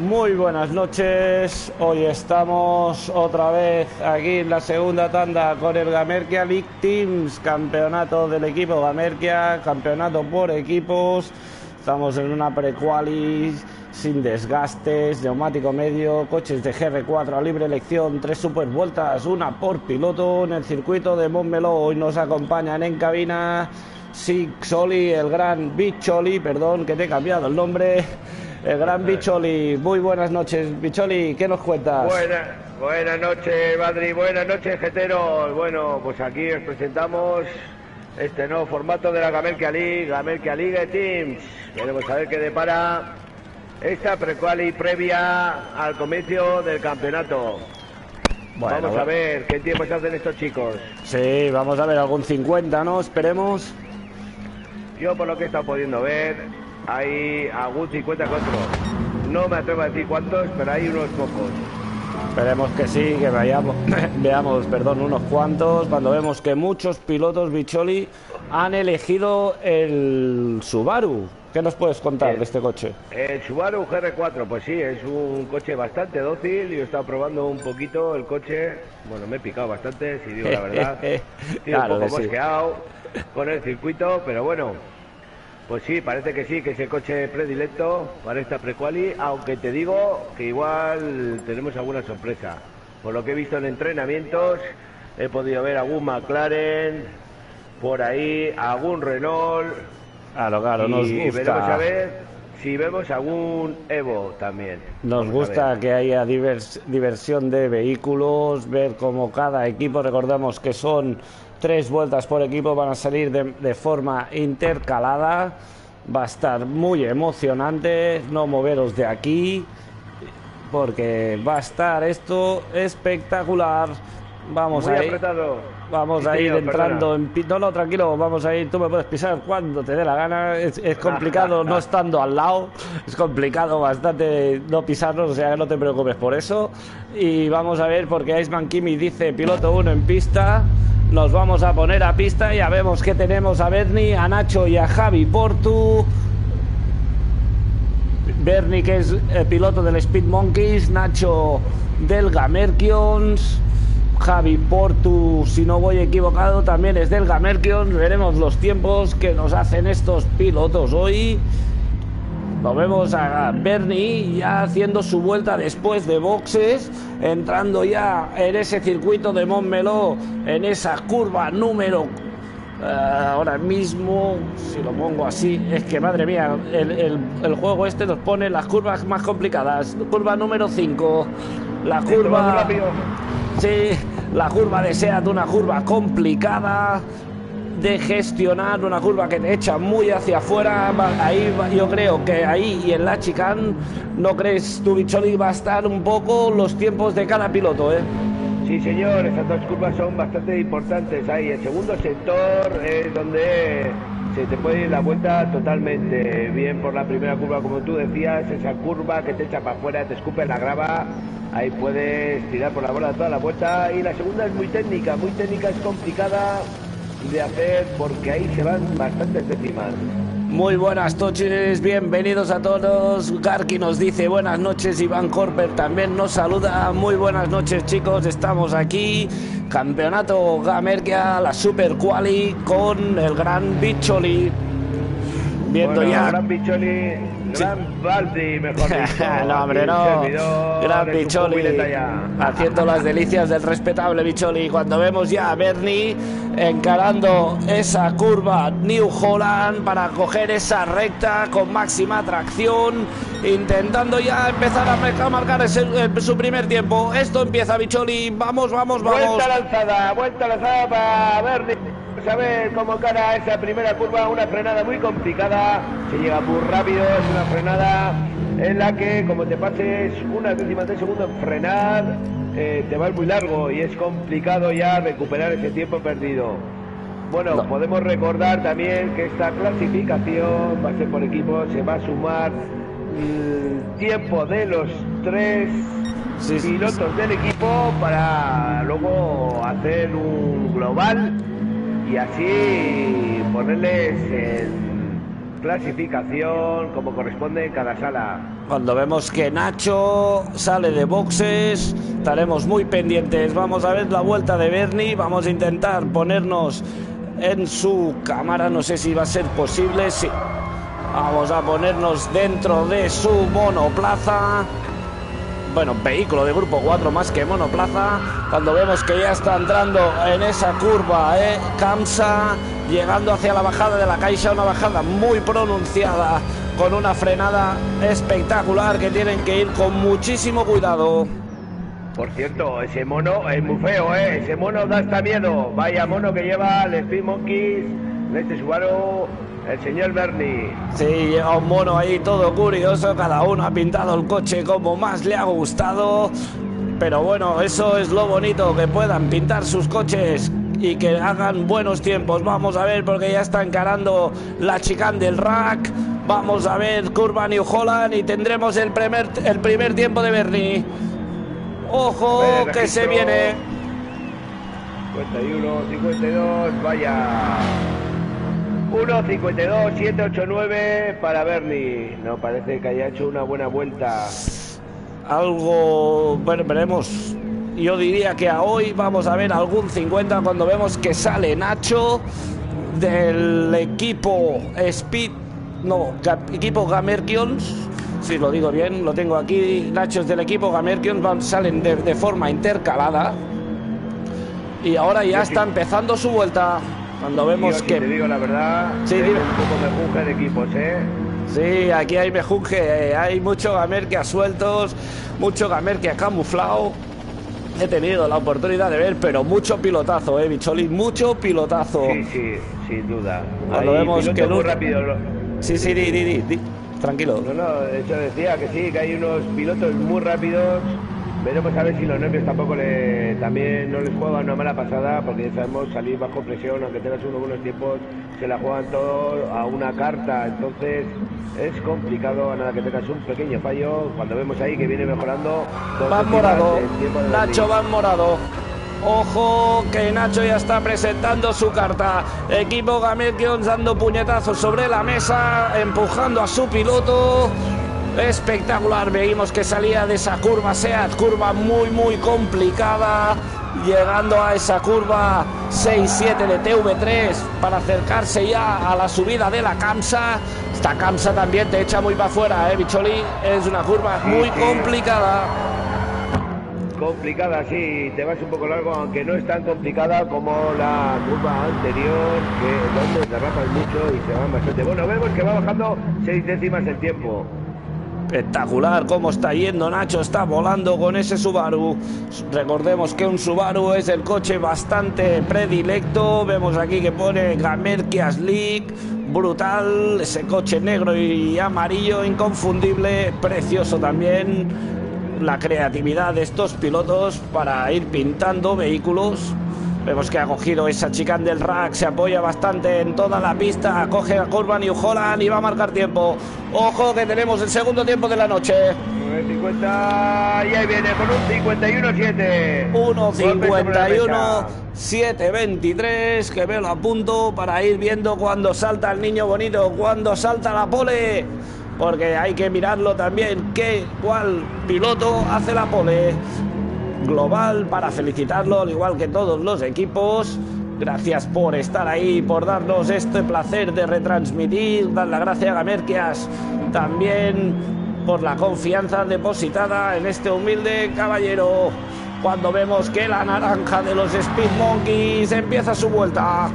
Muy buenas noches, hoy estamos otra vez aquí en la segunda tanda con el Gamerkia League Teams, campeonato del equipo Gamerkia, campeonato por equipos. Estamos en una pre-quali sin desgastes, neumático medio, coches de GR4 a libre elección, 3 super vueltas, una por piloto en el circuito de Montmeló. Hoy nos acompañan en cabina Sixoli, el gran Bicholi, perdón que te he cambiado el nombre. El gran Bicholi. Muy buenas noches, Bicholi, ¿qué nos cuentas? Buenas noches, Madrid, buenas noches, Getero. Bueno, pues aquí os presentamos este nuevo formato de la Gamerkia League Teams. Queremos saber qué depara esta pre-quali previa al comienzo del campeonato. Bueno, vamos a ver qué tiempo se hacen estos chicos. Sí, vamos a ver algún 50, ¿no? Esperemos. Yo por lo que he estado pudiendo ver, hay algún 54. No me atrevo a decir cuántos, pero hay unos pocos. Esperemos que sí, que veamos, unos cuantos. Cuando vemos que muchos pilotos, Bicholi, han elegido el Subaru. ¿Qué nos puedes contar de este coche? El Subaru GR4, pues sí, es un coche bastante dócil. Yo he estado probando un poquito el coche. Bueno, me he picado bastante, si digo la verdad. Estoy un poco mosqueado con el circuito, pero bueno. Pues sí, parece que sí, que es el coche predilecto para esta pre-quali, aunque te digo que igual tenemos alguna sorpresa. Por lo que he visto en entrenamientos, he podido ver algún McLaren, por ahí, algún Renault. Claro, nos gusta. Veremos a ver si vemos algún Evo también. Nos gusta que haya diversión de vehículos, ver cómo cada equipo, recordamos que son 3 vueltas por equipo, van a salir de forma intercalada. Va a estar muy emocionante, no moveros de aquí, porque va a estar esto espectacular. Vamos muy a ir, apretado. vamos sí, a ir señor, entrando en... No, tranquilo, vamos a ir, tú me puedes pisar cuando te dé la gana. Es complicado no estando al lado, es complicado bastante no pisarnos, o sea, no te preocupes por eso. Y vamos a ver, porque Iceman Kimi dice piloto 1 en pista. Nos vamos a poner a pista, ya vemos que tenemos a Bernie, a Nacho y a Javi Portu. Bernie, que es el piloto del Speed Monkeys, Nacho del Gamerkions, Javi Portu, si no voy equivocado, también es del Gamerkions. Veremos los tiempos que nos hacen estos pilotos hoy. Lo vemos a Bernie ya haciendo su vuelta después de boxes, entrando ya en ese circuito de Montmeló, en esa curva número... ahora mismo, si lo pongo así, es que madre mía, el juego este nos pone las curvas más complicadas. Curva número 5, la curva... Sí, la curva de SEAT, una curva complicada de gestionar, una curva que te echa muy hacia afuera. Ahí yo creo que ahí y en la chicane, ¿no crees tú, Bicholi, va a estar un poco los tiempos de cada piloto, eh? Sí, señor, esas dos curvas son bastante importantes. Ahí el segundo sector es donde se te puede ir la vuelta totalmente. Bien por la primera curva, como tú decías, esa curva que te echa para afuera, te escupe en la grava. Ahí puedes tirar por la bola toda la vuelta. Y la segunda es muy técnica, es complicada de hacer porque ahí se van bastantes décimas. Muy buenas noches, bienvenidos a todos. Garki nos dice buenas noches, Iván Corper también nos saluda. Muy buenas noches, chicos, estamos aquí, campeonato Gamerkia, la Super Quali con el gran Bicholi. Viendo bueno, ya... Gran Bicholi, Gran Baldi, mejor dicho. No, hombre, no. Gran Bicholi, haciendo las delicias del respetable Bicholi. Cuando vemos ya a Bernie encarando esa curva New Holland para coger esa recta con máxima tracción, intentando ya empezar a marcar su primer tiempo. Esto empieza, Bicholi. Vamos. Vuelta lanzada para Bernie. A ver cómo cara esa primera curva, una frenada muy complicada, se llega muy rápido, es una frenada en la que como te pases unas décimas de segundo en frenar, te vas muy largo y es complicado ya recuperar ese tiempo perdido. Bueno, podemos recordar también que esta clasificación va a ser por equipo, se va a sumar el tiempo de los 3 pilotos del equipo para luego hacer un global y así ponerles clasificación como corresponde en cada sala. Cuando vemos que Nacho sale de boxes, estaremos muy pendientes. Vamos a ver la vuelta de Bernie, vamos a intentar ponernos en su cámara, no sé si va a ser posible, sí. Vamos a ponernos dentro de su monoplaza. Bueno, vehículo de grupo 4 más que monoplaza. Cuando vemos que ya está entrando en esa curva, Kamsa, llegando hacia la bajada de la Caixa, una bajada muy pronunciada, con una frenada espectacular que tienen que ir con muchísimo cuidado. Por cierto, ese mono es muy feo, ese mono da hasta miedo. Vaya mono que lleva el Speed Monkeys, este Subaru, el señor Bernie. Sí, lleva un mono ahí todo curioso, cada uno ha pintado el coche como más le ha gustado. Pero bueno, eso es lo bonito, que puedan pintar sus coches y que hagan buenos tiempos. Vamos a ver, porque ya está encarando la chicane del Rack. Vamos a ver curva New Holland y tendremos el primer tiempo de Bernie. Ojo, que se viene. 51, 52, vaya. 1, 52, 7, 8, 9 para Bernie. No parece que haya hecho una buena vuelta. Algo, bueno, veremos. Yo diría que a hoy vamos a ver algún 50 cuando vemos que sale Nacho del equipo equipo Gamerkions. Si lo digo bien, lo tengo aquí. Nacho es del equipo Gamerkions, salen de forma intercalada. Y ahora ya está empezando su vuelta. Cuando vemos que... Te digo la verdad, sí, un poco mejunje de equipos, Sí, aquí hay mejunje, hay mucho Gamerkia sueltos, mucho Gamerkia camuflado. He tenido la oportunidad de ver, pero mucho pilotazo, Bicholi, mucho pilotazo. Sí, sin duda. Cuando vemos que muy rápido. Sí, di. Tranquilo. No, eso decía que sí, que hay unos pilotos muy rápidos. Veremos a ver si los nervios tampoco también no les juegan una mala pasada, porque ya sabemos, salir bajo presión, aunque tengas unos buenos tiempos, se la juegan todo a una carta. Entonces es complicado, a nada que tengas un pequeño fallo. Cuando vemos ahí que viene mejorando, va morado, Nacho va morado. Ojo, que Nacho ya está presentando su carta. Equipo Gamerkions dando puñetazos sobre la mesa, empujando a su piloto. Espectacular, veíamos que salía de esa curva SEAT, curva muy complicada, llegando a esa curva 6-7 de TV3 para acercarse ya a la subida de la Kamsa. Esta Kamsa también te echa muy para afuera, Bicholi, es una curva muy complicada. Complicada, sí, te vas un poco largo, aunque no es tan complicada como la curva anterior, que donde derrapan mucho y se van bastante. Bueno, vemos que va bajando 6 décimas el tiempo. Espectacular cómo está yendo Nacho, está volando con ese Subaru. Recordemos que un Subaru es el coche bastante predilecto. Vemos aquí que pone Gamerkia Slick, brutal, ese coche negro y amarillo inconfundible, precioso también. La creatividad de estos pilotos para ir pintando vehículos. Vemos que ha cogido esa chicane del Rack, se apoya bastante en toda la pista, coge la curva New Holland y va a marcar tiempo. Ojo que tenemos el segundo tiempo de la noche. 50 y ahí viene con un 51-7. 1:51.723, que me lo apunto para ir viendo cuando salta el niño bonito, cuando salta la pole. Porque hay que mirarlo también, cuál piloto hace la pole global, para felicitarlo, al igual que todos los equipos. Gracias por estar ahí, por darnos este placer de retransmitir. Dar las gracias a Gamerkias también por la confianza depositada en este humilde caballero. Cuando vemos que la naranja de los Speed Monkeys empieza su vuelta.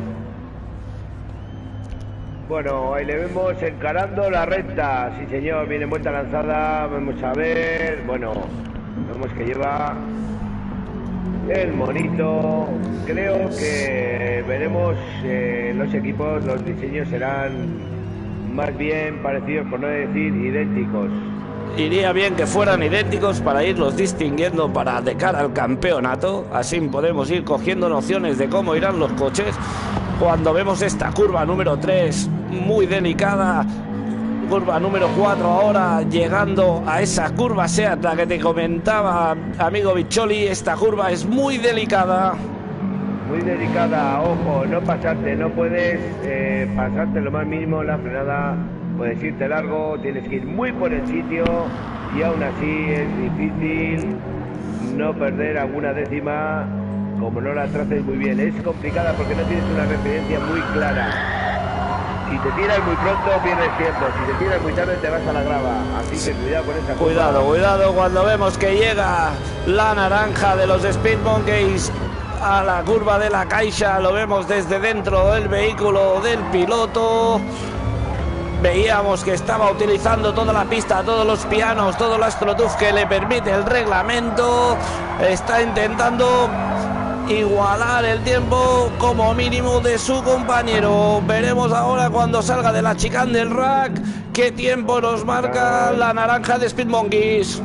Bueno, ahí le vemos encarando la recta. Sí, señor, viene vuelta lanzada. Vamos a ver. Bueno, vemos que lleva el monito. Creo que veremos los equipos, los diseños serán más bien parecidos, por no decir idénticos. Iría bien que fueran idénticos para irlos distinguiendo para de cara al campeonato. Así podemos ir cogiendo nociones de cómo irán los coches. Cuando vemos esta curva número 3, muy delicada, curva número 4 ahora, llegando a esa curva SEAT, la que te comentaba, amigo Bicholi, esta curva es muy delicada. muy delicada, ojo, no pasarte, no puedes pasarte lo más mínimo en la frenada, puedes irte largo, tienes que ir muy por el sitio y aún así es difícil no perder alguna décima como no la traces muy bien. Es complicada porque no tienes una referencia muy clara. Si te tiras muy pronto pierdes tiempo, si te tiras muy tarde te vas a la grava, así que cuidado con esa cosa. Cuidado cuando vemos que llega la naranja de los Speed Monkeys a la curva de la Caixa, lo vemos desde dentro del vehículo del piloto. Veíamos que estaba utilizando toda la pista, todos los pianos, todo el AstroTurf que le permite el reglamento. Está intentando igualar el tiempo como mínimo de su compañero. Veremos ahora cuando salga de la chicane del rack qué tiempo nos marca la naranja de Speed Monkeys.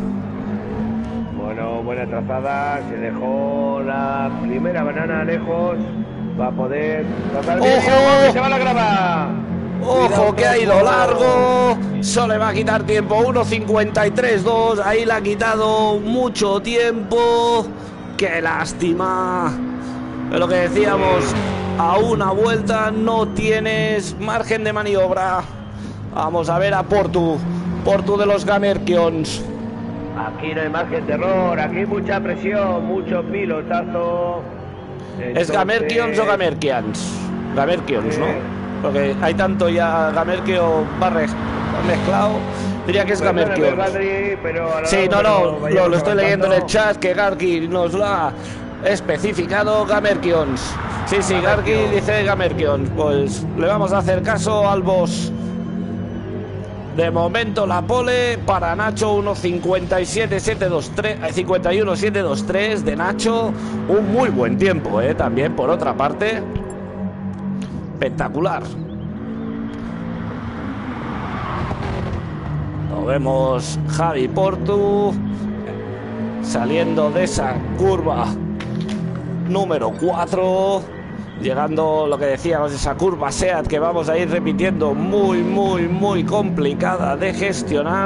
Bueno, buena trazada, se dejó la primera banana lejos, va a poder trazar bien. ¡Ojo! ¡Se va a la grava! Ojo que ha ido largo, solo le va a quitar tiempo, 1.53.2, ahí le ha quitado mucho tiempo. ¡Qué lástima! Lo que decíamos, a una vuelta no tienes margen de maniobra. Vamos a ver a Portu de los Gamerkions. Aquí no hay margen de error, aquí mucha presión, mucho pilotazo. Entonces... ¿Es Gamerkions o Gamerkians? Gamerkions, ¿no? Porque hay tanto ya Gamerkio mezclado. Diría que es Gamerkions. Sí, no, lo estoy leyendo en el chat que Garki nos lo ha especificado. Gamerkions. Sí, Garki dice Gamerkions. Pues le vamos a hacer caso al boss. De momento la pole para Nacho, 1.57.723, 51.723 de Nacho. Un muy buen tiempo, también por otra parte. Espectacular. Lo vemos Javi Portu saliendo de esa curva número 4, llegando, lo que decíamos, esa curva SEAT que vamos a ir repitiendo, muy complicada de gestionar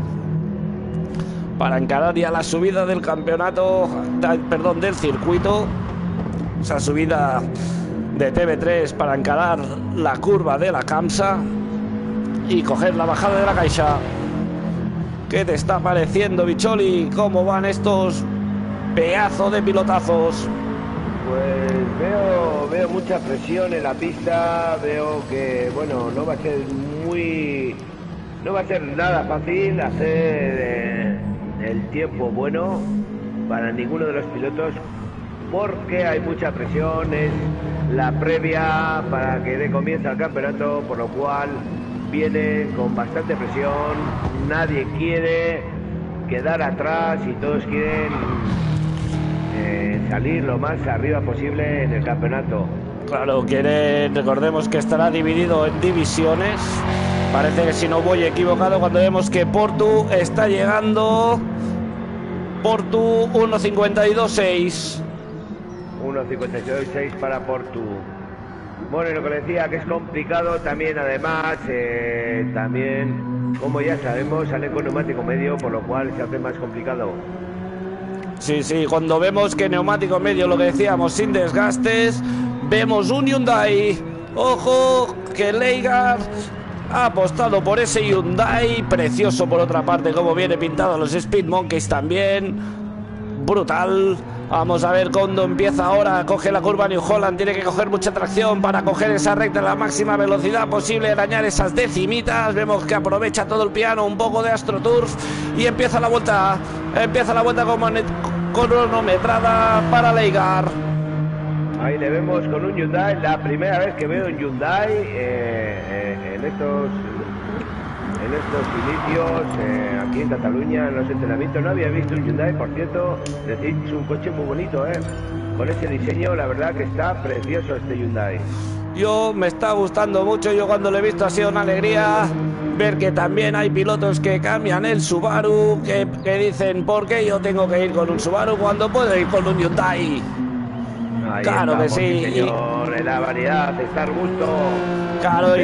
para encarar ya la subida del campeonato, perdón, del circuito, esa subida de TV3 para encarar la curva de la Camsa y coger la bajada de la Caixa. ¿Qué te está pareciendo, Bicholi? ¿Cómo van estos pedazos de pilotazos? Pues veo mucha presión en la pista, veo que, bueno, no va a ser nada fácil hacer el tiempo bueno para ninguno de los pilotos, porque hay mucha presión, es la previa para que dé comienzo al campeonato, por lo cual viene con bastante presión, nadie quiere quedar atrás y todos quieren salir lo más arriba posible en el campeonato. Claro, recordemos que estará dividido en divisiones. Parece que, si no voy equivocado, cuando vemos que Portu está llegando, Portu 1.52.6. 1.52.6 para Portu. Bueno, y lo que le decía, que es complicado también, además, también, como ya sabemos, sale con neumático medio, por lo cual se hace más complicado. Sí, cuando vemos que neumático medio, lo que decíamos, sin desgastes, vemos un Hyundai. Ojo, que Leigard ha apostado por ese Hyundai, precioso por otra parte, como viene pintado los Speed Monkeys también, brutal. Vamos a ver cuando empieza ahora, coge la curva New Holland, tiene que coger mucha tracción para coger esa recta a la máxima velocidad posible, arañar esas decimitas. Vemos que aprovecha todo el piano, un poco de AstroTurf, y empieza la vuelta con cronometrada para Leigard. Ahí le vemos con un Hyundai, la primera vez que veo un Hyundai en estos inicios aquí en Cataluña, en los entrenamientos. No había visto un Hyundai, por cierto, es un coche muy bonito, con ese diseño, la verdad que está precioso este Hyundai. Yo me está gustando mucho, yo cuando lo he visto ha sido una alegría ver que también hay pilotos que cambian el Subaru, que dicen, ¿por qué yo tengo que ir con un Subaru cuando puedo ir con un Hyundai? Ahí claro estamos, que sí, señor, en la variedad, está a gusto. Claro,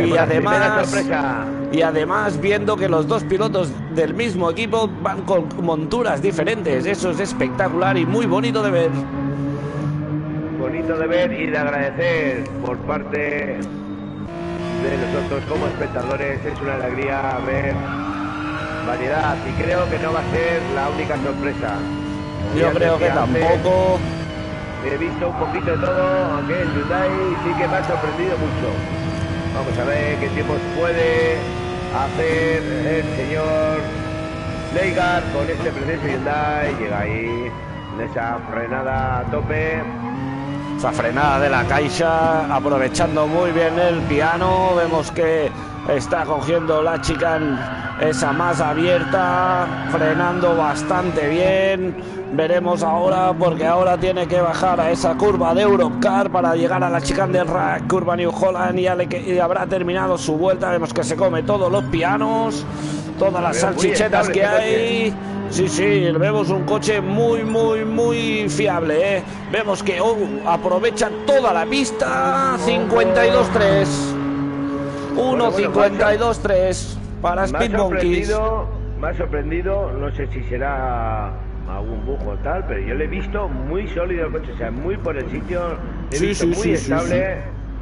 y además viendo que los dos pilotos del mismo equipo van con monturas diferentes, eso es espectacular y muy bonito de ver. bonito de ver y de agradecer por parte de nosotros como espectadores. Es una alegría ver variedad y creo que no va a ser la única sorpresa. Yo creo que tampoco. He visto un poquito de todo, aunque el Hyundai sí que me ha sorprendido mucho. Vamos a ver qué tiempos puede hacer el señor Leigard con este precioso Hyundai. Llega ahí en esa frenada a tope. Esa frenada de la Caixa, aprovechando muy bien el piano. Vemos que está cogiendo la chicane esa más abierta, frenando bastante bien. Veremos ahora, porque ahora tiene que bajar a esa curva de Europcar para llegar a la chicane del Rack, curva New Holland, y habrá terminado su vuelta. Vemos que se come todos los pianos, todas las salchichetas que hay. Sí, sí, vemos un coche muy fiable, ¿eh? Vemos que aprovecha toda la pista. 52.3. 1.52.3 para Speed Monkeys. Me ha sorprendido, no sé si será algún bujo o tal, pero yo le he visto muy sólido el coche, o sea, muy por el sitio, he visto muy estable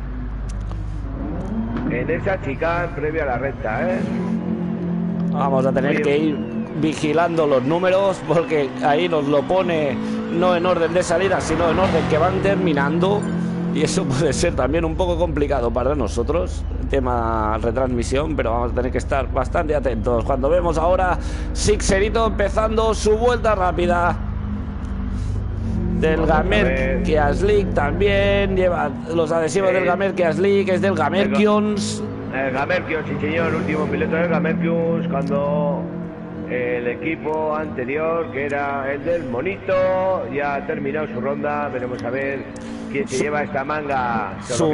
en esa chicane previa a la recta, ¿eh? Vamos a tener que ir vigilando los números, porque ahí nos lo pone no en orden de salida, sino en orden que van terminando, y eso puede ser también un poco complicado para nosotros, tema retransmisión, pero vamos a tener que estar bastante atentos. Cuando vemos ahora Sixerito empezando su vuelta rápida del Gamer Keaslik, también lleva los adhesivos del Gamer Keaslik, es del Gamerkions. El Gamerkions, sí señor, último piloto del Gamerkions, cuando el equipo anterior, que era el del Monito, ya ha terminado su ronda. Veremos a ver quién se lleva esta manga. Su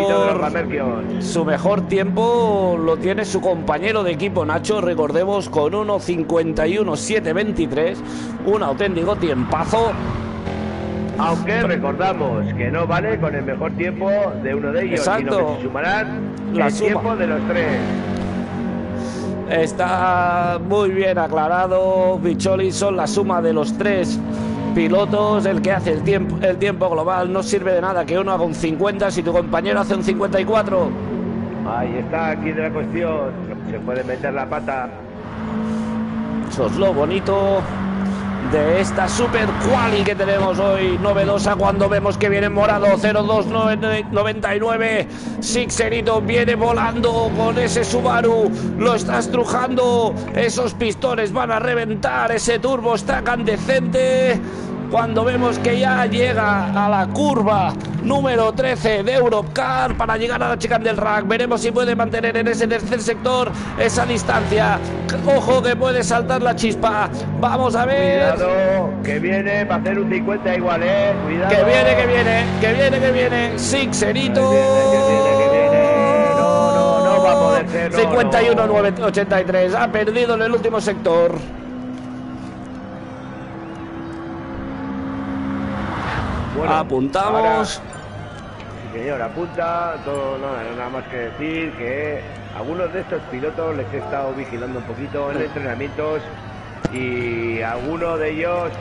mejor tiempo lo tiene su compañero de equipo Nacho, recordemos, con 1.51.723, un auténtico tiempazo. Aunque recordamos que no vale con el mejor tiempo de uno de ellos, sino que se sumarán el tiempo de los tres. Está muy bien aclarado, Bicholi, son la suma de los tres pilotos el que hace el tiempo global. No sirve de nada que uno haga un 50 si tu compañero hace un 54. Ahí está, aquí de la cuestión, se puede meter la pata. Eso es lo bonito de esta super quali que tenemos hoy, novedosa, cuando vemos que viene morado. 0299. Sixerito viene volando con ese Subaru, lo está estrujando, esos pistones van a reventar, ese turbo está candescente. Cuando vemos que ya llega a la curva número 13 de Europcar para llegar a la chicane del Rack, veremos si puede mantener en ese tercer sector esa distancia. Ojo que puede saltar la chispa. Vamos a ver. Cuidado, que viene para hacer un 50 igual, cuidado. Que viene. Sixerito. No va a poder ser. 51.983. Ha perdido en el último sector. Bueno, apuntamos. Sí, señor, apunta. Todo, nada más que decir que algunos de estos pilotos les he estado vigilando un poquito en entrenamientos, y algunos de ellos,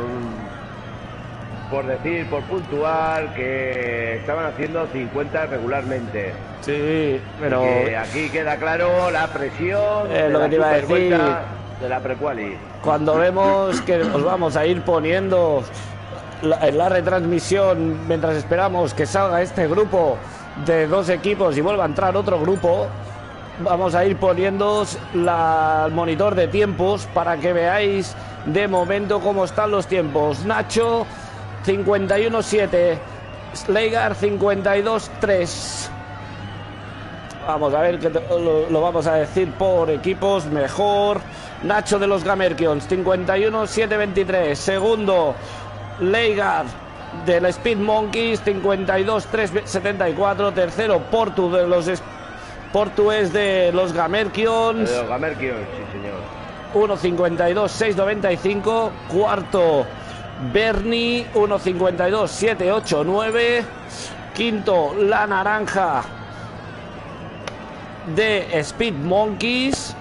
por puntuar, que estaban haciendo 50 regularmente. Sí, pero aquí queda claro la presión de lo que te iba a decir de la prequali. Cuando vemos que os vamos a ir poniendo en la retransmisión, mientras esperamos que salga este grupo de dos equipos y vuelva a entrar otro grupo, vamos a ir poniendo el monitor de tiempos para que veáis de momento cómo están los tiempos. Nacho 51.7, Leigard 52.3. Vamos a ver que lo vamos a decir por equipos mejor. Nacho de los Gamerkions 51.723, segundo Leigard de la Speed Monkeys 52.374, tercero Portu de los Portugués de los Gamerkions. De los Gamerkions, sí señor. 1.52.695, cuarto Bernie 1.52.789, quinto la naranja de Speed Monkeys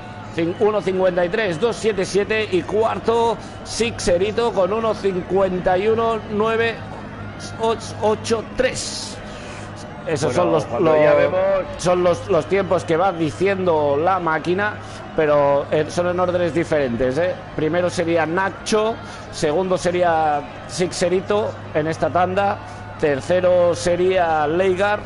1.53.277 y cuarto Sixerito con 1.51.9 8.3. Esos Bueno, son los tiempos que va diciendo la máquina, pero son en órdenes diferentes, ¿eh? Primero sería Nacho, segundo sería Sixerito en esta tanda, tercero sería Leigar,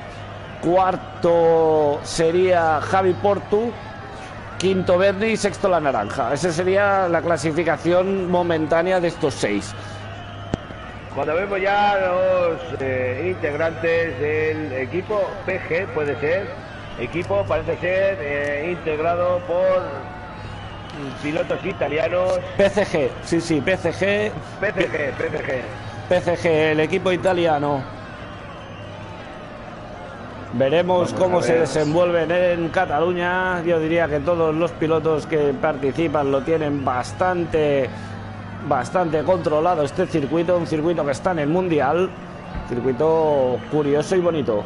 cuarto sería Javi Portu, quinto Berni y sexto la Naranja. Esa sería la clasificación momentánea de estos 6. Cuando vemos ya los integrantes del equipo PG, puede ser, equipo parece ser integrado por pilotos italianos. PCG, sí, PCG. PCG, el equipo italiano. Veremos cómo se desenvuelven en Cataluña. Yo diría que todos los pilotos que participan lo tienen bastante controlado este circuito, un circuito que está en el Mundial, circuito curioso y bonito.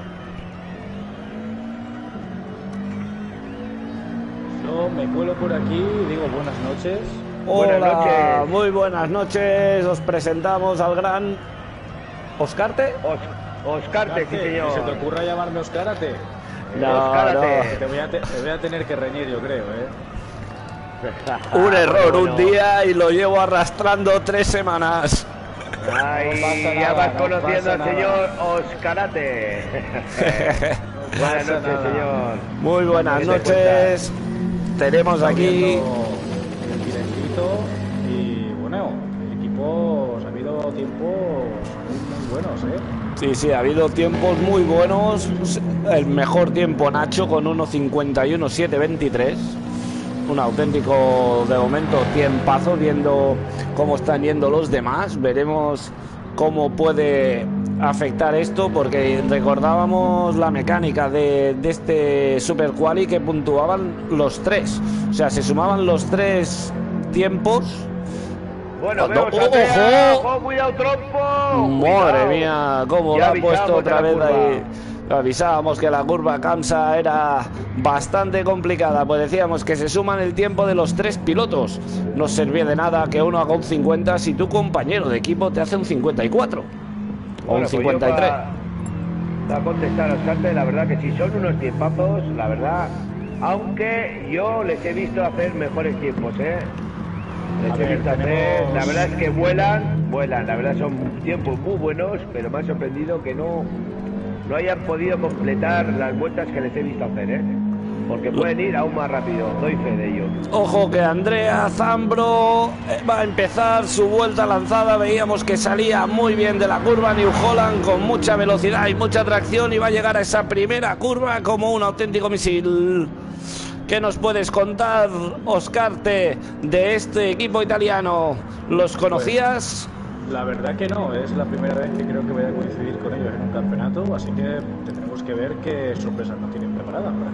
Yo me cuelo por aquí y digo buenas noches. Hola, buenas noches. Muy buenas noches, os presentamos al gran Oscarte. Oscarte, sí señor. ¿Se te ocurra llamarme Oscárate? Oscárate. Te voy a tener que reñir, yo creo, Un error, bueno. un día y lo llevo arrastrando 3 semanas. Ay, No pasa ya nada, vas no conociendo pasa al señor Oscarate. Buenas noches, señor. Muy buenas ¿Qué te noches. Tenemos aquí el directito y bueno, el equipo ha habido tiempos muy buenos, Sí, ha habido tiempos muy buenos. El mejor tiempo Nacho con 1.51.723. Un auténtico, de momento, tiempazo, viendo cómo están yendo los demás. Veremos cómo puede afectar esto, porque recordábamos la mecánica de este Super Quali, que puntuaban los 3. O sea, se sumaban los 3 tiempos. Bueno, vemos ¡Ojo! ¡Ojo! ¡Cuidado, trompo! Madre mía, cómo Ya lo ha puesto avisamos de otra la vez curva. ahí. Avisábamos que la curva Kamsa era bastante complicada, pues decíamos que se suman el tiempo de los 3 pilotos. No servía de nada que uno haga un 50 si tu compañero de equipo te hace un 54 o un 53. Para contestar a Oscarte, la verdad que sí, son unos tiempazos, la verdad. Aunque yo les he visto hacer mejores tiempos, Les he visto hacer, la verdad es que vuelan, la verdad son tiempos muy buenos, pero me ha sorprendido que no hayan podido completar las vueltas que les he visto hacer, porque pueden ir aún más rápido, doy fe de ello. Ojo que Andrea Zambro va a empezar su vuelta lanzada. Veíamos que salía muy bien de la curva New Holland con mucha velocidad y mucha tracción, y va a llegar a esa primera curva como un auténtico misil. ¿Qué nos puedes contar, Oscarte, de este equipo italiano? ¿Los conocías? La verdad que no, es la primera vez que creo que voy a coincidir con ellos en un campeonato, así que tendremos que ver qué sorpresas nos tienen preparadas para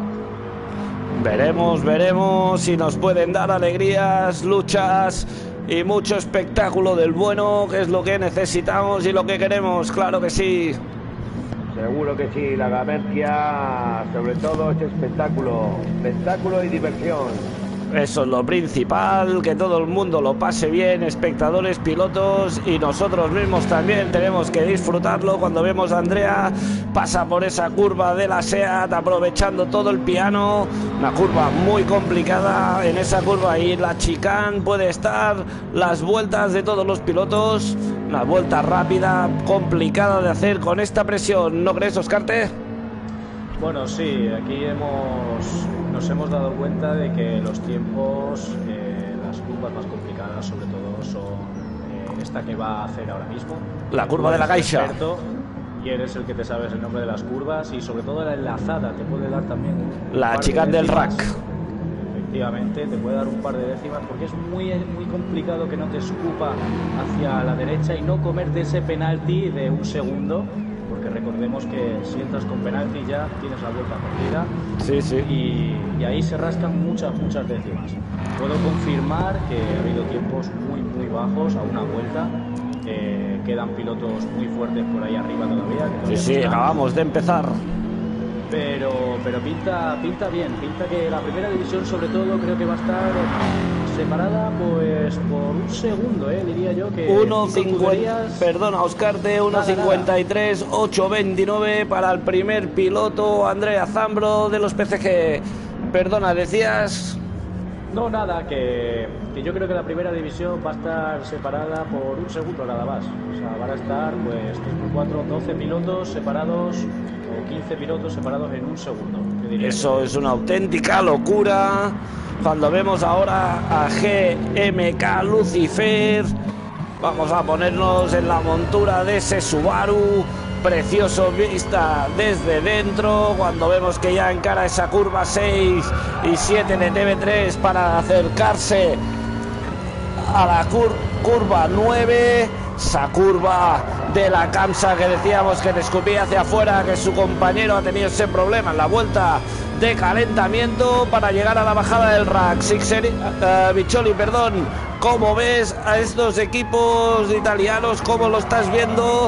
esta temporada. Veremos si nos pueden dar alegrías, luchas y mucho espectáculo del bueno, que es lo que necesitamos y lo que queremos, claro que sí. Seguro que sí, la Gamercia, sobre todo es espectáculo y diversión. Eso es lo principal, que todo el mundo lo pase bien, espectadores, pilotos, y nosotros mismos también tenemos que disfrutarlo. Cuando vemos a Andrea pasa por esa curva de la SEAT aprovechando todo el piano, una curva muy complicada. En esa curva y la chicane puede estar las vueltas de todos los pilotos, una vuelta rápida, complicada de hacer con esta presión, ¿no crees, Oscarte? Bueno, sí, aquí nos hemos dado cuenta de que los tiempos, las curvas más complicadas sobre todo son esta que va a hacer ahora mismo. La curva de la Caixa. Experto, y eres el que te sabes el nombre de las curvas, y sobre todo la enlazada te puede dar también la chicane del rack. Efectivamente, te puede dar un par de décimas, porque es muy complicado que no te escupa hacia la derecha y no comerte ese penalti de un segundo. Porque recordemos que si entras con penalti ya tienes la vuelta perdida. Sí. Y ahí se rascan muchas décimas. Puedo confirmar que ha habido tiempos muy bajos a una vuelta. Quedan pilotos muy fuertes por ahí arriba todavía. Sí, acabamos de empezar. Pero pinta bien, pinta que la primera división sobre todo creo que va a estar separada pues por un segundo, diría yo que 1.50, perdona Oscarte, 1.53, 8.29 para el primer piloto Andrea Zambro de los PCG. Perdona, decías... No, nada, que yo creo que la primera división va a estar separada por un segundo nada más. O sea, van a estar pues 4, 12 pilotos separados o 15 pilotos separados en un segundo. Eso es una auténtica locura. Cuando vemos ahora a GMK Lucifer, vamos a ponernos en la montura de ese Subaru. Precioso vista desde dentro, cuando vemos que ya encara esa curva 6 y 7 de TV3 para acercarse a la curva 9, esa curva de la Kamsa que decíamos que te escupía hacia afuera, que su compañero ha tenido ese problema en la vuelta de calentamiento para llegar a la bajada del rack. Bicholi, perdón, ¿cómo ves a estos equipos italianos? ¿Cómo lo estás viendo?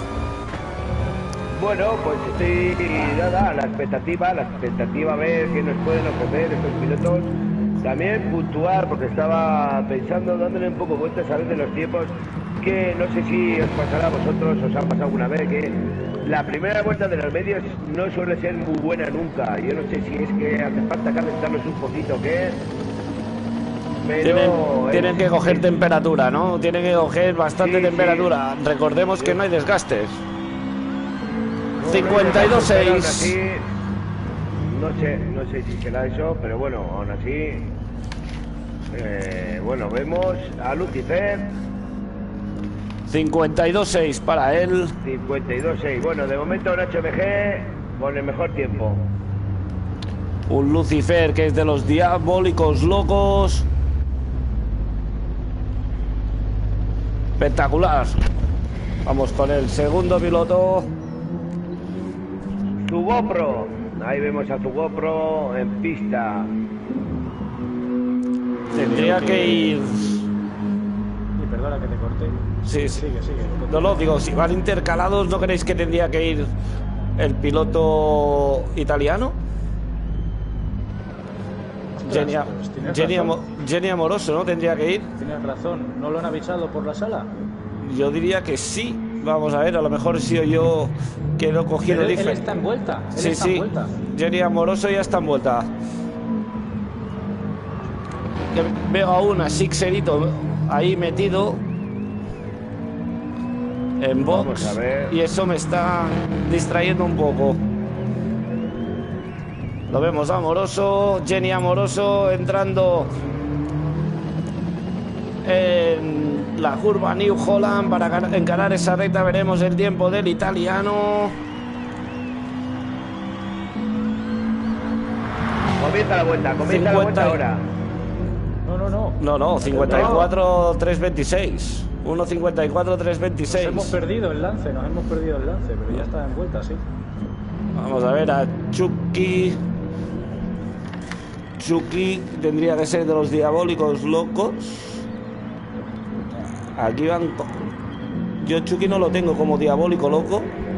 Bueno, pues estoy dada la expectativa a ver qué nos pueden ofrecer estos pilotos. También puntuar, porque estaba pensando, dándole un poco vueltas a ver de los tiempos, que no sé si os pasará a vosotros, os ha pasado alguna vez, que la primera vuelta de los medios no suele ser muy buena nunca. Yo no sé si es que hace falta calentarlos un poquito, ¿qué? Pero tienen que coger temperatura, ¿no? Tienen que coger bastante temperatura. Sí. Recordemos que no hay desgastes. 52.6. No sé si será eso, pero bueno, aún así, bueno, vemos a Lucifer. 52.6 para él. 52.6. Bueno, de momento un HMG con el mejor tiempo. Un Lucifer que es de los diabólicos locos. Espectacular. Vamos con el segundo piloto. Zugopro, ahí vemos a Zugopro en pista. Tendría que ir... Y perdona que te corté. Sí. Sigue. No, digo, si van intercalados, ¿no creéis que tendría que ir el piloto italiano? Jenny Amoroso, ¿no? Tendría que ir. Tienes razón, ¿no lo han avisado por la sala? Yo diría que sí. Vamos a ver, a lo mejor he sido yo que lo he cogido diferente. Él está en vuelta. Sí. Jenny Amoroso ya está en vuelta. Veo aún a Sixerito ahí metido en box y eso me está distrayendo un poco. Lo vemos a Amoroso, Jenny Amoroso entrando en la curva New Holland para encarar esa recta. Veremos el tiempo del italiano. Comienza la vuelta ahora. No, 54 326. 1.54 326. Nos hemos perdido el lance, pero ya está en vuelta, sí. Vamos a ver a Chucky. Chucky tendría que ser de los diabólicos locos. Aquí van... Yo Chucky no lo tengo como diabólico loco.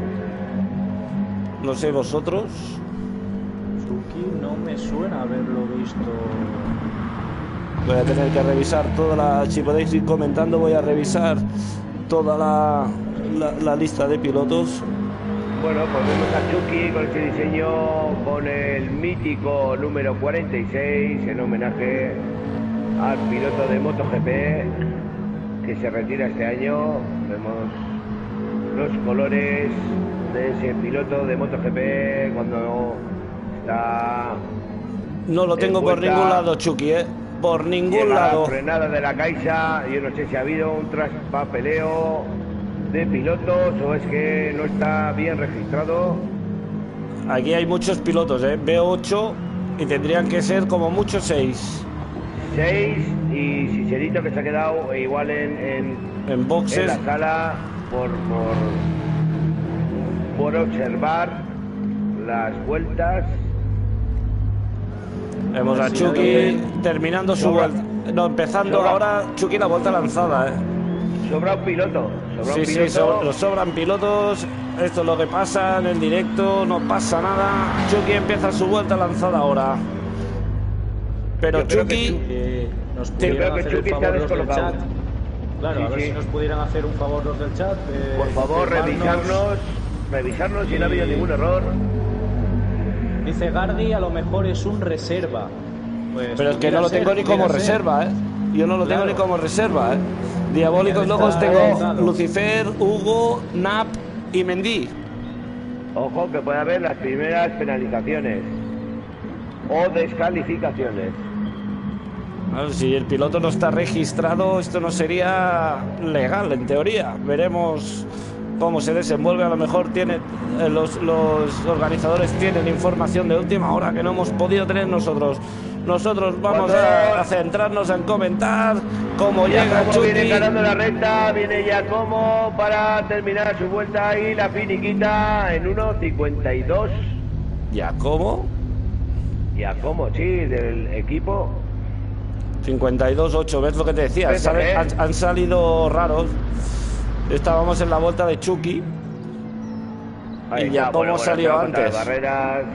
No sé vosotros. Chucky no me suena haberlo visto. Voy a tener que revisar toda la... Si podéis ir comentando, voy a revisar toda la lista de pilotos. Bueno, pues vemos a Chucky con este diseño, con el mítico número 46, en homenaje al piloto de MotoGP que se retira este año. Vemos los colores de ese piloto de MotoGP cuando está... No lo tengo por ningún lado, Chucky, por ningún lado. La frenada de la Caixa, yo no sé si ha habido un traspapeleo de pilotos o es que no está bien registrado. Aquí hay muchos pilotos, veo 8 y tendrían que ser como mucho 6. 6 y Cicerito que se ha quedado igual en boxes, en la sala por observar las vueltas. Vemos a Chucky terminando su vuelta. No, empezando ahora Chucky la vuelta lanzada. Sobra un piloto. Sobran pilotos. Esto es lo que pasa en el directo. No pasa nada. Chucky empieza su vuelta lanzada ahora. Pero Yo creo que Chucky... nos Yo pudieran creo que hacer el Chucky está favor los del descolocado. chat. Claro, Sí, a ver sí. si nos pudieran hacer un favor los del chat. Por favor, confirmarnos. revisarnos si no ha habido ningún error. Dice Gardi, a lo mejor es un reserva. Pues Pero es que no lo pudiera tengo ser, ni como pudiera ser. reserva, ¿eh? Yo no lo tengo Claro. ni como reserva, ¿eh? Diabólicos Está locos tengo apuntado. Lucifer, Hugo, Nap y Mendy. Ojo que puede haber las primeras penalizaciones o descalificaciones. Bueno, si el piloto no está registrado, esto no sería legal, en teoría. Veremos cómo se desenvuelve. A lo mejor los organizadores tienen información de última hora que no hemos podido tener nosotros. Nosotros vamos a centrarnos en comentar cómo llega Giacomo viene Chucky. ganando la recta, viene Giacomo para terminar su vuelta y la finiquita en 1.52. ¿Giacomo? Giacomo, sí, del equipo. 52-8, ¿ves lo que te decía? Fíjate. Han salido raros. Estábamos en la vuelta de Chucky. Ahí Y está, Giacomo salió está contra antes. las barreras.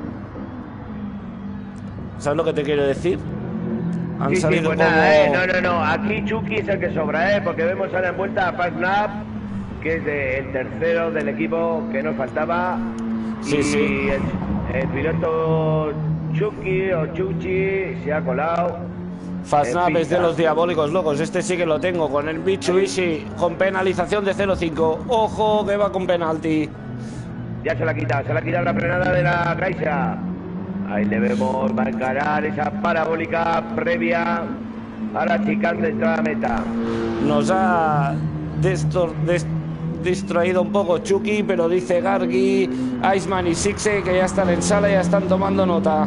¿Sabes lo que te quiero decir? Han Sí, sí, salido pues como... nada, no, aquí Chucky es el que sobra, porque vemos ahora en vuelta a Fastnap, que es el tercero del equipo que nos faltaba. Sí, y sí. El piloto Chucky o Chuchi se ha colado. Fastnap en es de pista. los diabólicos locos. Este sí que lo tengo con el Mitsubishi con penalización de 0,5. Ojo que va con penalti. Ya se la ha quitado la frenada de la Caixa. Ahí le vemos, va a encarar esa parabólica previa a la chicane de entrada a meta. Nos ha distraído un poco Chucky, pero dice Gargi, Iceman y Sixe que ya están en sala y ya están tomando nota.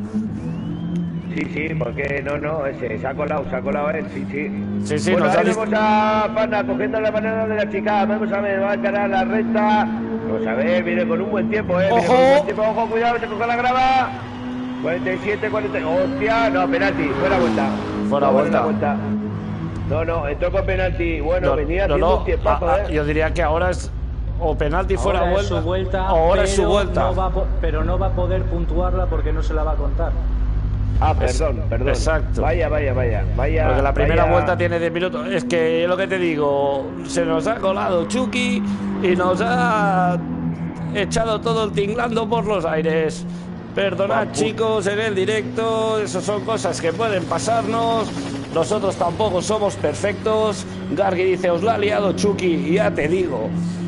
Sí, porque no, ese se ha colado él, sí. Sí, Bueno, nos ha ahí dist- vemos a Pana cogiendo la manera de la chica. Vamos a ver, va a encarar la recta. Vamos a ver, viene con un buen tiempo, ¡Ojo! Viene con un buen tiempo, ojo, cuidado, se coge la grava. 47, 40. Hostia, no, penalti, fuera vuelta. Fuera vuelta. No, entró con penalti. Bueno, venía haciendo un tiempazo, Yo diría que ahora es o penalti fuera Ahora vuelta, es su vuelta, o ahora es su pero vuelta. pero no va a poder puntuarla porque no se la va a contar. Perdón. Exacto. Vaya. Porque la primera vuelta tiene 10 minutos. Es que lo que te digo, se nos ha colado Chucky y nos ha echado todo el tinglando por los aires. Perdonad, chicos, en el directo, eso son cosas que pueden pasarnos. Nosotros tampoco somos perfectos. Gargi dice, os la ha liado Chucky. Ya te digo.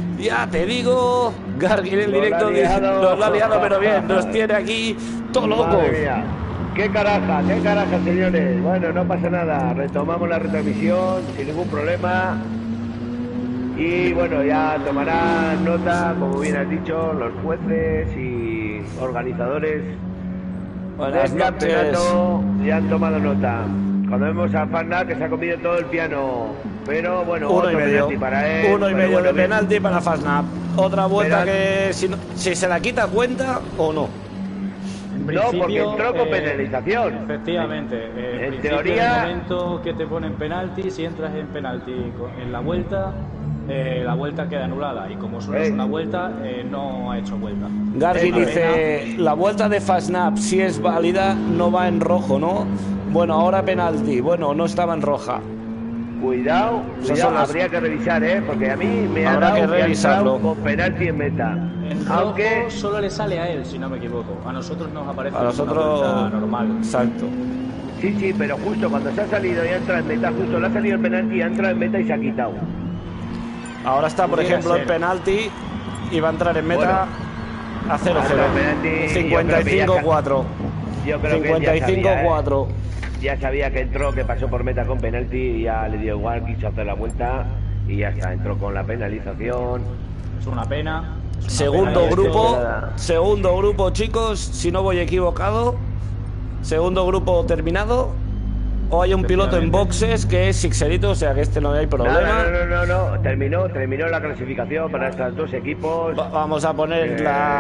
Gargi en el directo dice, nos la ha liado, pero bien, nos tiene aquí todo locos. Madre mía. Qué caraja, señores. Bueno, no pasa nada. Retomamos la retransmisión sin ningún problema. Y bueno, ya tomarán nota, como bien has dicho, los jueces y organizadores Buenas del noches. campeonato ya han tomado nota. Cuando vemos a Fanda que se ha comido todo el piano, pero bueno, Uno otro y medio. penalti para él. Uno y pero medio bueno, de bien. penalti para Fastnap. Otra vuelta Penal- que si se la quita cuenta o no. En No, porque principio, entró con penalización. Efectivamente. En En principio, teoría- el momento que te ponen penalti, si entras en penalti en la vuelta queda anulada. Y como solo es una vuelta, no ha hecho vuelta. Gargi Una dice, la vuelta de Fastnap, si es válida, no va en rojo, ¿no? Bueno, ahora penalti. Bueno, no estaba en roja. Cuidado, Esas son las- habría que revisar, porque a mí me ha Habrá dado que que ha revisarlo. entrado con penalti en meta. En Aunque rojo solo le sale a él, si no me equivoco. A nosotros nos aparece A una nosotros, vuelta normal. exacto. sí, pero justo cuando se ha salido y ha entrado en meta, justo le ha salido el penalti, ha entrado en meta y se ha quitado. Ahora está, por Pudiera ejemplo, el ser. penalti y va a entrar en meta a 0-0. Ahora penalti, 55-4. Yo creo que él ya sabía, 55-4. ya sabía que entró, que pasó por meta con penalti y ya le dio igual, quiso hacer la vuelta y ya está, entró con la penalización. Es una pena. Es una Segundo pena, y grupo, nada. segundo grupo, chicos, si no voy equivocado. Segundo grupo terminado. O hay un piloto en boxes que es Sixerito, o sea que este no hay problema. No, terminó la clasificación para estos dos equipos. Vamos a poner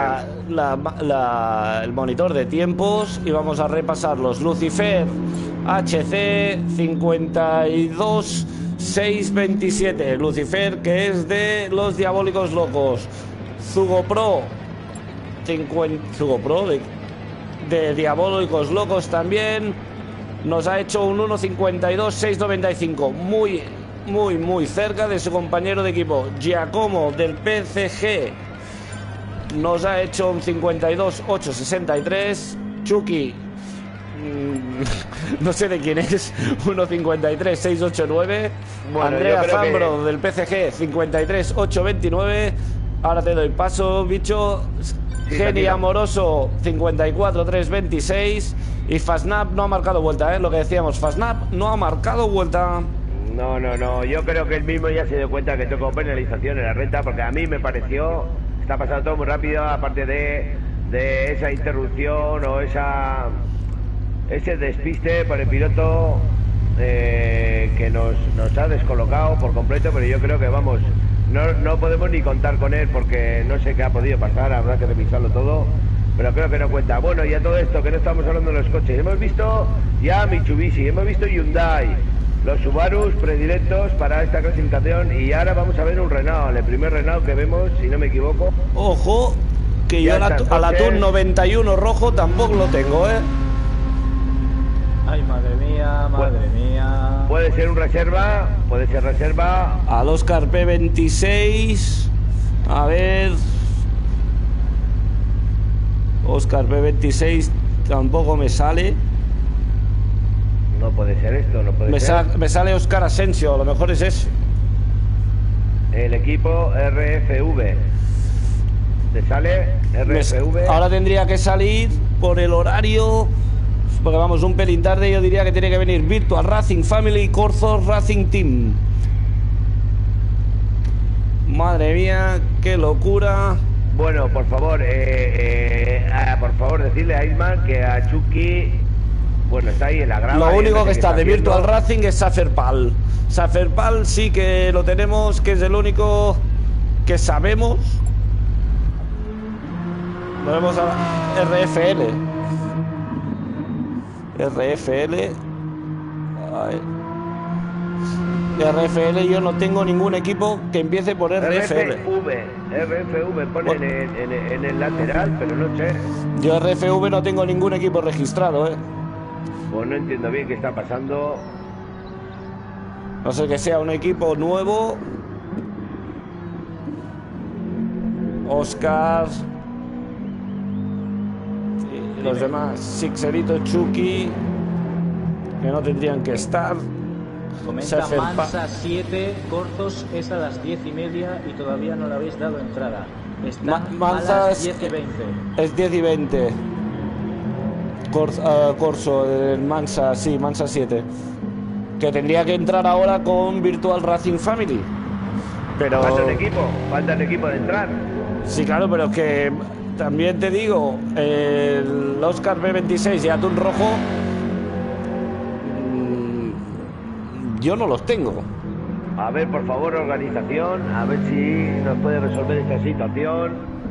el monitor de tiempos y vamos a repasarlos. Lucifer HC 52-627. Lucifer, que es de los Diabólicos Locos. Zugo Pro de Diabólicos Locos también. nos ha hecho un 1.52.695, muy cerca de su compañero de equipo. Giacomo del PCG nos ha hecho un 52.863. Chucky, no sé de quién es, 1.53.689. Bueno, Andrea Zambro del PCG, 53.829. Ahora te doy paso, bicho. Sí, Geni Amoroso, 54.326. Y Fastnap no ha marcado vuelta, lo que decíamos, Fastnap no ha marcado vuelta. No, yo creo que él mismo ya se dio cuenta que tocó penalización en la recta, porque a mí me pareció, está pasando todo muy rápido, aparte de esa interrupción o ese despiste por el piloto que nos ha descolocado por completo, pero yo creo que vamos, no podemos ni contar con él porque no sé qué ha podido pasar, habrá que revisarlo todo, pero creo que no cuenta. Bueno, y a todo esto, que no estamos hablando de los coches, hemos visto ya Mitsubishi, hemos visto Hyundai, los Subarus predilectos para esta clasificación, y ahora vamos a ver un Renault, el primer Renault que vemos, si no me equivoco. Ojo, que yo al Atún 91 rojo tampoco lo tengo, Ay, madre mía. Puede ser un reserva, puede ser reserva. Al Oscar P26, a ver, Oscar P26 tampoco me sale. No puede ser esto, no puede ser. Me sale Oscar Asensio, a lo mejor es ese. El equipo RFV. ¿Te sale RFV? Ahora tendría que salir por el horario, porque vamos un pelín tarde. Yo diría que tiene que venir Virtual Racing Family Corzo Racing Team. Madre mía, qué locura. Bueno, por favor decirle a Isman que a Chucky, bueno, está ahí en la grava. Lo único que está de haciendo... Virtual Racing es Saferpal. Saferpal sí que lo tenemos, que es el único que sabemos. Nos vemos a RFL. RFL, yo no tengo ningún equipo que empiece por RFL. RFV pone bueno, en el lateral, pero no sé. Yo RFV no tengo ningún equipo registrado, Pues no entiendo bien qué está pasando. No sé, que sea un equipo nuevo. Oscar. Y los demás, Sixerito, Chucky, que no tendrían que estar. Comenta Mansa 7, Corzos es a las 10:30 y todavía no le habéis dado entrada. Está Mansa a las 10:20. Es 10:20. Corso, el Mansa, sí, Mansa 7. Que tendría que entrar ahora con Virtual Racing Family. Pero falta el equipo de entrar. Sí, claro, pero es que también te digo, el Oscar B26 y Atún Rojo, yo no los tengo. A ver, por favor, organización, a ver si nos puede resolver esta situación.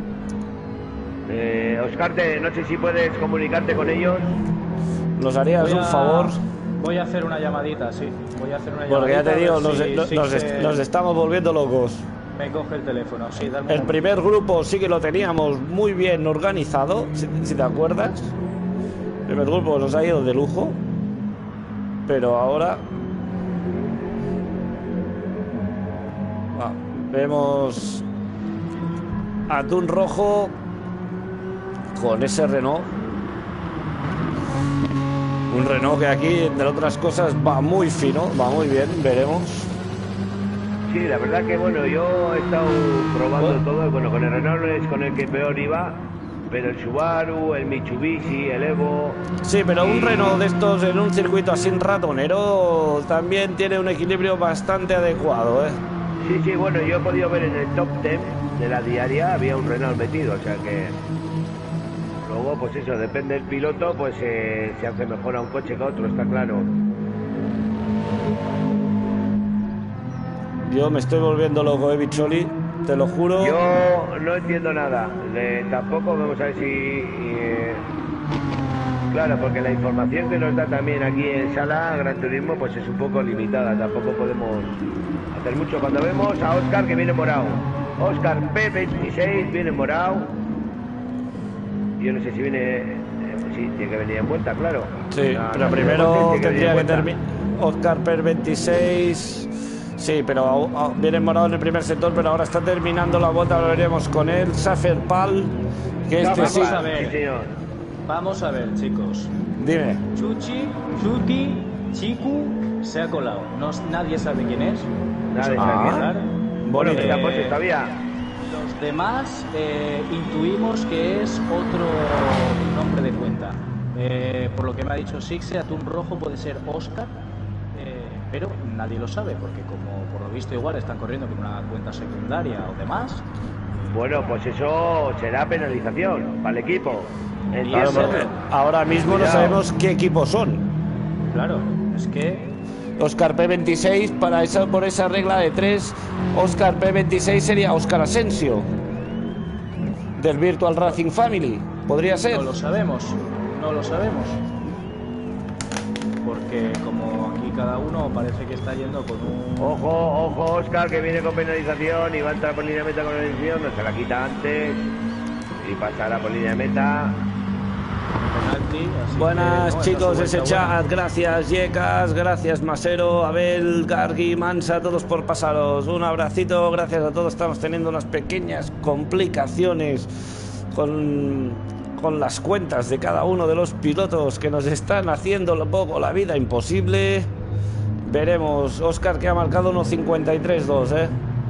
Oscar, no sé si puedes comunicarte con ellos. ¿Nos harías un favor? Voy a hacer una llamadita, sí. Voy a hacer una llamadita. Porque ya te digo, nos estamos volviendo locos. Me coge el teléfono, sí. El primer grupo sí que lo teníamos muy bien organizado, si te acuerdas. El primer grupo nos ha ido de lujo. Pero ahora... vemos Atún Rojo con ese Renault. Un Renault que aquí, entre otras cosas, va muy fino, va muy bien, veremos. Sí, la verdad que bueno, yo he estado probando todo. Bueno, con el Renault es con el que peor iba, pero el Subaru, el Mitsubishi, el Evo... Sí, pero un Renault de estos en un circuito así ratonero también tiene un equilibrio bastante adecuado, Sí, bueno, yo he podido ver en el top 10 de la diaria, había un Renault metido, o sea que... Luego, pues eso, depende del piloto, pues se hace mejor a un coche que a otro, está claro. Yo me estoy volviendo loco, Bicholi, te lo juro. Yo no entiendo nada, tampoco, vamos a ver si... claro, porque la información que nos da también aquí en Sala Gran Turismo, pues es un poco limitada, tampoco podemos hacer mucho. Cuando vemos a Oscar que viene morado, Oscar P26 viene morado, yo no sé si viene, sí, tiene que venir en vuelta, claro. Sí, No, pero no, primero tiene tendría que venir en terminar. Oscar Per 26. Sí, pero viene morado en el primer sector, pero ahora está terminando la vuelta. Lo veremos con él. Safer Pal, que este sí. Vamos a ver. Sí, señor. Vamos a ver, chicos. Dime. Chucky, Chiku se ha colado. Nadie sabe quién es. Nadie Eso sabe para quién es. empezar. Bueno, que estamos todavía. Los demás intuimos que es otro nombre de cuenta. Por lo que me ha dicho Sixe, Atún Rojo puede ser Oscar, pero nadie lo sabe, porque como por lo visto igual están corriendo con una cuenta secundaria o demás. Bueno, pues eso será penalización para el equipo. Claro, porque ahora mismo no Cuidado. sabemos qué equipos son. Claro, es que Oscar P26 por esa regla de 3. Oscar P26 sería Oscar Asensio del Virtual Racing Family. Podría ser. no lo sabemos. Porque como aquí cada uno parece que está yendo con un... Ojo, Oscar, que viene con penalización y va a entrar por línea de meta con penalización. No se la quita antes y pasará por línea de meta. penalti, así Buenas, que, no, chicos, esa ese vuelta buena. chat. Gracias, Yecas. Gracias, Masero, Abel, Gargi, Mansa, todos por pasaros. Un abracito. Gracias a todos. Estamos teniendo unas pequeñas complicaciones con las cuentas de cada uno de los pilotos que nos están haciendo un poco la vida imposible. Veremos. Oscar, que ha marcado unos 53-2,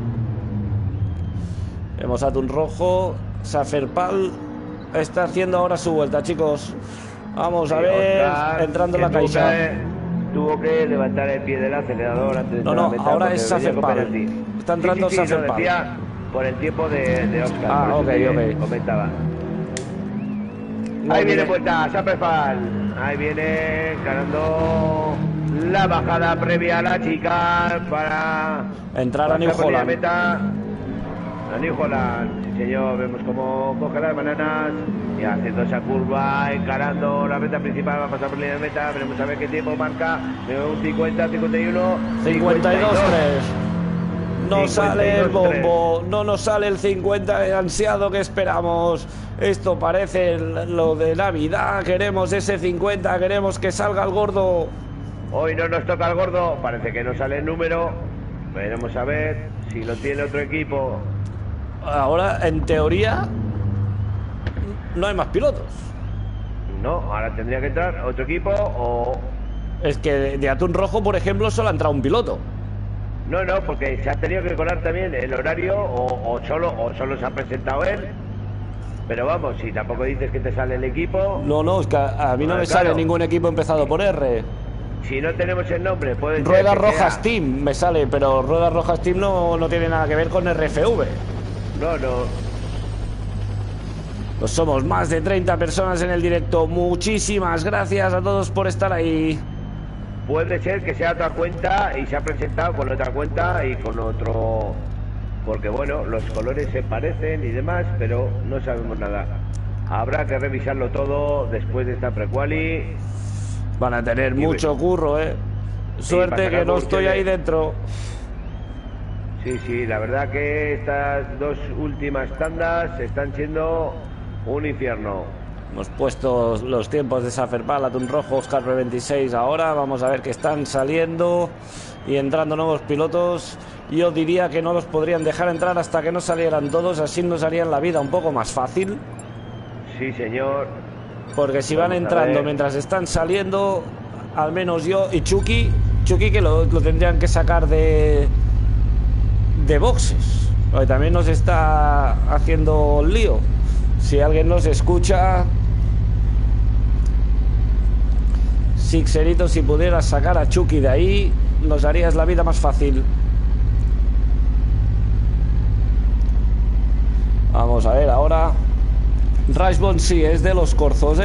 Vemos a Atún Rojo. Saferpal está haciendo ahora su vuelta, chicos. Vamos a ver. Oscar, Entrando en la que caixa. tuvo que levantar el pie del acelerador antes de No, entrar a no, la meta ahora porque es venía con Saferpal. penalti. Está entrando sí, Saferpal. lo decía por el tiempo de Oscar. Ah, por eso ok, que ok. comentaba. No, Ahí viene mire. vuelta, Saferpal. Ahí viene ganando la bajada previa a la chica para Entrar a New pasar por línea de Holland. meta. A New Holland, sí señor, vemos cómo coge las bananas y haciendo esa curva, encarando la meta principal, va a pasar por línea de meta, veremos a ver qué tiempo marca, veo un 50, 51, 52-3. No sale el 52-3. bombo, no nos sale el 50 ansiado que esperamos. Esto parece lo de Navidad. Queremos ese 50, queremos que salga el gordo. Hoy no nos toca el gordo, parece que no sale el número, veremos a ver si lo tiene otro equipo. Ahora, en teoría, no hay más pilotos. No, ahora tendría que entrar otro equipo o... Es que de Atún Rojo, por ejemplo, solo ha entrado un piloto. No, porque se ha tenido que colar también el horario o solo se ha presentado él. Pero vamos, si tampoco dices que te sale el equipo... No, es que a mí no me claro. sale ningún equipo empezado por R. Si no tenemos el nombre, puede ser Ruedas que Rojas sea- Team me sale, pero Ruedas Rojas Team no tiene nada que ver con RFV. No. Pues somos más de 30 personas en el directo. Muchísimas gracias a todos por estar ahí. Puede ser que sea otra cuenta y se ha presentado con otra cuenta y con otro... Porque bueno, los colores se parecen y demás, pero no sabemos nada. Habrá que revisarlo todo después de esta prequali. Van a tener mucho curro, Suerte para que sacar no estoy evoluciones. ahí dentro. Sí, la verdad que estas dos últimas tandas están siendo un infierno. Hemos puesto los tiempos de Saferpal, Atún Rojo, Oscar P26 ahora. Vamos a ver que están saliendo y entrando nuevos pilotos. Yo diría que no los podrían dejar entrar hasta que no salieran todos, así nos harían la vida un poco más fácil. Sí, señor. Porque si van Vamos a entrando ver. mientras están saliendo, al menos yo y Chucky que lo tendrían que sacar de boxes. Porque también nos está haciendo lío. Si alguien nos escucha, Sixerito, si pudieras sacar a Chucky de ahí, nos harías la vida más fácil. Vamos a ver ahora. Rashbon sí es de los corzos,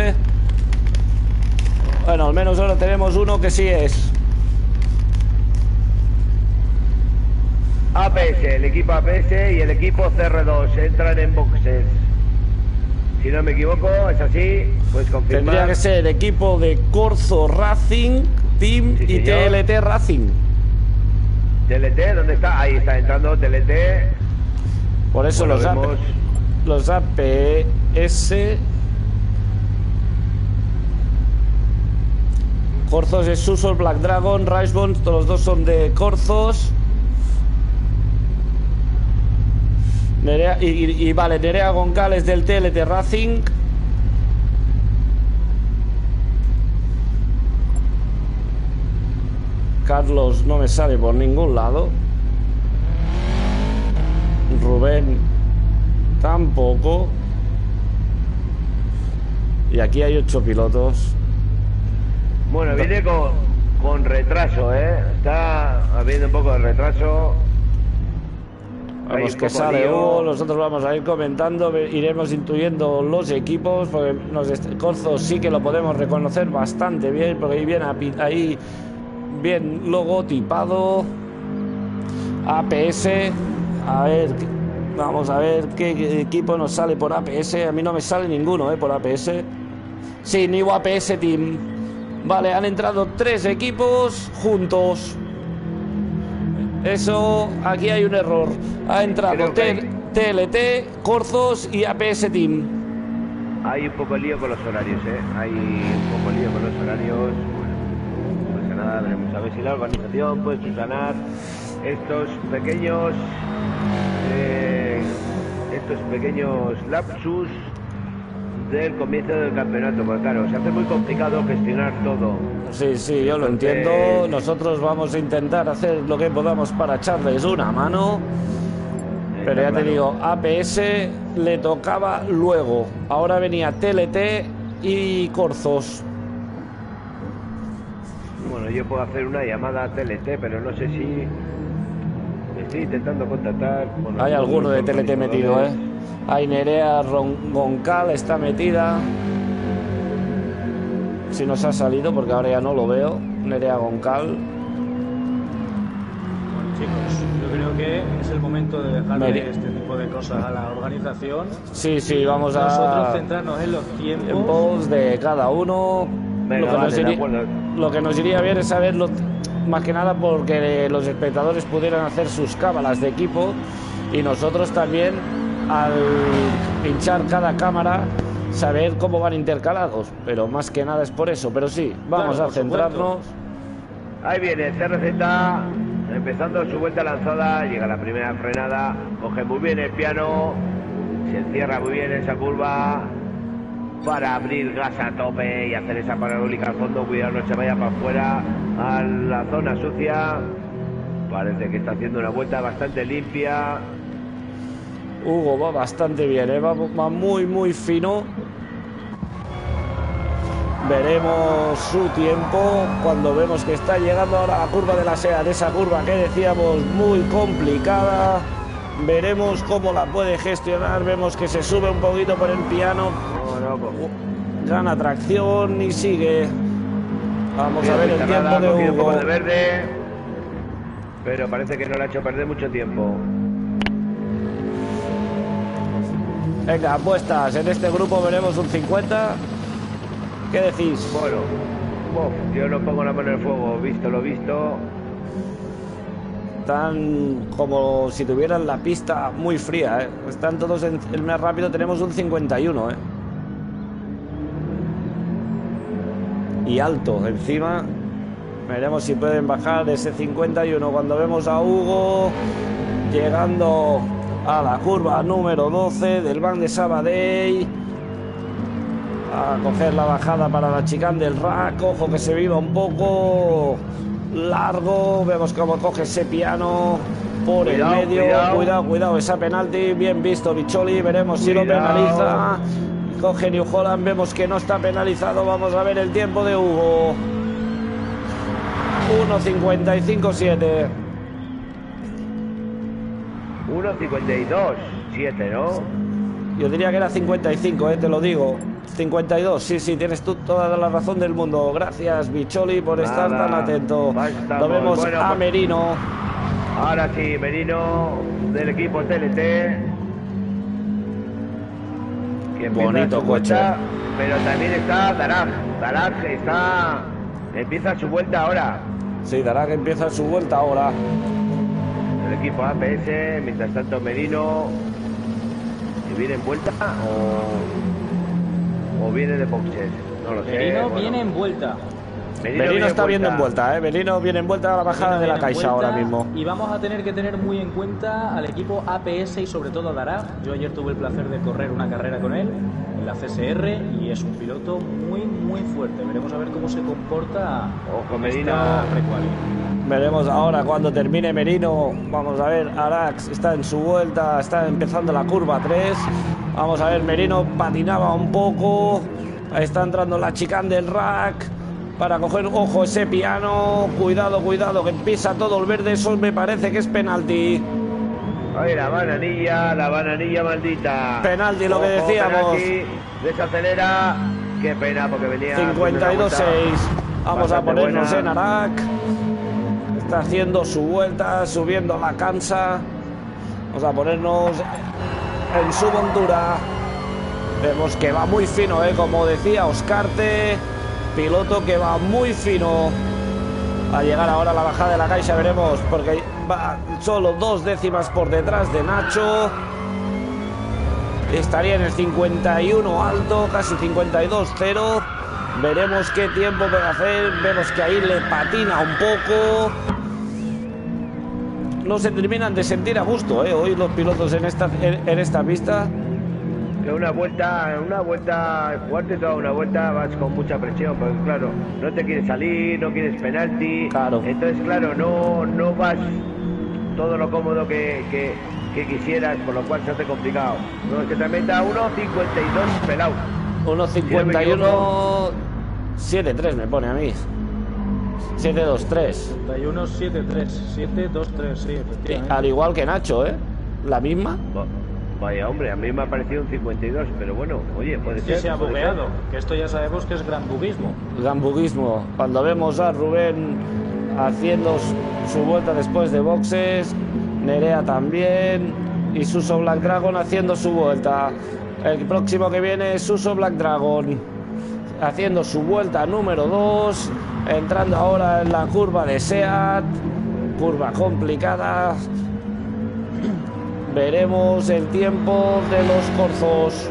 Bueno, al menos ahora tenemos uno que sí es. APS, el equipo APS y el equipo CR2 entran en boxes. Si no me equivoco, es así, pues confirmar. Tendría que ser equipo de Corzo Racing Team Sí, y señor. TLT Racing. TLT, ¿dónde está? Ahí está entrando TLT. Por eso Bueno, los vemos- APS Corzos es Susol, Black Dragon, Ricebone, todos los dos son de Corzos. Nerea, vale, Nerea Goncalves del TLT Racing. Carlos no me sale por ningún lado. Rubén tampoco. Y aquí hay 8 pilotos. Bueno, viene con retraso, está habiendo un poco de retraso. Vamos, que sale Hugo, nosotros vamos a ir comentando, iremos intuyendo los equipos, porque Corzos sí que lo podemos reconocer bastante bien, porque ahí viene ahí bien logotipado. APS, a ver, vamos a ver qué equipo nos sale por APS. A mí no me sale ninguno por APS. Sí, New APS Team. Vale, han entrado 3 equipos juntos. Eso, aquí hay un error. Ha entrado TLT, Corzos y APS Team. Hay un poco lío con los horarios, Hay un poco lío con los horarios. Bueno, no pasa nada, veremos a ver si la organización puede subsanar estos pequeños lapsus del comienzo del campeonato, porque claro, se hace muy complicado gestionar todo. Sí, yo lo entiendo. Nosotros vamos a intentar hacer lo que podamos para echarles una mano. Pero ya te digo, APS le tocaba luego. Ahora venía TLT y Corzos. Bueno, yo puedo hacer una llamada a TLT, pero no sé si... Estoy intentando contactar... Bueno, hay alguno de TLT metido, Hay Nerea Goncal, está metida. Si nos ha salido, porque ahora ya no lo veo. Nerea Goncal. Bueno, chicos, yo creo que es el momento de dejarle este tipo de cosas a la organización. Sí, vamos a... Nosotros centrarnos en los tiempos de cada uno. Venga, lo que nos iría bien es saberlo, más que nada porque los espectadores pudieran hacer sus cábalas de equipo y nosotros también, al pinchar cada cámara, saber cómo van intercalados, pero más que nada es por eso. Pero sí, vamos a centrarnos. Ahí viene CRZ empezando su vuelta lanzada, llega la primera frenada, coge muy bien el piano, se encierra muy bien esa curva para abrir gas a tope y hacer esa parabólica al fondo. Cuidado, no se vaya para afuera a la zona sucia. Parece que está haciendo una vuelta bastante limpia. Hugo va bastante bien, va muy fino. Veremos su tiempo cuando vemos que está llegando ahora a la curva de la SEAT, esa curva que decíamos muy complicada. Veremos cómo la puede gestionar. Vemos que se sube un poquito por el piano, gana tracción y sigue. Vamos a ver el tiempo de Hugo. De verde, pero parece que no le ha hecho perder mucho tiempo. Venga, apuestas. En este grupo veremos un 50. ¿Qué decís? Bueno, yo no pongo la mano en el fuego, visto lo visto. Están como si tuvieran la pista muy fría, Están todos en el más rápido, tenemos un 51, Y alto, encima. Veremos si pueden bajar ese 51 cuando vemos a Hugo llegando a la curva número 12 del Banc de Sabadell. A coger la bajada para la chicane del rack. Ojo que se viva un poco largo. Vemos cómo coge ese piano por el medio. Cuidado, esa penalti. Bien visto Bicholi. Veremos si lo penaliza. Coge New Holland. Vemos que no está penalizado. Vamos a ver el tiempo de Hugo. 1.55.7. 1.52.7, ¿no? Yo diría que era 55, te lo digo. 52, sí, tienes tú toda la razón del mundo. Gracias, Bicholi, por estar tan atento. Lo vemos bueno, a Merino. Ahora sí, Merino del equipo TLT. Que bonito coche. Vuelta, pero también está Daraj. Daraj empieza su vuelta ahora. Sí, Daraj empieza su vuelta ahora. El equipo APS, mientras tanto Merino. ¿Viene en vuelta o viene de boxes? No lo sé. Merino viene en vuelta. Merino está viendo en vuelta, Merino viene en vuelta a la bajada de la Caixa ahora mismo. Y vamos a tener que tener muy en cuenta al equipo APS y sobre todo a Dará. Yo ayer tuve el placer de correr una carrera con él en la CSR y es un piloto muy fuerte. Veremos a ver cómo se comporta. Ojo, Merino. Veremos ahora cuando termine Merino. Vamos a ver, Arax está en su vuelta, está empezando la curva 3. Vamos a ver, Merino patinaba un poco. Está entrando la chicane del rack para coger, ojo, ese piano. Cuidado, que pisa todo el verde. Eso me parece que es penalti. Ay, la bananilla maldita. Penalti, lo que decíamos. Penalti, desacelera. Qué pena, porque venía 52-6. Vamos a ponernos en Arac. Está haciendo su vuelta, subiendo la cansa. Vamos a ponernos en su montura. Vemos que va muy fino, como decía Oscarte. Piloto que va muy fino. A llegar ahora a la bajada de la Caixa, veremos, porque va solo 2 décimas por detrás de Nacho. Estaría en el 51 alto, casi 52-0. Veremos qué tiempo puede hacer. Vemos que ahí le patina un poco. No se terminan de sentir a gusto, hoy los pilotos en esta pista. Que una vuelta, jugarte toda una vuelta vas con mucha presión, porque claro, no te quieres salir, no quieres penalti. Claro. Entonces, claro, no vas todo lo cómodo que quisieras, por lo cual se hace complicado. No, que te meta 1.52 pelado. 1.51 7-3 me pone a mí. 7-2-3. 51-7-3. 7-2-3, sí, efectivamente. Al igual que Nacho, la misma. Vaya, hombre, a mí me ha parecido un 52, pero bueno, oye, puede ser. Sí, se ha bugueado, que esto ya sabemos que es gran buguismo. Gran buguismo. Cuando vemos a Rubén haciendo su vuelta después de boxes, Nerea también, y Suso Black Dragon haciendo su vuelta. El próximo que viene es Suso Black Dragon, haciendo su vuelta número 2, entrando ahora en la curva de SEAT, curva complicada. Veremos el tiempo de los corzos.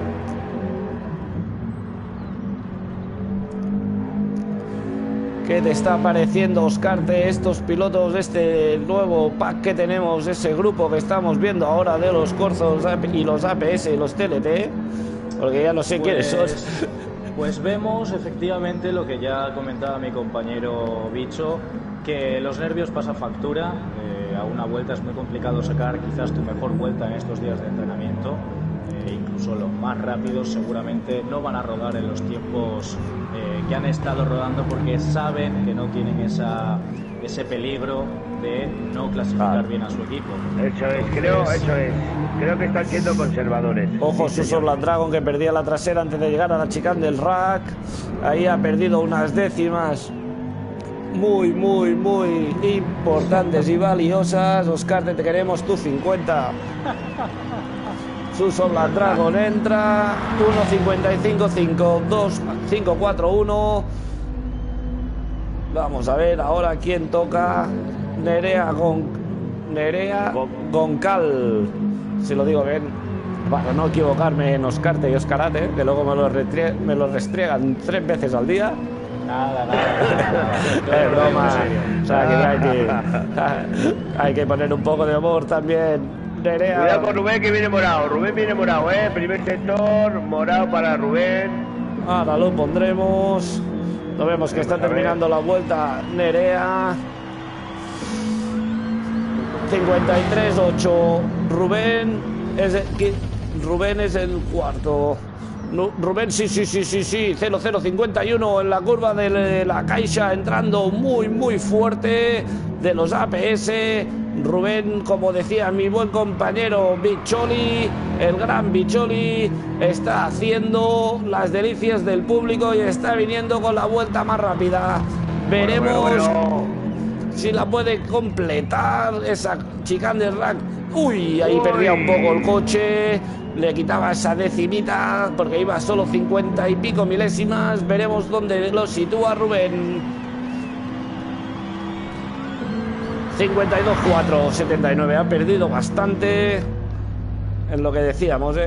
¿Qué te está pareciendo, Oscarte, estos pilotos, este nuevo pack que tenemos, ese grupo que estamos viendo ahora de los corzos y los APS y los TLT? Porque ya no sé quiénes son. Pues vemos efectivamente lo que ya comentaba mi compañero Bicho, que los nervios pasan factura. A una vuelta es muy complicado sacar quizás tu mejor vuelta en estos días de entrenamiento. Incluso los más rápidos seguramente no van a rodar en los tiempos que han estado rodando, porque saben que no tienen ese peligro de no clasificar bien a su equipo. Eso es. Creo que están siendo conservadores. Ojo, Suso Black Dragon, que perdía la trasera antes de llegar a la chicane del rack. Ahí ha perdido unas décimas muy importantes y valiosas. Oscar, te queremos tu 50. Suso Black Dragon entra 1.55.5.2.5.4.1. Vamos a ver ahora quién toca. Nerea Goncal, si lo digo bien, para no equivocarme en Oscarte y Oscarate, que luego me lo restriegan 3 veces al día. Nada. Es broma. O sea, que hay que poner un poco de humor también. Nerea. Cuidado con Rubén, que viene morado. Rubén viene morado, primer sector, morado para Rubén. Ahora lo pondremos. Lo vemos que está terminando la vuelta Nerea. 53-8. Rubén es el cuarto. Rubén, sí, 0-0-51 en la curva de la Caixa, entrando muy fuerte de los APS. Rubén, como decía mi buen compañero Bicholi, el gran Bicholi, está haciendo las delicias del público y está viniendo con la vuelta más rápida. Veremos si la puede completar esa chicane del rack. Ahí perdía un poco el coche, le quitaba esa decimita porque iba solo 50 y pico milésimas. Veremos dónde lo sitúa Rubén. 52-4, 79. Ha perdido bastante en lo que decíamos,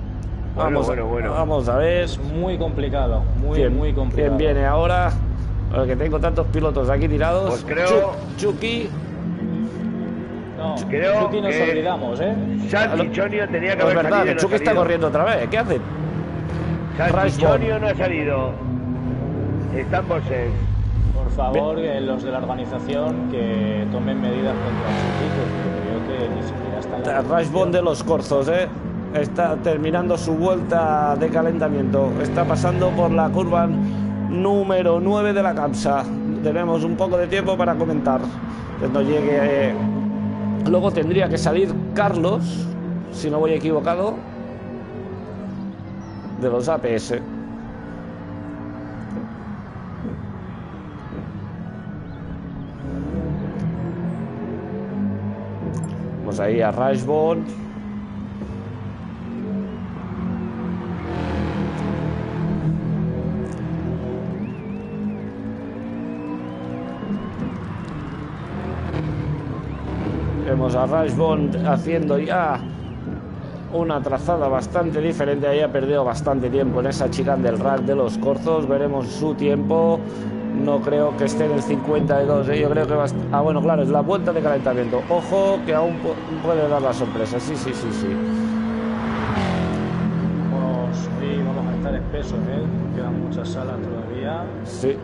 Vamos a ver. Es muy complicado, muy complicado. ¿Quién viene ahora? Porque tengo tantos pilotos aquí tirados. Pues creo... Chucky. No, creo Chucky nos que olvidamos, ¿eh? Salchichonio tenía que Pues haber verdad, salido. que Y no Chucky ha está salido. corriendo otra vez. ¿Qué hace? Salchichonio no ha salido. Están bosses. Por favor, los de la organización que tomen medidas contra Chucky, porque creo que ni siquiera está en la Rashbone de los Corzos, está terminando su vuelta de calentamiento. Está pasando por la curva número 9 de la Capsa. Tenemos un poco de tiempo para comentar. Cuando llegue... luego tendría que salir Carlos, si no voy equivocado, de los APS. Vamos ahí a Rashbone. Vemos a Rashbone haciendo ya una trazada bastante diferente. Ahí ha perdido bastante tiempo en esa chicane del rack de los Corzos. Veremos su tiempo. No creo que esté en el 52, yo creo que va a estar... Ah, bueno, claro, es la vuelta de calentamiento. Ojo, que aún puede dar la sorpresa. Sí. Vamos a estar espesos, quedan muchas salas todavía. Sí.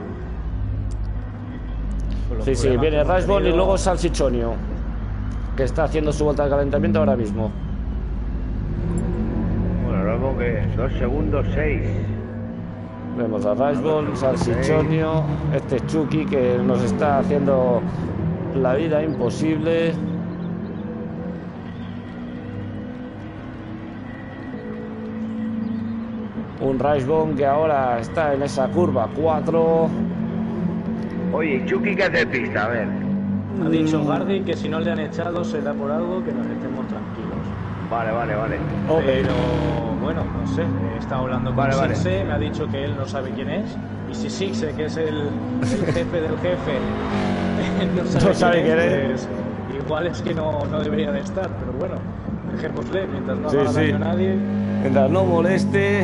Sí, viene Rashbone y luego Salchichonio, que está haciendo su vuelta de calentamiento ahora mismo. Bueno, luego que 2 segundos 6. Vemos a Rashbone, Salchichonio, este Chucky que nos está haciendo la vida imposible. Un Rashbone que ahora está en esa curva 4. Oye, Chucky, ¿qué hace pista? A ver. Ha dicho Hardy que si no le han echado será por algo, que nos estemos tranquilos. Vale. Okay. Pero bueno, no sé, he estado hablando con Sixe, me ha dicho que él no sabe quién es. Y si Sixe, que es el jefe del jefe, no sabe quién es, pues igual es que no debería de estar. Pero bueno, dejémosle mientras no haga daño a nadie. Mientras no moleste.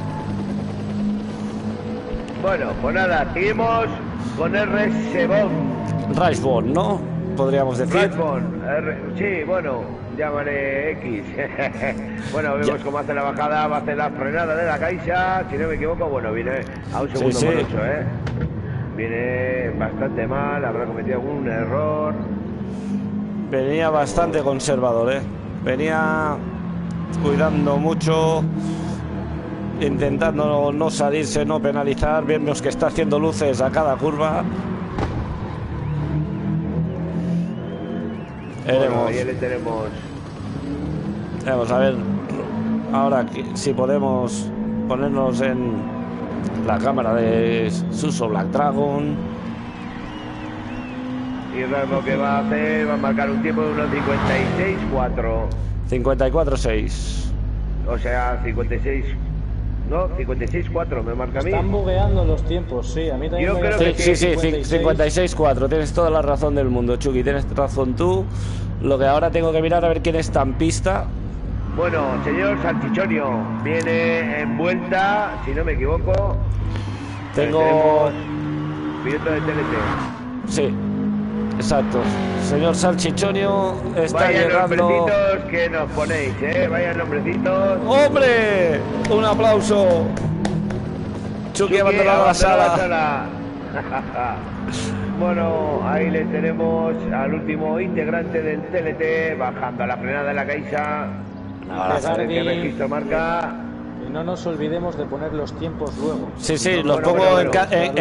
Bueno, pues nada, seguimos con Rashbone, ¿no? Podríamos decir. Rashbone, sí, bueno, llámale X. Bueno, vemos cómo hace la bajada, va a hacer la frenada de la Caixa, si no me equivoco, bueno, viene a un segundo por 8, Viene bastante mal, habrá cometido algún error. Venía bastante conservador, venía cuidando mucho, intentando no salirse, no penalizar. Vemos que está haciendo luces a cada curva. Bueno, ahí le tenemos. Vamos a ver ahora si podemos ponernos en la cámara de Suso Black Dragon. Y Rashbone que va a hacer, va a marcar un tiempo de unos 56.4. 54.6. O sea, 56. No, 56.4 me marca a mí. Están bugueando los tiempos, sí, a mí también. Yo creo que sí, 56.4. Tienes toda la razón del mundo, Chucky, tienes razón tú. Lo que ahora tengo que mirar a ver quién está en pista. Bueno, señor Salchichonio, viene en vuelta, si no me equivoco. Tengo... piloto de TLT. Sí, exacto. Señor Salchichonio está Vaya llegando... nombrecitos que nos ponéis, Vaya nombrecitos. ¡Hombre! Un aplauso. Chucky abandonado la sala. Bueno, ahí le tenemos al último integrante del TLT bajando a la frenada de la Caixa. Ahora saber qué registro marca. Y no nos olvidemos de poner los tiempos luego. Sí, los pongo en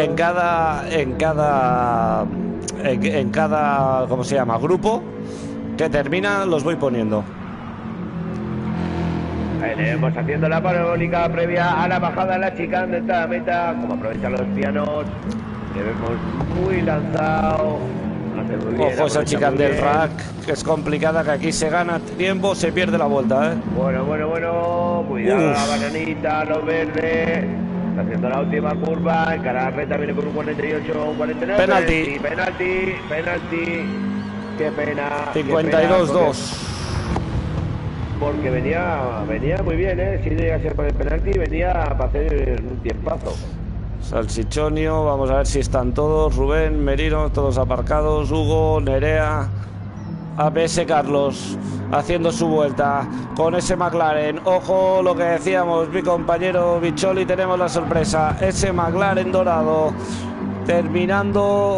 cada ¿cómo se llama? Grupo que termina, los voy poniendo. Ahí le vemos haciendo la parabólica previa a la bajada de la chicane de esta meta. Como aprovechan los pianos, le vemos muy lanzado. Hace muy bien, Ojo esa chicane del rack, que es complicada, que aquí se gana tiempo, se pierde la vuelta, Bueno, cuidado la bananita, los verdes. Está haciendo la última curva, en cara recta viene con un 48, un 49. Penalti. Penalti. Qué pena. 52-2. Porque venía muy bien, si llega a ser por el penalti, venía para hacer un tiempazo. Salchichonio, vamos a ver si están todos. Rubén, Merino, todos aparcados. Hugo, Nerea, APS Carlos haciendo su vuelta con ese McLaren. Ojo lo que decíamos, mi compañero Bicholi, tenemos la sorpresa. Ese McLaren dorado terminando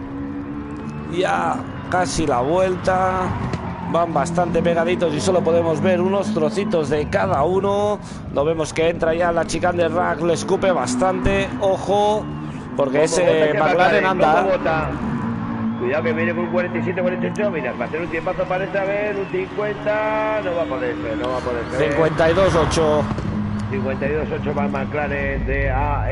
ya casi la vuelta. Van bastante pegaditos y solo podemos ver unos trocitos de cada uno. Lo vemos que entra ya la chicane de Rack, le escupe bastante. Ojo, porque ese McLaren anda. Cuidado que viene con 47, 48. Mira, va a ser un tiempazo para esta vez. Un 50. No va a poder ser, no va a poder ser. 52.8. 52.8 para el McLaren de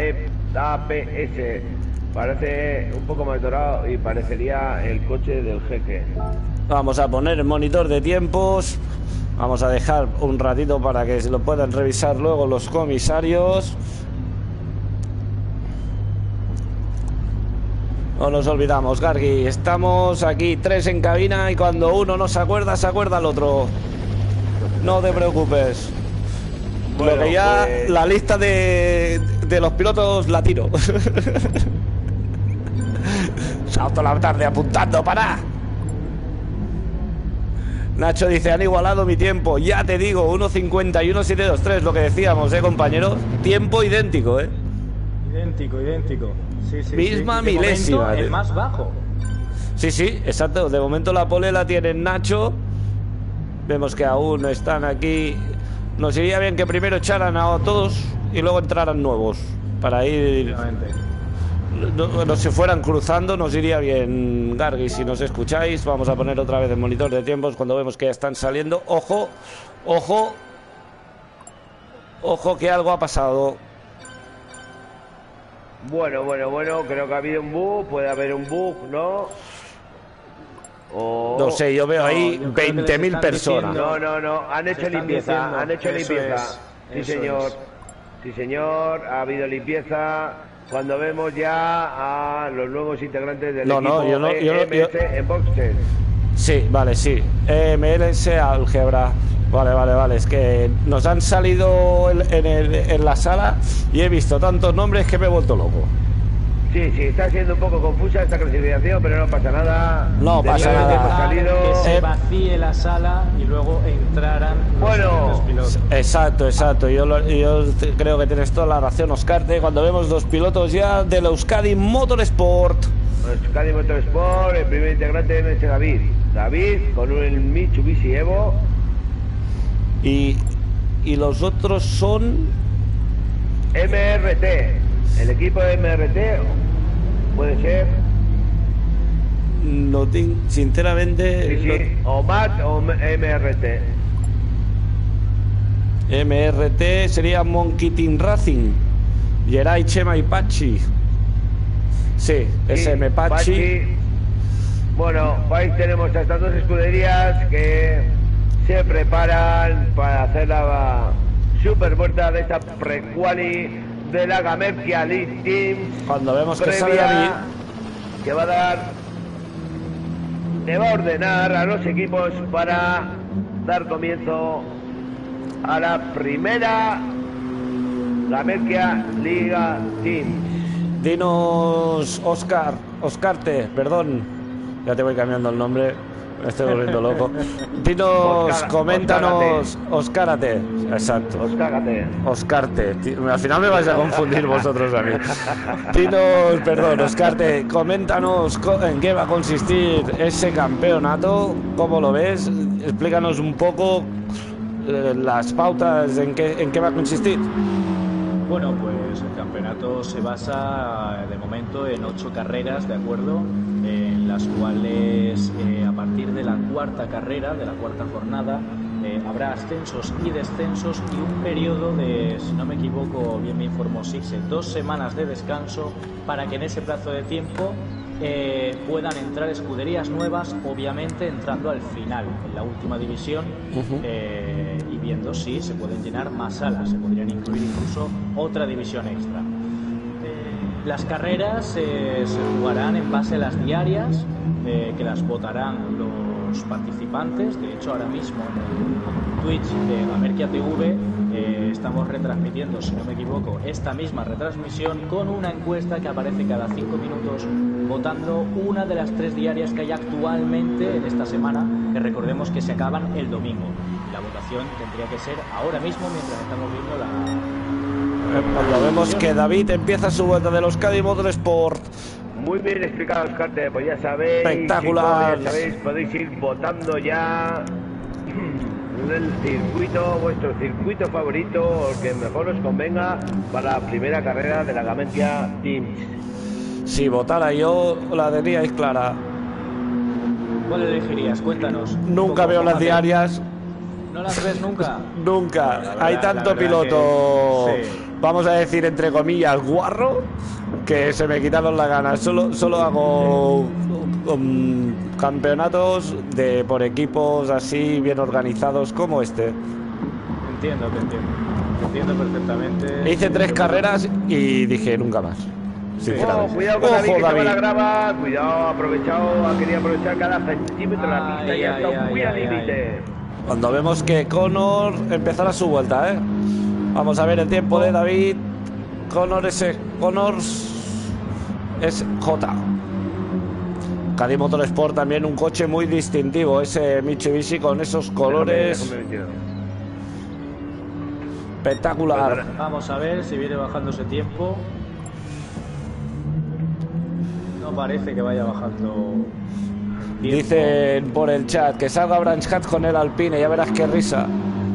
APS. Parece un poco más dorado y parecería el coche del jeque. Vamos a poner el monitor de tiempos. Vamos a dejar un ratito para que se lo puedan revisar luego los comisarios. No nos olvidamos, Gargi. Estamos aquí 3 en cabina y cuando uno no se acuerda el otro. No te preocupes. Bueno, lo que ya pues... la lista de los pilotos la tiro. Salto la tarde apuntando, para. Nacho dice, han igualado mi tiempo. Ya te digo, 1.51.723, lo que decíamos, compañeros. Tiempo idéntico, Idéntico. Sí, misma milésima. Momento, el más bajo. Sí, exacto. De momento la pole la tiene Nacho. Vemos que aún están aquí. Nos iría bien que primero echaran a todos y luego entraran nuevos. Para ir... No se fueran cruzando, nos iría bien, Gargi, si nos escucháis. Vamos a poner otra vez el monitor de tiempos cuando vemos que ya están saliendo. Ojo, que algo ha pasado. Bueno, creo que ha habido un bug, puede haber un bug, ¿no? No sé, yo veo ahí 20.000 personas. No, han hecho limpieza, Sí, señor, ha habido limpieza. Cuando vemos ya a los nuevos integrantes del equipo EMS en boxes. Sí, vale, sí. EMS Álgebra. Vale. Es que nos han salido en la sala y he visto tantos nombres que me he vuelto loco. Sí, está siendo un poco confusa esta clasificación, pero no pasa nada. No pasa nada. Que se vacíe la sala y luego entraran los pilotos. Exacto. Yo creo que tienes toda la razón, Oscarte. Cuando vemos los pilotos ya del Euskadi Motorsport. El primer integrante es David con un Mitsubishi Evo. Y los otros son MRT. El equipo de MRT puede ser. No tengo, sinceramente. Sí. O MAT o MRT. MRT sería Monkey Team Racing. Geray, Chema y Pachi. Sí, SM Pachi. Bueno, ahí tenemos a estas dos escuderías que se preparan para hacer la super vuelta de esta pre-quali de la Gamerkia League Team. Cuando vemos que sale David, que va a dar, le va a ordenar a los equipos para dar comienzo a la primera Gamerkia Liga Team. Dinos, Oscarte, perdón, ya te voy cambiando el nombre. Me estoy volviendo loco. Dinos, coméntanos, Oscárate. Exacto. Oscarte. Al final me vais a confundir vosotros a mí. Dinos, perdón, Oscarte, coméntanos en qué va a consistir ese campeonato. ¿Cómo lo ves? Explícanos un poco las pautas en qué va a consistir. Bueno, pues el campeonato se basa de momento en 8 carreras, ¿de acuerdo? En las cuales a partir de la cuarta carrera, de la cuarta jornada, habrá ascensos y descensos y un periodo de, si no me equivoco, bien me informó Sixe, 2 semanas de descanso para que en ese plazo de tiempo puedan entrar escuderías nuevas, obviamente entrando al final, en la última división, y viendo si se pueden llenar más salas, se podrían incluir incluso otra división extra. Las carreras se jugarán en base a las diarias, que las votarán los participantes. De hecho, ahora mismo en el Twitch de Gamerkia TV estamos retransmitiendo, si no me equivoco, esta misma retransmisión con una encuesta que aparece cada 5 minutos votando una de las 3 diarias que hay actualmente en esta semana, que recordemos que se acaban el domingo. La votación tendría que ser ahora mismo mientras estamos viendo la... Cuando vemos que David empieza su vuelta de los Cádiz Motorsport. Muy bien explicado, Oscar, pues ya sabéis, espectacular. chicos, ya sabéis, podéis ir votando ya el circuito, vuestro circuito favorito, el que mejor os convenga para la primera carrera de la Gamentia Teams. Si votara yo, la teníais clara. ¿Cuál elegirías? Cuéntanos. Nunca veo las diarias. ¿No las ves nunca? Nunca. Verdad, hay tanto piloto, que... sí. Vamos a decir entre comillas, guarro, que se me quitaron las ganas. Solo hago campeonatos por equipos así bien organizados como este. Entiendo, te entiendo perfectamente. Hice 3 carreras y dije nunca más. Oh, cuidado con David, que se va la grava, cuidado, quería aprovechar cada centímetro de la pista y ha estado muy al límite. Cuando vemos que Connor empezará su vuelta, vamos a ver el tiempo de David. Connor es J. Cádiz Motorsport también un coche muy distintivo, ese Mitsubishi con esos colores. Espectacular. Vamos a ver si viene bajando ese tiempo. No parece que vaya bajando. Dicen por el chat que salga Branch Hat con el Alpine, ya verás qué risa.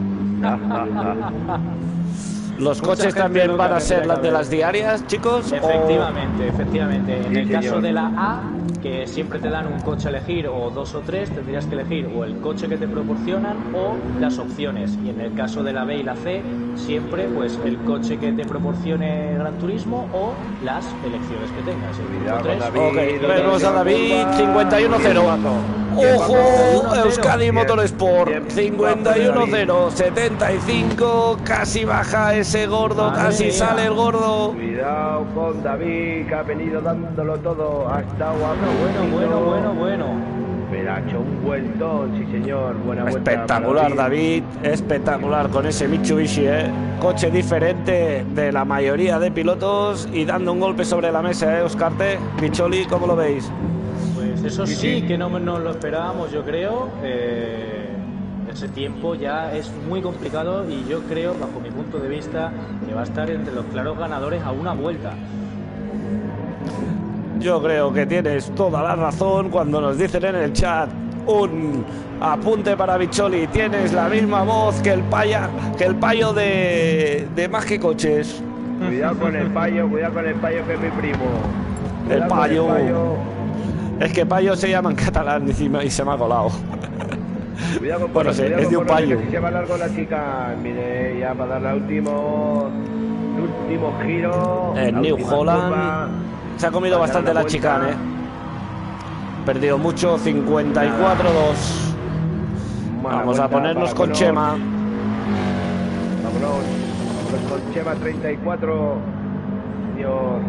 ¿Los coches también van a ser las de las diarias, chicos? Efectivamente. En el caso señor. de la A, que siempre te dan un coche a elegir o 2 o 3, tendrías que elegir o el coche que te proporcionan o las opciones. Y en el caso de la B y la C, siempre pues el coche que te proporcione Gran Turismo o las elecciones que tengas. Vemos a David, 51-0. ¡Ojo! Euskadi Motorsport, 51-0, 75. Casi baja ese gordo, casi sale el gordo. Cuidado con David, que ha venido dándolo todo. Ha estado Bueno. Pero ha hecho un vueltón, sí señor. Buena vuelta. Espectacular, David, espectacular con ese Mitsubishi, coche diferente de la mayoría de pilotos y dando un golpe sobre la mesa, Oscarte. Picholi, ¿cómo lo veis? Pues eso sí que no nos lo esperábamos, yo creo. Ese tiempo ya es muy complicado y yo creo, bajo mi punto de vista, que va a estar entre los claros ganadores a una vuelta. Yo creo que tienes toda la razón cuando nos dicen en el chat un apunte para Bicholi. Tienes la misma voz que el payo de Más que Coches. Cuidado con el payo, que es mi primo. El payo. Es que payo se llama en catalán y se me ha colado. Cuidado con bueno, es de un payo. Si se va largo la chica, mire, ya para dar el último giro. En New Holland curva, se ha comido bastante la chicane. Perdido mucho, 54-2. Vamos a ponernos con Chema. Vámonos con Chema, 34. Señor.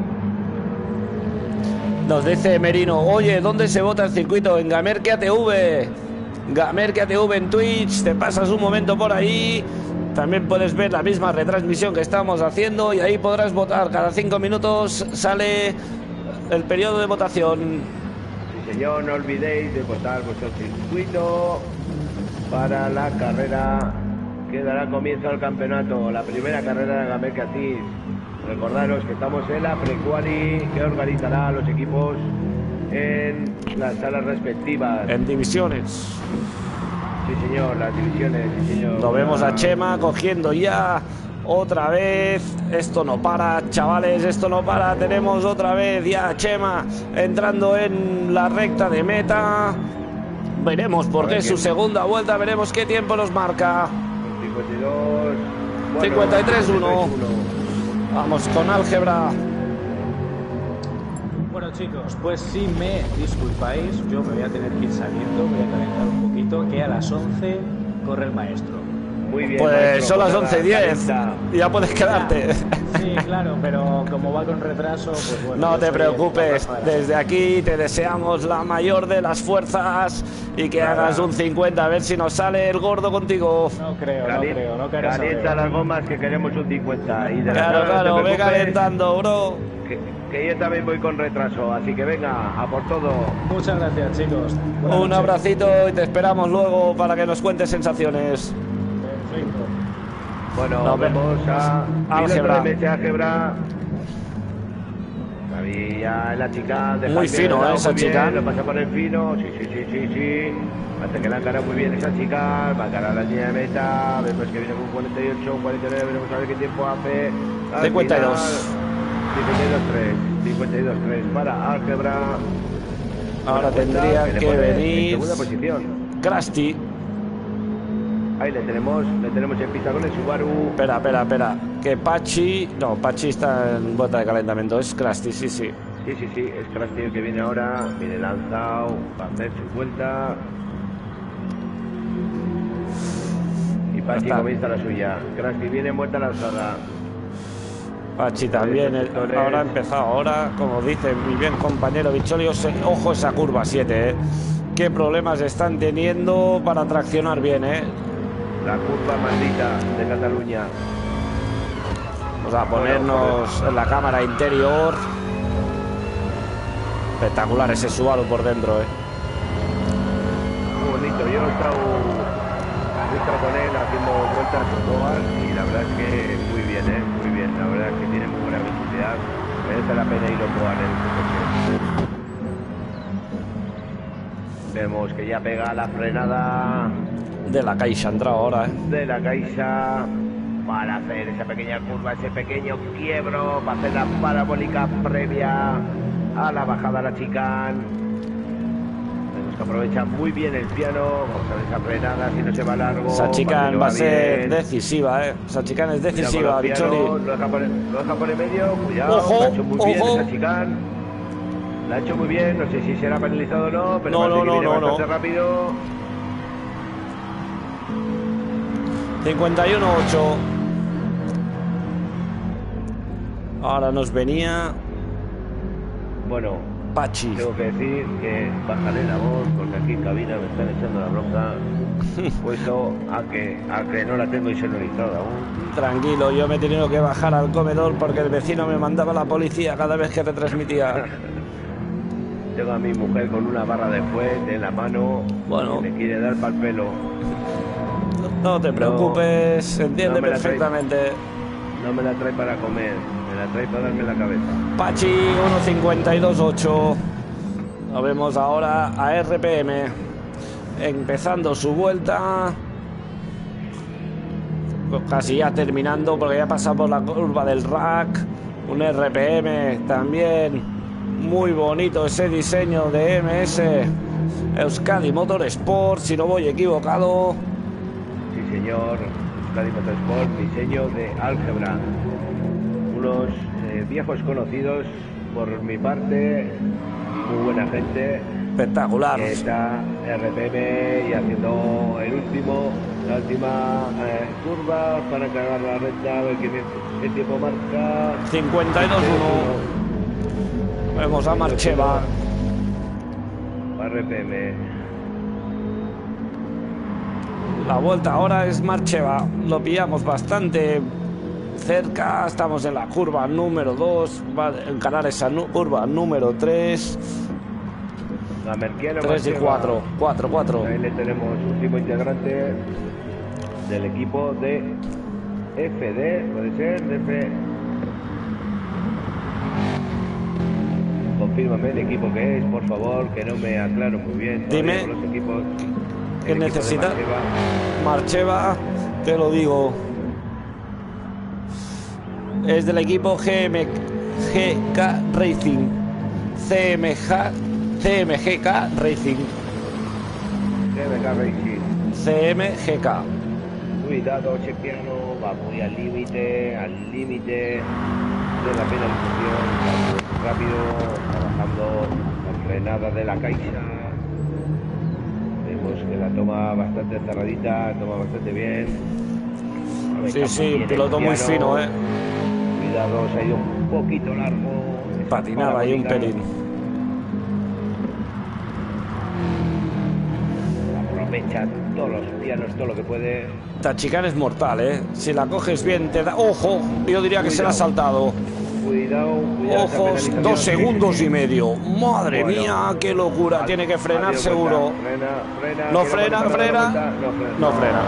Nos dice Merino, oye, ¿dónde se vota el circuito? En Gamerkia TV. Gamerkia TV en Twitch, te pasas un momento por ahí. También puedes ver la misma retransmisión que estamos haciendo y ahí podrás votar. Cada 5 minutos sale el periodo de votación. Sí, señor, no olvidéis de votar vuestro circuito para la carrera que dará comienzo al campeonato, la primera carrera de Gamerkia TV. Recordaros que estamos en la pre-quali que organizará a los equipos en las salas respectivas. En divisiones. Sí, señor, las divisiones, sí, señor. Lo vemos a Chema cogiendo ya otra vez. Esto no para, chavales, esto no para. Tenemos otra vez ya a Chema entrando en la recta de meta. Veremos por qué su segunda vuelta, veremos qué tiempo nos marca. 53-1. Vamos con álgebra. Bueno, chicos, pues si me disculpáis, yo me voy a tener que ir saliendo, voy a calentar un poquito, que a las 11 corre el maestro. Muy bien. Pues maestro, son las nada, 11:10. calienta. Ya puedes quedarte. Sí, claro, pero como va con retraso, pues bueno. No yo te soy preocupes, el que desde aquí te deseamos la mayor de las fuerzas y que Nada. hagas un 50, a ver si nos sale el gordo contigo. No creo, no quiero Calienta saber. las gomas que queremos un 50. Y de la Claro, sala no te claro, ve preocupes, calentando, bro. que yo también voy con retraso, así que venga, a por todo. Muchas gracias, chicos. Buenas Un noches. abracito y te esperamos luego para que nos cuentes sensaciones. Bueno, Perfecto. Nos vemos a Álgebra. Álgebra. Sabía la chica de Muy Jaime, fino, lo esa muy bien, chica. Lo pasa por el fino, sí. Hace que la encara muy bien esa chica, va a encarar la línea de meta, vemos que viene con 48, 49, veremos a ver qué tiempo hace. Al 52. final, 52-3 para Álgebra. Ahora Buena tendría vuelta, que le pone venir en segunda posición. Krusty. Ahí le tenemos en pista con el Subaru. Espera. Que Pachi. No, Pachi está en vuelta de calentamiento. Es Krusty, sí. Sí, es Krusty el que viene ahora, viene lanzado, va a hacer su vuelta. Y Pachi Está. comienza la suya. Krusty viene en vuelta lanzada. Pachi también. Ahora ha empezado. Ahora, como dice mi bien compañero Bicholio, ojo esa curva 7, Qué problemas están teniendo para traccionar bien, La curva maldita de Cataluña. Vamos a ponernos en la cámara interior. Espectacular ese Subaru por dentro, Muy bonito. Yo he estado con él haciendo vueltas con Goas y la verdad es que muy bien. La verdad es que tiene muy buena visibilidad. Merece la pena ir a probar en este coche. Vemos que ya pega la frenada de la Caixa ha entrado ahora, de la Caixa para hacer esa pequeña curva, ese pequeño quiebro, para hacer la parabólica previa a la bajada a la chicane. Vemos que aprovecha muy bien el piano. Vamos a ver esa frenada, si no se va largo. Esa chicane va a ser bien. decisiva, Esa chicane es decisiva, Cuidado con los Bicholi. pianos, lo deja por el medio. Cuidado, Ojo, lo ha hecho muy bien ojo. esa chicane. La ha hecho muy bien, no sé si será penalizado o no, pero No, parece que viene no. bastante rápido. 51-8. Ahora nos venía Bueno, Pachi. tengo que decir que bajaré la voz porque aquí en cabina me están echando la bronca, puesto a que no la tengo insonorizada aún. Tranquilo, yo me he tenido que bajar al comedor porque el vecino me mandaba a la policía cada vez que retransmitía. Tengo a mi mujer con una barra de fuet en la mano, Bueno. que me quiere dar pa'l pelo. No te preocupes, se entiende no me la trae. perfectamente. No me la trae para comer, me la trae para darme en la cabeza. Pachi 1.52.8. Lo vemos ahora a RPM empezando su vuelta, pues casi ya terminando porque ya pasa por la curva del rack. Un RPM también muy bonito, ese diseño de MS Euskadi Motorsport, si no voy equivocado. Sí, señor. Euskadi Motorsport, diseño de Álgebra. Unos viejos conocidos por mi parte, muy buena gente. Espectacular. Que está RPM y haciendo la última curva para cargar la recta, a ver qué tiempo marca. 52.1. Vemos a Marcheva. RPM. La vuelta ahora es Marcheva. Lo pillamos bastante cerca. Estamos en la curva número 2. Va a encarar esa curva número 3. Gamerquiano 3 y 4. 4. Ahí le tenemos último integrante del equipo de FD, puede ser, de F. Confírmame el equipo que es, por favor, que no me aclaro muy bien. Dime. Los equipos, ¿Qué el equipo de necesita? Marcheva. Marcheva, te lo digo. Es del equipo GK Racing. CMGK Racing. GMK Racing. CMGK. Cuidado, Chepiano, va muy al límite de la penalización, va muy rápido, trabajando la frenada de la Caixa. Vemos que la toma bastante cerradita, toma bastante bien. aprovecha Sí, muy bien piloto el muy piano. fino, Cuidado, se ha ido un poquito largo. Patinaba ahí un pelín. Aprovecha todos los pianos, todo lo que puede. Esta chicana es mortal, Si la coges bien, te da... ¡Ojo! Yo diría que se la ha saltado. Cuidado, cuidado. esa Ojos, penalización. 2 segundos Sí. y medio. Madre Bueno. mía, qué locura. Tiene que frenar Adiós, seguro. Frena. No que frena, hemos frena. dado la vuelta. No frena.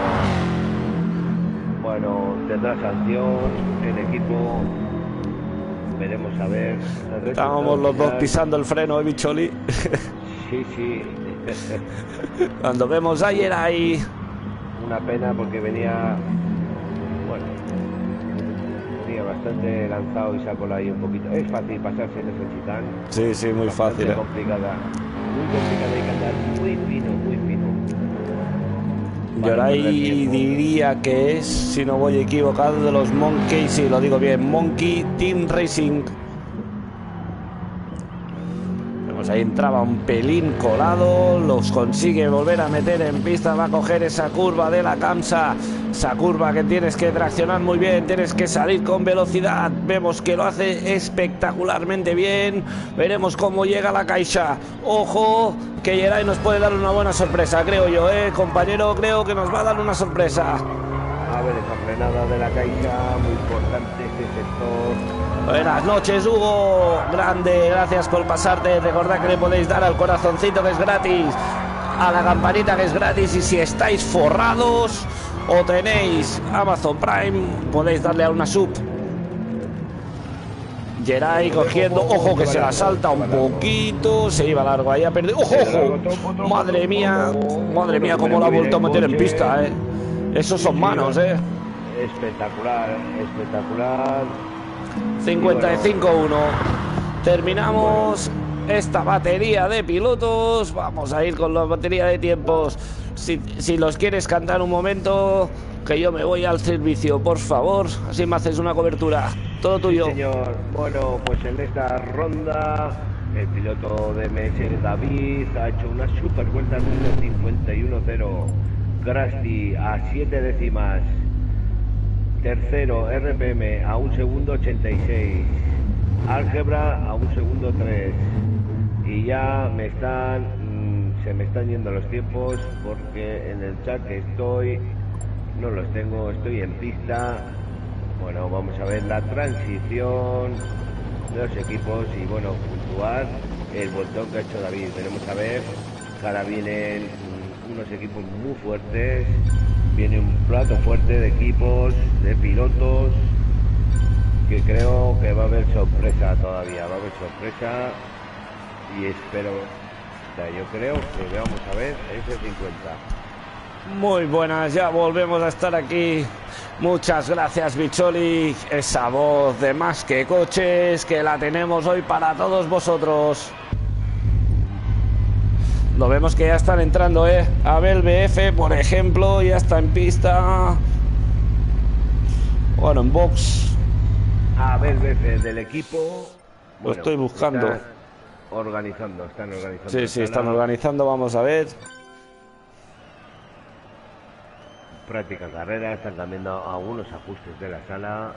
Bueno, tendrá sanción el equipo. Veremos a ver. Estábamos los dos pisando el freno, Bicholi. Sí. Cuando vemos ayer ahí. Una pena porque venía bastante lanzado y sacó ahí un poquito. Es fácil pasarse en ese chicán. Sí, muy fácil. Muy complicada hay que andar muy fino. Yo ahí diría que es, si no voy equivocado, de los Monkey, sí, lo digo bien, Monkey Team Racing. Vemos ahí entraba un pelín colado, los consigue volver a meter en pista, va a coger esa curva de la Kamsa, esa curva que tienes que traccionar muy bien, tienes que salir con velocidad. Vemos que lo hace espectacularmente bien, veremos cómo llega la Caixa. Ojo, que Geray nos puede dar una buena sorpresa, creo yo, compañero, creo que nos va a dar una sorpresa. A ver, esa frenada de la Caixa, muy importante este sector. Buenas noches, Hugo, grande, gracias por pasarte. Recordad que le podéis dar al corazoncito, que es gratis, a la campanita, que es gratis, y si estáis forrados o tenéis Amazon Prime, podéis darle a una sub. Geray cogiendo, ojo que se la salta un poquito, se iba largo ahí, ha perdido. ¡Ojo! Madre mía, cómo la ha vuelto a meter en pista, Esos son manos, Espectacular. 55-1. Terminamos esta batería de pilotos. Vamos a ir con la batería de tiempos. Si los quieres cantar un momento, que yo me voy al servicio, por favor. Así me haces una cobertura. Todo tuyo. Sí, señor. Bueno, pues en esta ronda el piloto de MS, David, ha hecho una super vuelta de 51-0. Grasti a 7 décimas. Tercero, RPM a 1 segundo 86. Álgebra a 1 segundo 3. Y ya se me están yendo los tiempos porque en el chat que estoy no los tengo, estoy en pista. Bueno, vamos a ver la transición de los equipos y bueno, puntuar el voltón que ha hecho David. Veremos a ver que ahora vienen unos equipos muy fuertes. Viene un plato fuerte de equipos, de pilotos, que creo que va a haber sorpresa todavía, y espero, yo creo que vamos a ver ese 50. Muy buenas, ya volvemos a estar aquí. Muchas gracias, Bicholi, esa voz de Más que Coches que la tenemos hoy para todos vosotros. Lo vemos que ya están entrando, Abel BF, por ejemplo, ya está en pista. Bueno, en box. Abel BF del equipo. Lo estoy buscando. Están organizando. Sí, están organizando, vamos a ver. Práctica carrera, están cambiando algunos ajustes de la sala.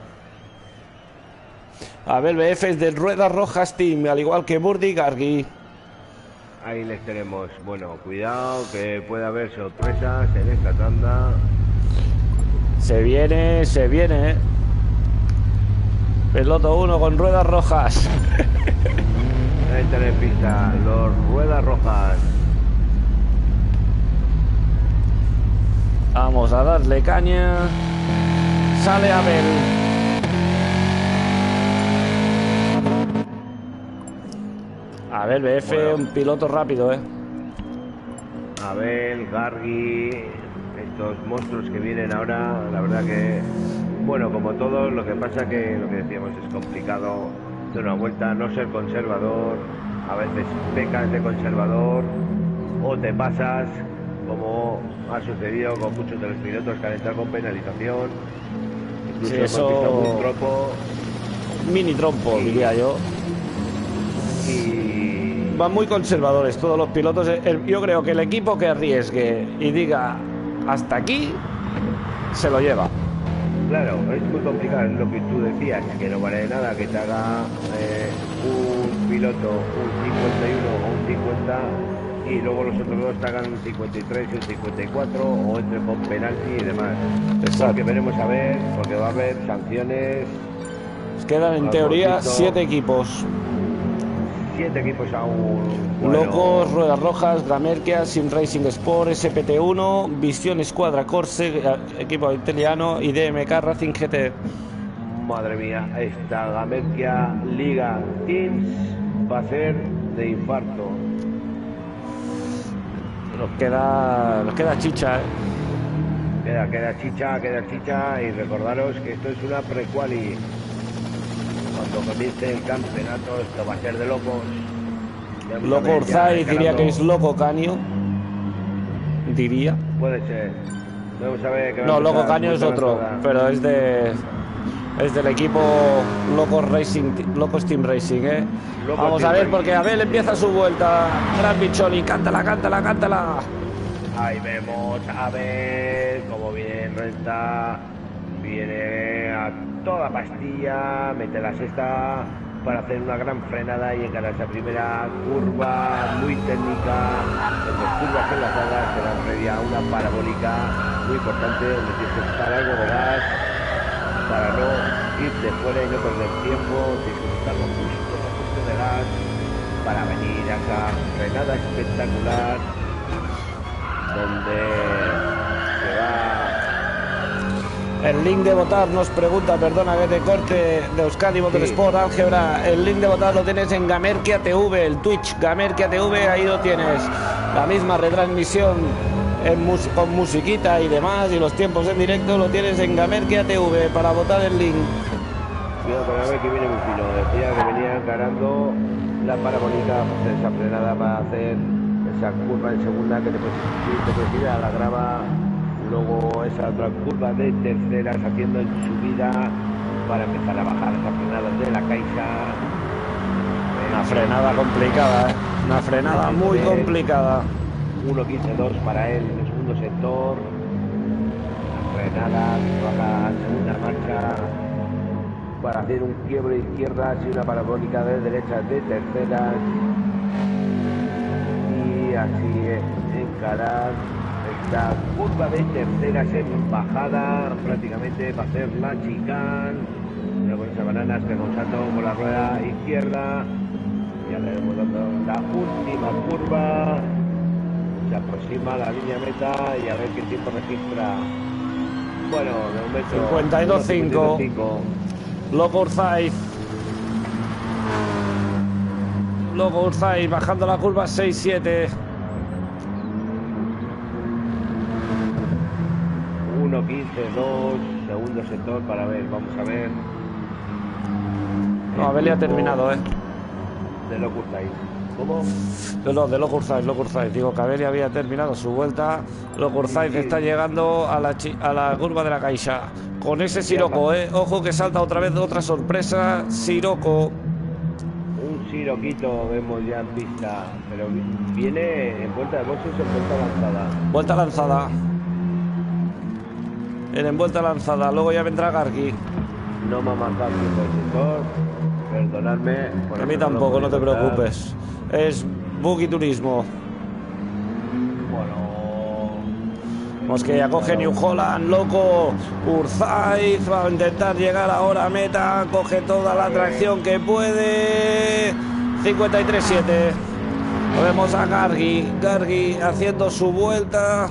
Abel BF es del Ruedas Rojas Team, al igual que Burdi Gargui. Ahí les tenemos. Bueno, cuidado que puede haber sorpresas en esta tanda. Se viene, Piloto 1 con ruedas rojas. Entran en pista los ruedas rojas. Vamos a darle caña. Sale Abel. Abel BF, bueno, un piloto rápido, Abel, Gargui, estos monstruos que vienen ahora, la verdad que, bueno, como todos, lo que pasa que lo que decíamos es complicado de una vuelta, no ser conservador, a veces pecas de conservador o te pasas, como ha sucedido con muchos de los pilotos que han entrado con penalización, incluso sí, eso... un trompo. Mini trompo, diría yo. Y van muy conservadores todos los pilotos. Yo creo que el equipo que arriesgue y diga hasta aquí, se lo lleva. Claro, es muy complicado, es lo que tú decías, que no vale de nada que te haga un piloto un 51 o un 50 y luego los otros dos te hagan un 53 y un 54 o entre con penalti y demás. Exacto. Porque veremos a ver, porque va a haber sanciones. Quedan en teoría 7 equipos. 7 equipos aún. Bueno, Locos, Ruedas Rojas, Gamerkia, Sim Racing Sport, SPT1, Visión Escuadra Corse, equipo italiano y DMK Racing GT. madre mía, esta Gamerkia Liga Teams va a ser de infarto. Nos queda chicha, Queda chicha y recordaros que esto es una pre-quali. Cuando comience el campeonato esto va a ser de locos. Loco Urzaiz diría que es Loco Canio. Diría. Puede ser. Vamos a ver que No, Loco Canio es otro, pero es del equipo Locos Team Racing, ¿eh? Vamos a ver, porque Abel empieza su vuelta. Gran Bicholi, cántala. Ahí vemos a ver cómo viene Renta. Viene a toda pastilla, mete la sexta para hacer una gran frenada y encarar esa primera curva muy técnica, en dos curvas enlazadas, será previa a una parabólica muy importante donde tienes que estar algo de gas para no ir de fuera y no perder tiempo, tienes que estar justo de gas para venir a esa frenada espectacular donde se va. El link de votar nos pregunta, perdona que te corte, de Euskadi Motorsport, Álgebra. El link de votar lo tienes en Gamerkia TV, el Twitch Gamerkia TV, ahí lo tienes. La misma retransmisión con musiquita y demás, y los tiempos en directo lo tienes en Gamerkia TV para votar el link. Cuidado con la vez que viene muy fino, decía que venía encarando la parabólica para hacer esa frenada, para hacer esa curva en segunda que te puedes ir a la grava. Luego esa otra curva de terceras haciendo en subida para empezar a bajar esa frenada de la Caixa. Una frenada complicada, ¿eh? Una frenada muy complicada. 1.15.2 para él en el segundo sector. Frenada, baja segunda marcha para hacer un quiebre izquierda y una parabólica de derechas de terceras. Y así encarar esta curva de terceras en bajada, prácticamente va a ser la chicane. Luego esa bananas pega un salto con la rueda izquierda. Ya le hemos dado la última curva. Se aproxima a la línea meta y a ver qué tiempo registra. Bueno, de momento 52.5. Loco Urzaiz bajando la curva 6-7. 1.15.2, segundo sector para ver, vamos a ver. No, Abel ya ha terminado, ¿eh? De Loco Urzaiz. ¿Cómo? No, de Loco Urzaiz. Digo que Abel ya había terminado su vuelta. Loco Urzaiz está llegando a la curva de la Caixa. Con ese Sirocco, ¿eh? Ojo que salta otra vez otra sorpresa. Sirocco. Un Siroquito vemos ya en pista, pero viene en vuelta de boxes o en vuelta lanzada. En vuelta lanzada. Luego ya vendrá Gargi. No me ha marcado tiempo el sector. Perdonadme. A mí tampoco, no te preocupes. Es Buggy Turismo. Bueno. Vamos que ya coge New Holland, Loco Urzaiz. Va a intentar llegar ahora a meta. Coge toda la tracción que puede. 53.7. Lo vemos a Gargi haciendo su vuelta.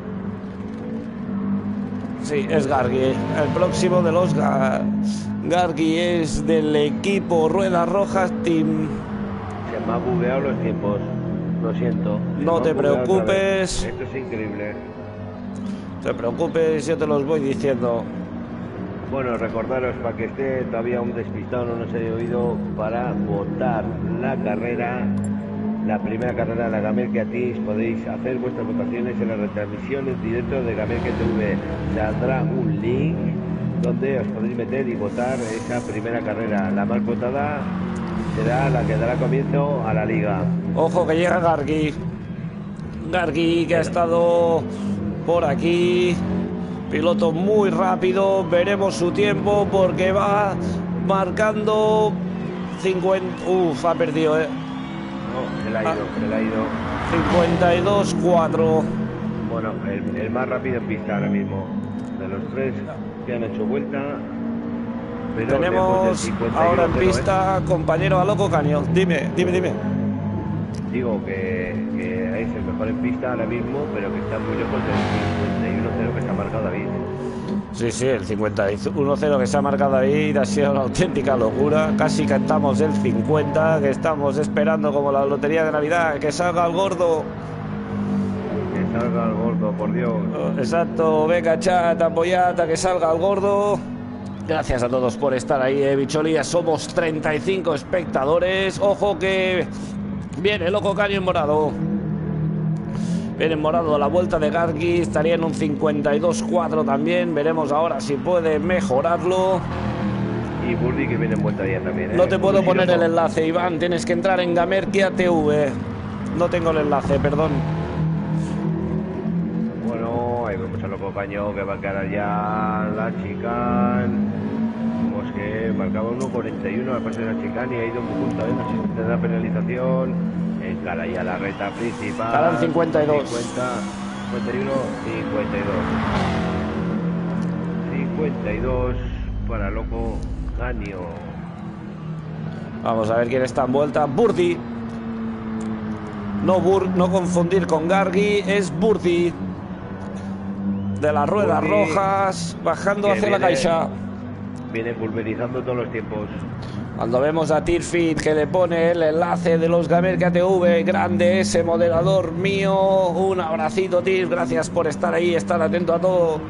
Sí, es Gargi, el próximo de los Gargi es del equipo Ruedas Rojas Team. Se me han bugueado los tiempos, lo siento. No te preocupes. Esto es increíble. No te preocupes, yo te los voy diciendo. Bueno, recordaros para que esté todavía un despistado, no nos haya oído, para votar la carrera. La primera carrera de la Gamerkia Teams, podéis hacer vuestras votaciones en la retransmisión en directo de Gamerkia TV. Saldrá un link donde os podéis meter y votar esa primera carrera. La más votada será la que dará comienzo a la liga. Ojo que llega Gargi que ha estado por aquí Piloto muy rápido, veremos su tiempo porque va marcando 50... ha perdido, No, se le ha ido. 52-4. Bueno, el más rápido en pista ahora mismo. De los tres que han hecho vuelta. Pero tenemos ahora en pista, compañero, a Loco Canio. Dime. Digo que es el mejor en pista ahora mismo, pero que está muy lejos del 51-0 que se ha marcado David. Sí, el 51-0 que se ha marcado David ha sido una auténtica locura. Casi cantamos el 50, que estamos esperando como la lotería de Navidad, que salga el gordo. Que salga el gordo, por Dios. Exacto, venga chat, apoyad a que salga el gordo. Gracias a todos por estar ahí, Bicholi. Ya somos 35 espectadores. Ojo que viene Loco Canio en morado. Viene en morado a la vuelta de Gargi. Estaría en un 52-4 también. Veremos ahora si puede mejorarlo. Y Burdi que viene en vuelta ya también. No te puedo poner el enlace, Iván. Tienes que entrar en Gamerkia TV. No tengo el enlace, perdón. Bueno, ahí vemos a Loco Canio que va a quedar ya la chicane. Vemos que marcaba 1.41 al paso de la chicane y ha ido muy junto, no sé si tendrá penalización. Encara ya la recta principal. Estarán 52. 51, 52 para Loco Canio. Vamos a ver quién está en vuelta. Burdi. No confundir con Gargi, es Burdi. De las ruedas rojas, bajando hacia la caixa. Viene pulverizando todos los tiempos. Cuando vemos a Tirfit que le pone el enlace de los Gamerkia TV, grande ese moderador mío. Un abracito, Tir, gracias por estar ahí, estar atento a todo.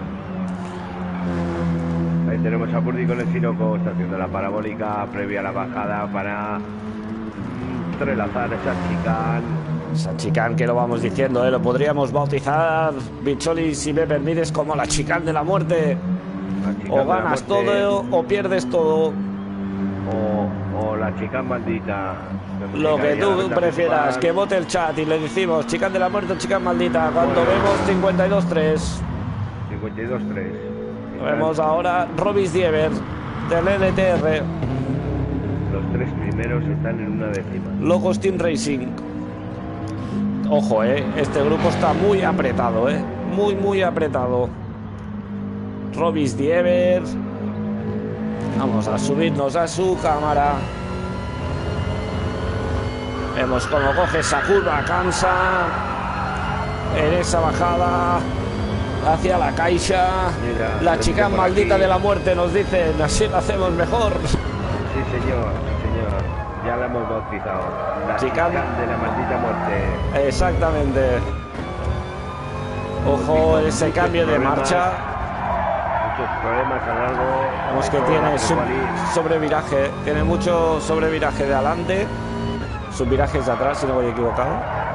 Ahí tenemos a Burdi con el Sinoco, está haciendo la parabólica previa a la bajada para relazar esa chicane. Esa chicane que lo vamos diciendo, lo podríamos bautizar, Bicholi, si me permites, como la chicane de la muerte. O ganas todo o pierdes todo. O la chicane maldita. Lo que tú prefieras, principal. que vote el chat y le decimos chicane de la muerte o chicane maldita. Cuando vemos 52-3. 52-3. Vemos ahora Robis Diever del LTR. Los tres primeros están en una décima. Logos Team Racing. Ojo, este grupo está muy apretado, muy apretado. Robis Diever. Vamos a subirnos a su cámara. Vemos cómo coge esa curva, cansa en esa bajada hacia la caixa. Mira, la chicane maldita aquí. de la muerte, nos dicen, así lo hacemos mejor. Sí, señor. Ya la hemos bautizado. La Chicane chicane de la maldita muerte. Exactamente. Ojo, ese cambio de marcha. Muchos problemas a lo largo. Vemos que tiene sobreviraje. Tiene mucho sobreviraje de adelante. Subvirajes de atrás, si no voy equivocado.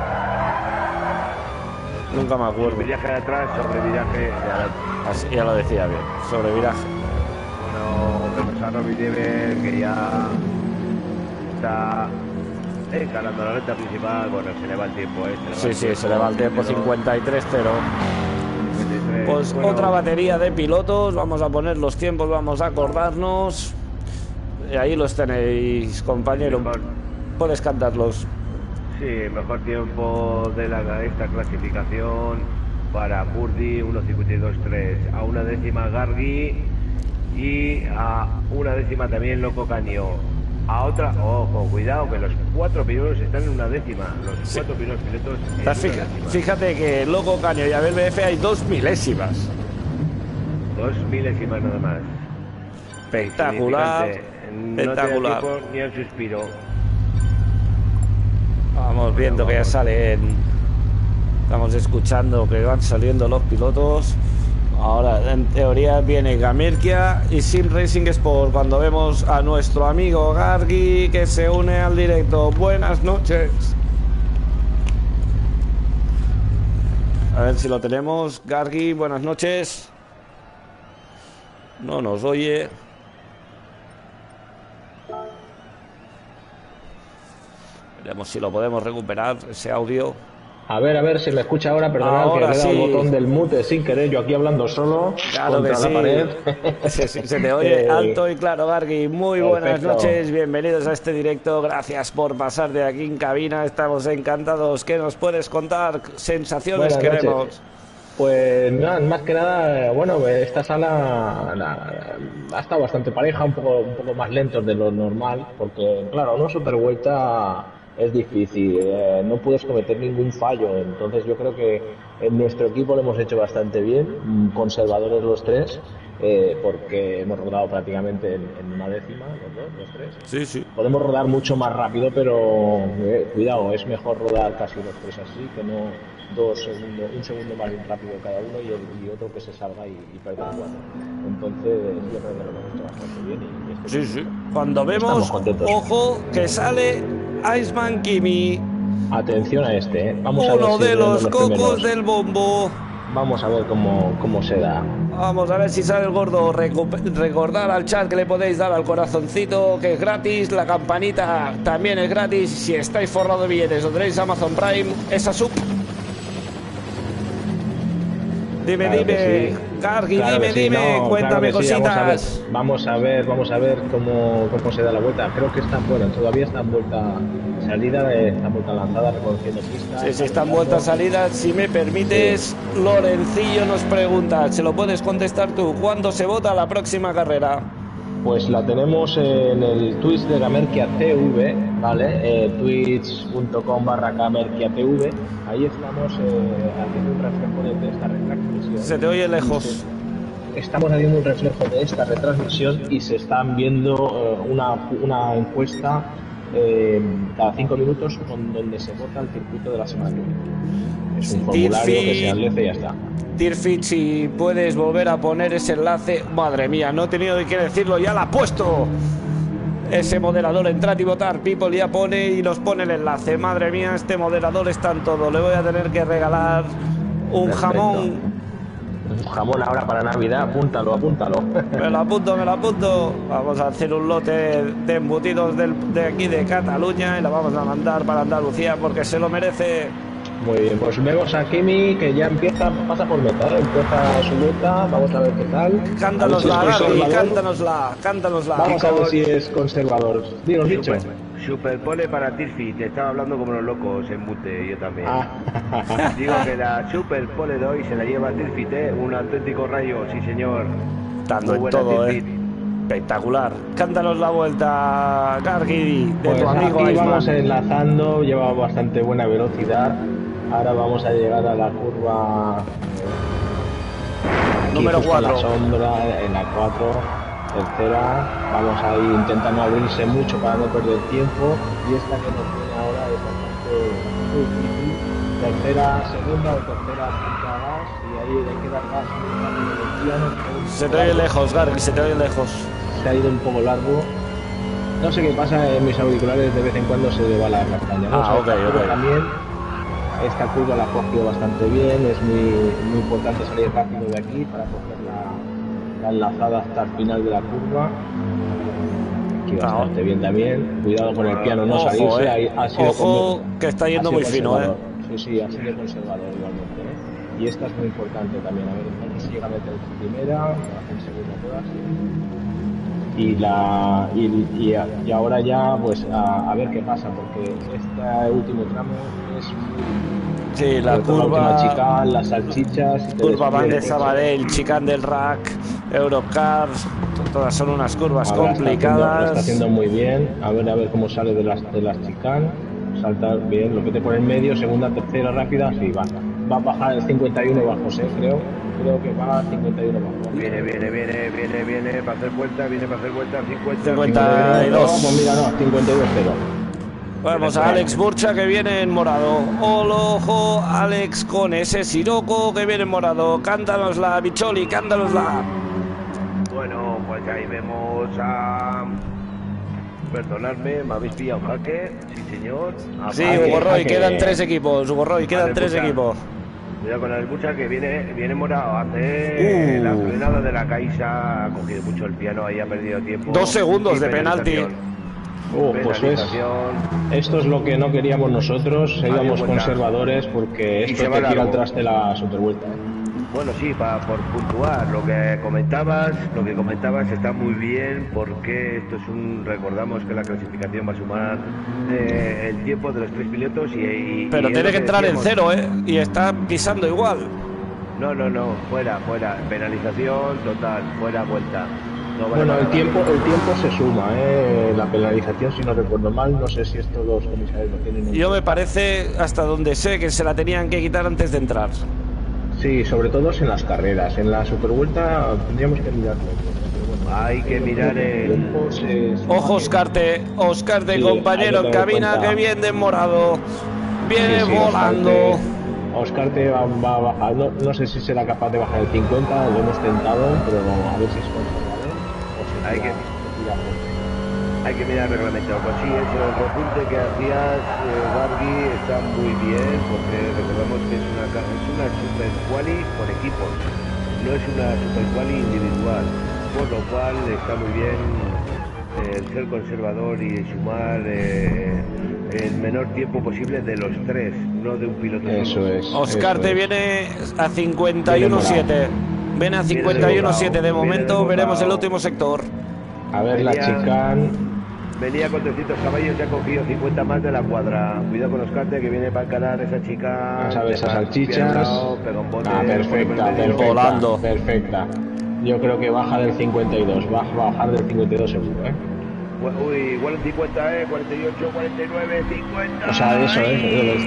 Nunca me acuerdo. Sobreviraje de atrás, sobreviraje de adelante. Así, ya lo decía bien. Sobreviraje. Bueno, vemos a Robis Diever que ya está encarando la recta principal. Bueno, se le va el tiempo. Sí, se le va el tiempo. 53-0. Pues bueno, otra batería de pilotos. Vamos a poner los tiempos, vamos a acordarnos. Y ahí los tenéis, compañero. Mejor. Puedes cantarlos. Sí, mejor tiempo de esta clasificación para Burdi, 1.52.3. A una décima Gargi y a una décima también Loco Canio. A otra, ojo, cuidado, que los cuatro pilotos están en una décima. Los cuatro primeros pilotos en una décima. Fíjate que Loco Canio y Abel BF hay 2 milésimas. 2 milésimas nada más. Espectacular. No te da tiempo ni el suspiro. Vamos viendo que ya salen. Estamos escuchando que van saliendo los pilotos. Ahora, en teoría, viene Gamerkia y Sim Racing Sport. Cuando vemos a nuestro amigo Gargi que se une al directo. Buenas noches. A ver si lo tenemos. Gargi, buenas noches. No nos oye. Veremos si lo podemos recuperar, ese audio. A ver si me escucha ahora, perdonad que le he dado el botón del mute sin querer, yo aquí hablando solo Claro contra que la sí. pared. Se te oye alto y claro, Gargi. Muy buenas Perfecto. noches, bienvenidos a este directo. Gracias por pasar de aquí en cabina, estamos encantados. ¿Qué nos puedes contar? Sensaciones Buenas queremos. noches. Pues nada, más que nada, bueno, esta sala ha estado bastante pareja, un poco más lentos de lo normal, porque claro, una super vuelta es difícil, no puedes cometer ningún fallo, entonces yo creo que en nuestro equipo lo hemos hecho bastante bien, conservadores los tres, porque hemos rodado prácticamente en una décima, los tres. Sí, sí. Podemos rodar mucho más rápido, pero cuidado, es mejor rodar casi los tres así que no 2 segundos, un segundo más rápido cada uno y otro que se salga y perder 4. Entonces, yo creo que lo hemos hecho bastante bien. Sí. Cuando vemos, ojo, que sale Iceman Kimi. Atención a este, Vamos a ver uno si de los cocos primeros. del bombo. Vamos a ver cómo se da. Vamos a ver si sale el gordo. Recordar al chat que le podéis dar al corazoncito, que es gratis. La campanita también es gratis. Si estáis forrados de billetes o tenéis Amazon Prime, esa sub. Dime, Claro dime, Gargi, claro dime, no, cuéntame claro sí, cositas. Vamos a ver cómo se da la vuelta. Creo que está fuera, todavía está en vuelta salida, está en vuelta lanzada, reconociendo pistas. Sí, está en vuelta salida. Si me permites, sí. Lorencillo nos pregunta, ¿se lo puedes contestar tú? ¿Cuándo se vota la próxima carrera? Pues la tenemos en el Twitch de Gamerkia TV, ¿vale? Twitch.com/GamerkiaTV. Ahí estamos haciendo un reflejo de esta retransmisión. Se te oye lejos. Estamos haciendo un reflejo de esta retransmisión y se están viendo una encuesta cada 5 minutos donde se vota el circuito de la semana. Es un formulario que se establece y ya está. Tirfit, si puedes volver a poner ese enlace. Madre mía, no he tenido que decirlo, ya la ha puesto. Ese moderador, entrar y votar. People ya pone y nos pone el enlace. Madre mía, este moderador está en todo. Le voy a tener que regalar un jamón. Un jamón ahora para Navidad, apúntalo. Me lo apunto. Vamos a hacer un lote de embutidos de aquí de Cataluña y lo vamos a mandar para Andalucía porque se lo merece. Muy bien, pues vemos a Kimi que ya pasa por meta, empieza su vuelta, vamos a ver qué tal. Cántanosla, Gargi, cántanosla. Vamos a ver si es conservador. Dinos, dicho. Superpole para Tirfi, te estaba hablando como los locos en mute, yo también. Digo que la Superpole de hoy se la lleva Tirfi, un auténtico rayo, sí señor. Dando en todo, espectacular. Cántanos la vuelta, Gargi, de tu amigo aquí Iceman. Vamos enlazando, lleva bastante buena velocidad. Ahora vamos a llegar a la curva número 4. La sombra, en la 4, tercera. Vamos a ir intentando abrirse mucho para no perder tiempo. Y esta que nos viene ahora es bastante difícil. Tercera, segunda o tercera punta gas. Y ahí hay que dar gas muy rápido del piano. Se te oye lejos, Gargi, se te oye lejos. Se ha ido un poco largo. No sé qué pasa en mis auriculares, de vez en cuando se le va la castaña. Ok. También. Esta curva la ha cogido bastante bien, es muy importante salir rápido de aquí para coger la enlazada hasta el final de la curva. Aquí bastante bien también, cuidado con el piano, no salirse. Ojo, que está yendo muy fino, Sí, ha sido conservador igualmente. Y esta es muy importante también, a ver si llega a meter primera, en segunda todas. Y ahora ya pues a ver qué pasa, porque este último tramo es muy... la curva chicane, las salchichas, curva Van de Sabadell, chicane del Rack, Eurocar, todas son unas curvas complicadas. Lo está haciendo muy bien, a ver cómo sale de las chicane, saltar bien, lo que te pone en medio, segunda, tercera rápida, sí, va a bajar el 51 bajo, creo que va a 51 bajo. Viene para hacer vuelta, 52. Pues mira, no, 52-0. Vamos a Alex Burcha que viene en morado. Ojo, Alex con ese Siroco que viene en morado. Cántanosla, Bicholi, cántanosla. Bueno, pues ahí vemos a... Perdonadme, me habéis pillado jaque. Sí, señor. Sí, Hugo Roy, quedan 3 equipos. Hugo Roy, quedan 3 equipos. Cuidado con el Bucha que viene morado. Hace la frenada de la Caixa, ha cogido mucho el piano, ahí ha perdido tiempo. 2 segundos de penalti. Pues esto es lo que no queríamos nosotros, íbamos conservadores porque esto te tira al traste la Supervuelta. Bueno, sí, por puntuar, lo que comentabas está muy bien, porque esto es recordamos que la clasificación va a sumar el tiempo de los 3 pilotos pero tiene que entrar en 0, y está pisando igual. No, fuera, penalización total, fuera vuelta. No vale. Bueno, el tiempo se suma, la penalización, si no recuerdo mal, no sé si estos dos comisarios lo tienen. Yo me parece, hasta donde sé, que se la tenían que quitar antes de entrar. Sí, sobre todo en las carreras. En la Supervuelta tendríamos que mirarlo. Bueno, hay que mirar el... Ojo, Oscarte, sí, compañero en cabina, que bien de morado. Viene volando. Oscarte va a bajar. No sé si será capaz de bajar el 50, lo hemos tentado, pero a ver si es considerable. Hay que mirar el reglamento. Pues sí, el repunte que hacías, Bargui, está muy bien, porque recordamos que es una super quali por equipos, no es una super quali individual, por lo cual está muy bien el ser conservador y sumar el menor tiempo posible de los 3, no de un piloto. Eso es. Oscarte viene a 51.7. Viene a 51.7 de momento, veremos el último sector. A ver, la chicane. Venía con 300 caballos, ya ha cogido 50 más de la cuadra. Cuidado con Oscarte, que viene para encarar esa chica. A ver, esas salchichas. Perfecta. Volando. Perfecta. Yo creo que baja del 52. Va a bajar del 52 seguro, Uy, igual en 50, 48, 49, 50. O sea, eso es.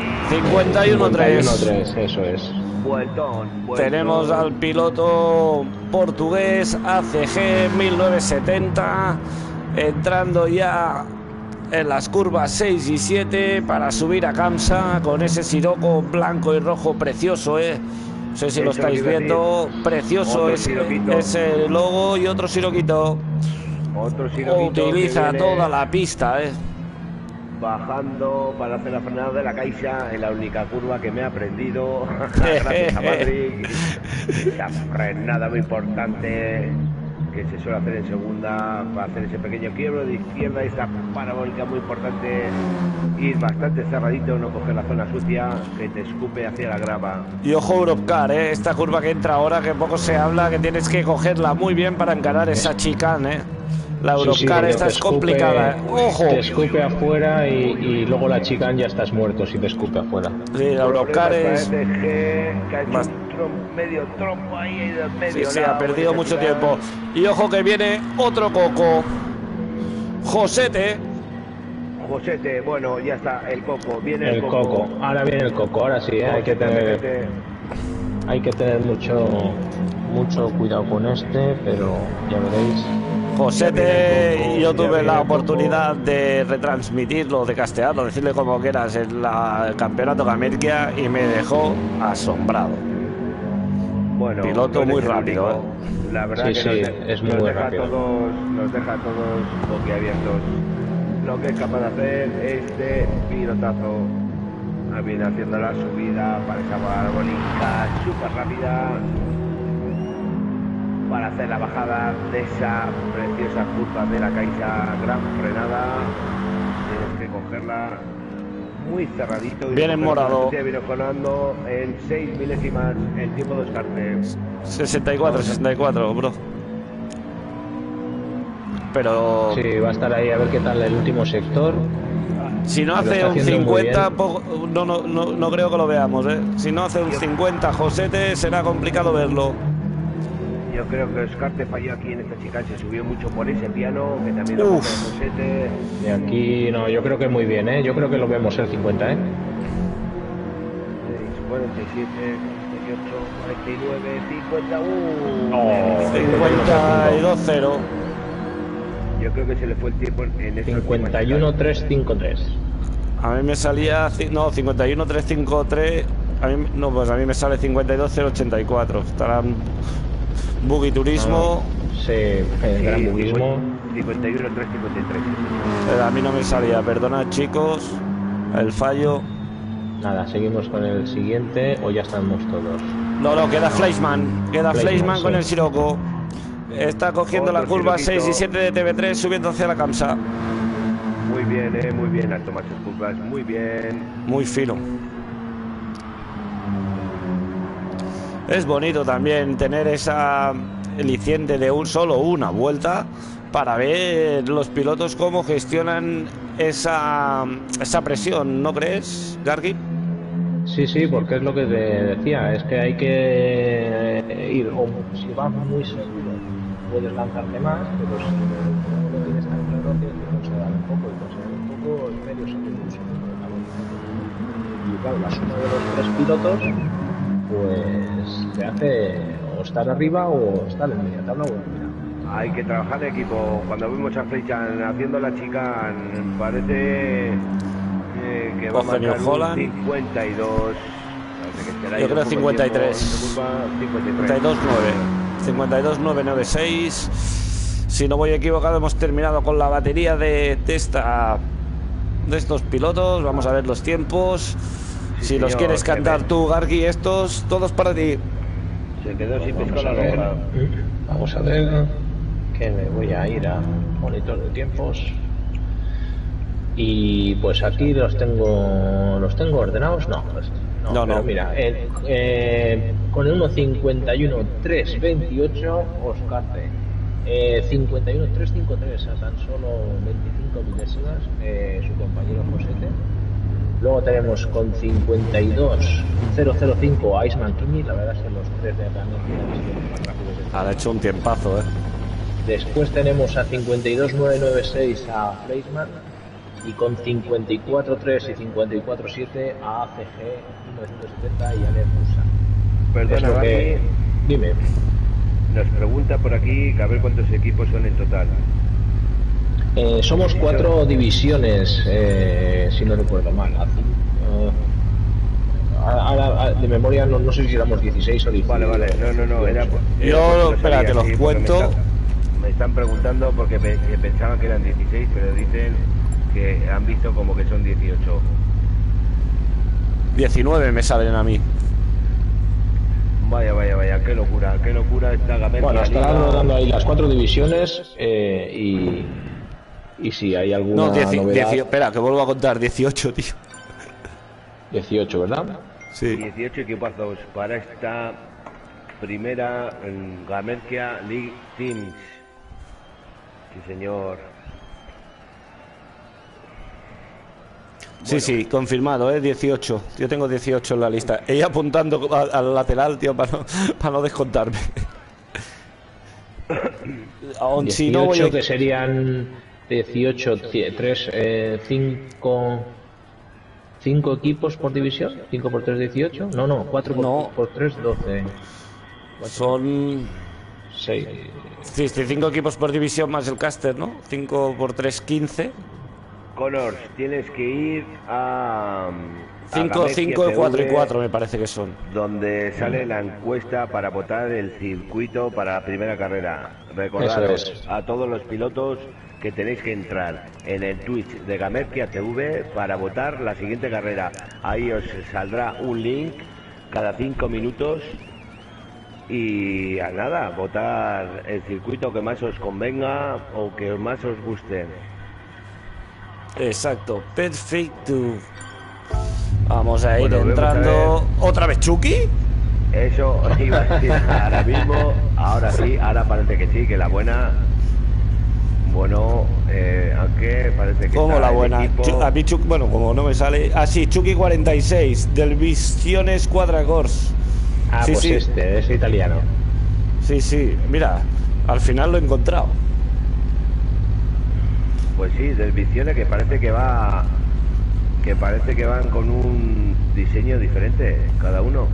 51-3. Eso es. Vueltón. Tenemos al piloto portugués ACG 1970 entrando ya en las curvas 6 y 7 para subir a Kamsa con ese siroco blanco y rojo precioso, no sé si lo estáis viendo, precioso ese logo, y otro siroquito. Utiliza toda la pista, bajando para hacer la frenada de la Caixa en la única curva que me ha aprendido. Gracias a Madrid. Esa frenada muy importante que se suele hacer en segunda para hacer ese pequeño quiebro de izquierda, esa parabólica muy importante, ir bastante cerradito, no coger la zona sucia que te escupe hacia la grava. Y ojo Europcar, esta curva que entra ahora, que poco se habla, que tienes que cogerla muy bien para encarar esa chicane, La Europcar esta es complicada. ¡Ojo! Te escupe afuera y luego la chicane ya estás muerto si te escupe afuera. Sí, la Europcar es... medio trompo ahí en medio. Sí, ha perdido mucho tiempo. Y ojo que viene otro coco. Josete, bueno, ya está, el coco. Viene el coco. Ahora viene el coco, ahora sí, hay que tener mucho cuidado con este, pero ya veréis. Josete, yo tuve la oportunidad de retransmitirlo, de castearlo, decirle como quieras en el campeonato de América, y me dejó asombrado. Bueno, piloto muy rápido, La verdad sí, que es muy rápido. Nos deja a todos boquiabiertos. Lo que es capaz de hacer este pilotazo. Viene haciendo la subida para esa parabólica súper rápida, para hacer la bajada de esa preciosa curva de la Caixa, gran frenada. Tienes que cogerla muy cerradito. Bien en morado. Viene ganando en 6 milésimas el tiempo de Oscarte. 64, bro. Pero... sí, va a estar ahí a ver qué tal el último sector. Si no hace un 50, no creo que lo veamos, Si no hace un 50 Josete, será complicado verlo. Yo creo que Oscarte falló aquí en esta chica, se subió mucho por ese piano, que también lo Josete. De aquí, no, yo creo que muy bien, Yo creo que lo vemos el 50, 47, 48, 49, 50. 52-0. Yo creo que se le fue el tiempo en ese 51-353. A mí me salía... no, 51-353. Pues a mí me sale 52-084. Estarán... Buggy Turismo. Sí, el gran buguismo. 51-353. A mí no me salía, perdonad chicos el fallo. Nada, seguimos con el siguiente o ya estamos todos. No, queda Fleischmann. Fleischmann con sí. el Siroco. Está cogiendo la curva 6 y 7 de TV3, subiendo hacia la Kamsa. muy bien, al tomar sus curvas, muy bien. Muy fino. Es bonito también tener esa aliciente de solo una vuelta para ver los pilotos cómo gestionan esa presión, ¿no crees, Gargi? Sí, porque es lo que te decía, es que hay que ir, o si vas muy seguro, puedes lanzarte más, pero si no lo tienes tan claro, tienes que considerar un poco, el medio segundo, un segundo de la velocidad. Y claro, la suma de los tres pilotos, pues te hace o estar arriba o estar en media tabla o en media. Hay que trabajar en equipo. Cuando vimos a Fleichan haciendo la chica, parece que va a marcar un 52. Yo creo 53. 52-9. Si no voy equivocado, hemos terminado con la batería de estos pilotos. Vamos a ver los tiempos. Sí, si señor, los quieres cantar tú, Gargi, estos todos para ti. Se quedó sin pescar la logra. Vamos a ver, que me voy a ir a monitor de tiempos. Y pues aquí los tengo ordenados, no, pero mira, con el 1.51.328 Oscar C, 51.353 a tan solo 25 milésimas su compañero Josete. Luego tenemos con 52.005 a Iceman Kimi, la verdad es que los tres de acá no tienen más rápidos. Ha hecho un tiempazo, Después tenemos a 52.996 a Fleischmann. Y con 54.3 y 54.7 a ACG 1970 y Ale Musa. Perdona, Gargi, dime. Nos pregunta por aquí que a ver cuántos equipos son en total. Somos 4 divisiones, si no recuerdo mal. Ahora de memoria no sé si éramos 16 o 17. Vale, no, era... Yo, espera, te los cuento. Me están preguntando porque pensaban que eran 16, pero dicen que han visto como que son 18. 19 me salen a mí. Vaya, qué locura esta Gamerkia. Bueno, estarán rodando ahí las 4 divisiones y si hay alguna novedad... Espera, que vuelvo a contar, 18, tío. 18, ¿verdad? Sí. 18 equipazos para esta primera Gamerkia League Teams. Sí, señor. Sí, confirmado, 18. Yo tengo 18 en la lista. Ella apuntando al lateral, tío, para no descontarme. Aún 18 si no voy que serían 18, 5 equipos por división. 5 por 3, 18. No, 4 por 3, 12. Son 6. Sí, 5 equipos por división más el caster, ¿no? 5 por 3, 15. Connors, tienes que ir a 5, 4 y 4 me parece que son. Donde sale la encuesta para votar el circuito para la primera carrera. Recordaros a todos los pilotos que tenéis que entrar en el Twitch de Gamerkia TV para votar la siguiente carrera. Ahí os saldrá un link cada 5 minutos y a nada, votar el circuito que más os convenga o que más os guste. Exacto, perfecto. Vamos a ir entrando. ¿Otra vez Chucky? Eso iba a decir ahora mismo. Ahora sí, ahora parece que sí, que la buena. Bueno, aunque parece que. ¿Cómo la buena? A mí Chucky, bueno, como no me sale. Ah, sí, Chucky 46, del Visiones Quadragors. Ah, sí, pues sí. Este es italiano. Sí, mira, al final lo he encontrado. Pues sí, del Visiones que parece que van con un diseño diferente cada uno.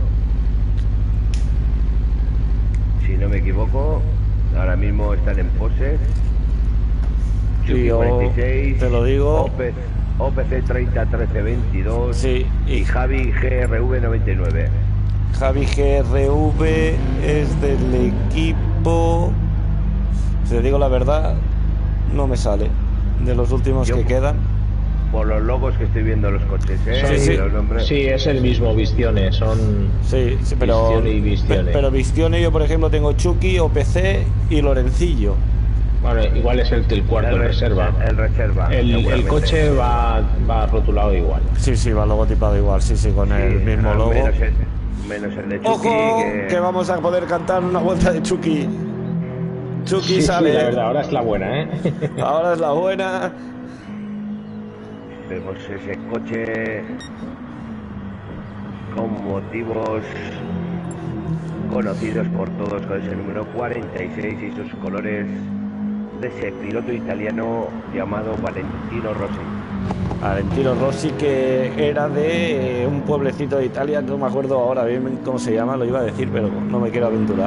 Si no me equivoco, ahora mismo están en pose. Chucky 46, te lo digo. OPC 301322 sí, y Javi GRV 99. Javi GRV es del equipo, si te digo la verdad, no me sale. De los últimos que quedan. Por los logos que estoy viendo los coches, Sí. Los nombres. Sí, es el mismo Vistione, son sí, pero Vistione y Vistione. Pero Vistione yo por ejemplo tengo Chucky, OPC y Lorencillo. Bueno, igual es el cuarto, el reserva. El reserva. El coche va rotulado igual. Sí, sí, va logotipado igual, sí, con el mismo logo. Menos el de Chucky. ¡Ojo! Que vamos a poder cantar una vuelta de Chucky. Chucky sale. Sí, la verdad, ahora es la buena, ¿eh? Ahora es la buena. Vemos ese coche con motivos conocidos por todos, con ese número 46 y sus colores de ese piloto italiano llamado Valentino Rossi. Valentino Rossi, que era de un pueblecito de Italia, no me acuerdo ahora bien cómo se llama, lo iba a decir, pero no me quiero aventurar.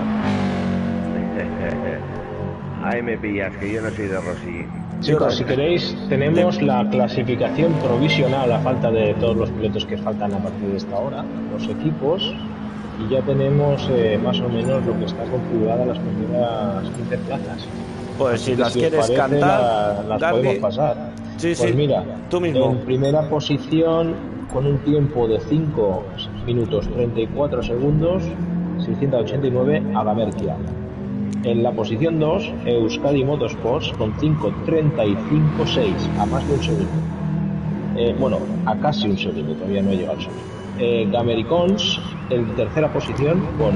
Ahí me pillas, que yo no soy de Rossi. Chicos, si queréis, tenemos la clasificación provisional a falta de todos los pilotos que faltan a partir de esta hora, los equipos, y ya tenemos más o menos lo que está configurada las primeras 15 plazas. Pues si las quieres parece, cantar, las Darby, podemos pasar. Sí, pues sí, mira, tú mismo. En primera posición, con un tiempo de 5 minutos 34 segundos, 689, Agamerkia. En la posición 2, Euskadi Motorsports con 5.35.6, a más de un segundo. Bueno, a casi un segundo, todavía no he llegado al segundo. Gamericons en tercera posición con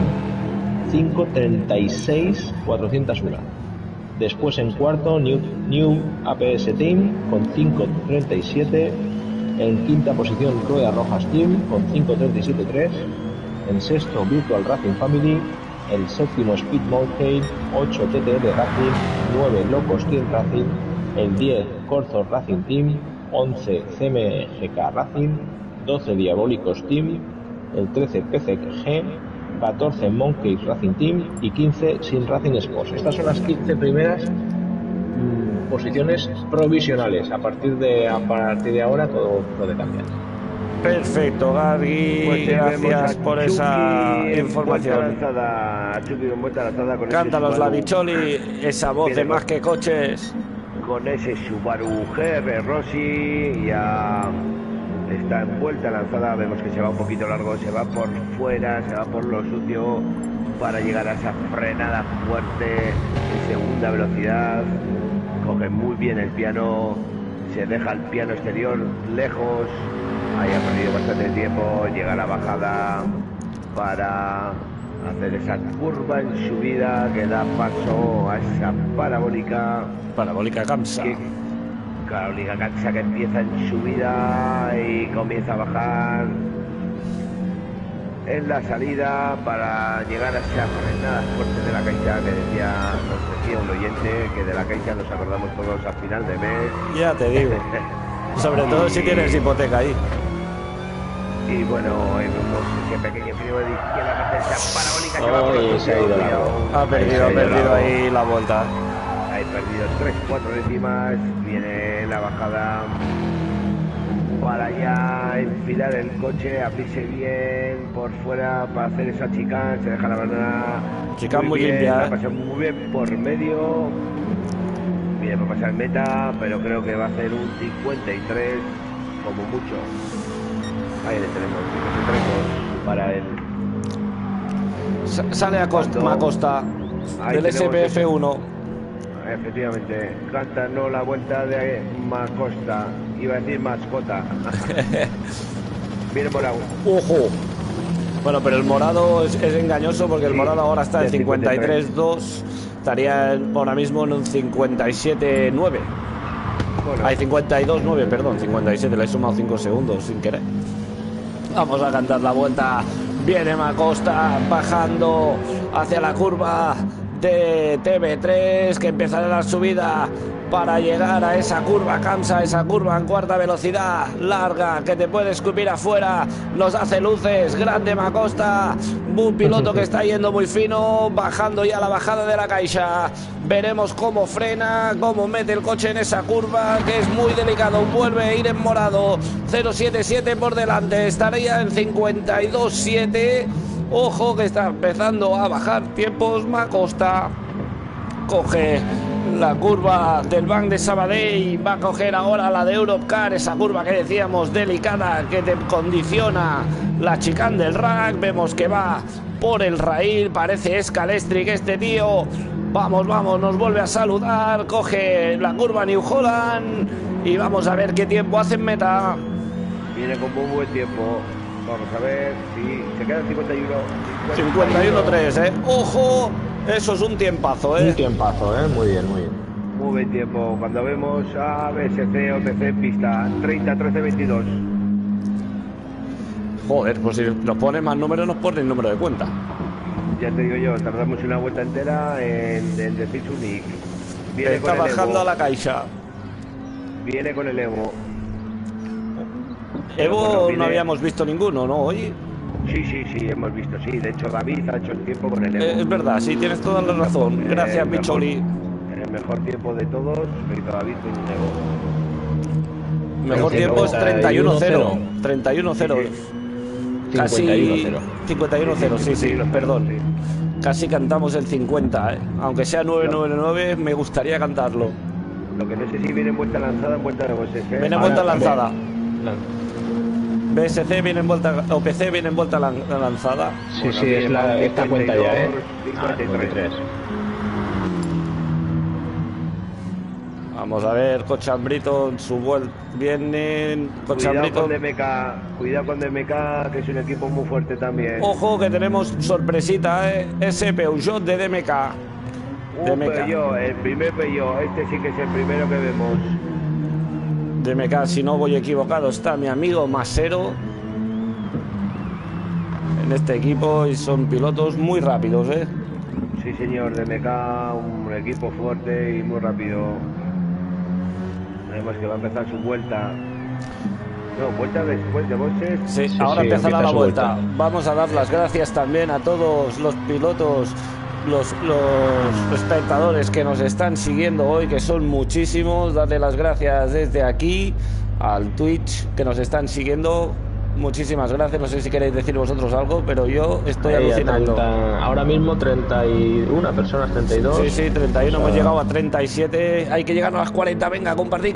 5.36.401. Después en cuarto, New APS Team con 5.37. En quinta posición, Ruedas Rojas Team con 5.37.3. En sexto, Virtual Racing Family. El séptimo, Speed Monkey. 8, TTL Racing. 9, Locos Team Racing. El 10, Corzo Racing Team. 11, CMGK Racing. 12, Diabólicos Team. El 13, PCG. 14, Monkey Racing Team. Y 15, Sin Racing Sports. Estas son las 15 primeras posiciones provisionales. A partir de ahora todo puede cambiar. Perfecto, Gargui, Pues gracias por Chucky esa información. Chucky en vuelta lanzada con Cántanos ese la Subaru, Bicholi, esa voz de Viene más que coches. con ese Subaru GR Rossi, ya está en vuelta lanzada. Vemos que se va un poquito largo, se va por fuera, se va por lo sucio para llegar a esa frenada fuerte en segunda velocidad. Coge muy bien el piano, se deja el piano exterior lejos. Ahí ha perdido bastante tiempo, llega a la bajada para hacer esa curva en subida que da paso a esa parabólica. Parabólica Kamsa. Parabólica Kamsa que empieza en subida y comienza a bajar en la salida para llegar a esa frenada fuerte de la Caixa que nos decía un oyente, que de la Caixa nos acordamos todos al final de mes. Ya te digo. Sobre todo si tienes hipoteca ahí. Y bueno, vemos ese pequeño frío de izquierda, esa parabólica que va por el se ha ido la Ha perdido ahí la vuelta. Hay perdido 3-4 décimas. Viene la bajada para ya enfilar el coche, abrirse bien por fuera para hacer esa chicane. Se deja la banana. Chicane muy bien, limpia. La pasa muy bien por medio. Viene para pasar meta, pero creo que va a hacer un 53 como mucho. Ahí le tenemos, 53 para él. Sale a Macosta del SPF1. Efectivamente, canta no la vuelta de Macosta, iba a decir mascota. Viene morado. ¡Ojo! Bueno, pero el morado es engañoso porque el morado ahora está en 53.2, estaría ahora mismo en un 57.9. Bueno. Hay 52.9, perdón, 57, le he sumado 5 segundos sin querer. Vamos a cantar la vuelta. Viene Macosta bajando hacia la curva de TV3, que empezará la subida para llegar a esa curva Kamsa, esa curva en cuarta velocidad larga que te puede escupir afuera. Nos hace luces, grande Macosta, un piloto que está yendo muy fino, bajando ya la bajada de la Caixa. Veremos cómo frena, cómo mete el coche en esa curva, que es muy delicado. Vuelve a ir en morado, 0.77 por delante, estaría en 52.7. Ojo que está empezando a bajar tiempos Macosta. Coge la curva del Banc de Sabadell, va a coger ahora la de Europcar, esa curva que decíamos delicada, que te condiciona la chicane del rack. Vemos que va por el raíl, parece Scalestri, que este tío Vamos, vamos, nos vuelve a saludar. Coge la curva New Holland y vamos a ver qué tiempo hace en meta. Viene con muy buen tiempo. Vamos a ver si se queda en 51. 51-3, Ojo, eso es un tiempazo, Un tiempazo, muy bien, muy bien. Muy buen tiempo. Cuando vemos a BSC o TC en pista, 30-13-22. Joder, pues si nos ponen más números, nos ponen número de cuenta. Ya te digo yo, tardamos una vuelta entera en decir su nick. Está bajando a la caixa. Viene con el Evo. Evo Bueno, no habíamos visto ninguno, ¿no? Hoy. Sí, hemos visto, sí. De hecho, David ha hecho el tiempo con el Evo. Es verdad, sí, tienes toda la razón. Gracias, Micholi. El mejor tiempo de todos, lo hizo David con un Evo. Mejor tiempo es 31-0. 31-0. Casi 51-0, sí, perdón. Casi cantamos el 50, aunque sea 999, me gustaría cantarlo. Lo que no sé si viene en vuelta lanzada o en vuelta de BSC. Viene en vuelta lanzada. BSC viene en vuelta, o PC viene en vuelta lanzada. Sí, bueno, sí, es esta cuenta ya, 53. Vamos a ver, Cochambrito, su vuelta. Vienen Cochambrito. Cuidado con DMK, que es un equipo muy fuerte también. Ojo que tenemos sorpresita, ese Peugeot de DMK. Peugeot, el primer Peugeot, este sí que es el primero que vemos. DMK, si no voy equivocado, está mi amigo Masero en este equipo y son pilotos muy rápidos, Sí, señor, DMK, un equipo fuerte y muy rápido. Vemos que va a empezar su vuelta. No, vuelta después de boxes. Sí, ahora empezará la vuelta. Vamos a dar las gracias también a todos los pilotos, los espectadores que nos están siguiendo hoy, que son muchísimos. Darle las gracias desde aquí al Twitch que nos están siguiendo. Muchísimas gracias. No sé si queréis decir vosotros algo, pero yo estoy alucinando. Ahora mismo 31 personas, 32. Sí, 31. Hemos llegado a 37. Hay que llegar a las 40. Venga, compartí.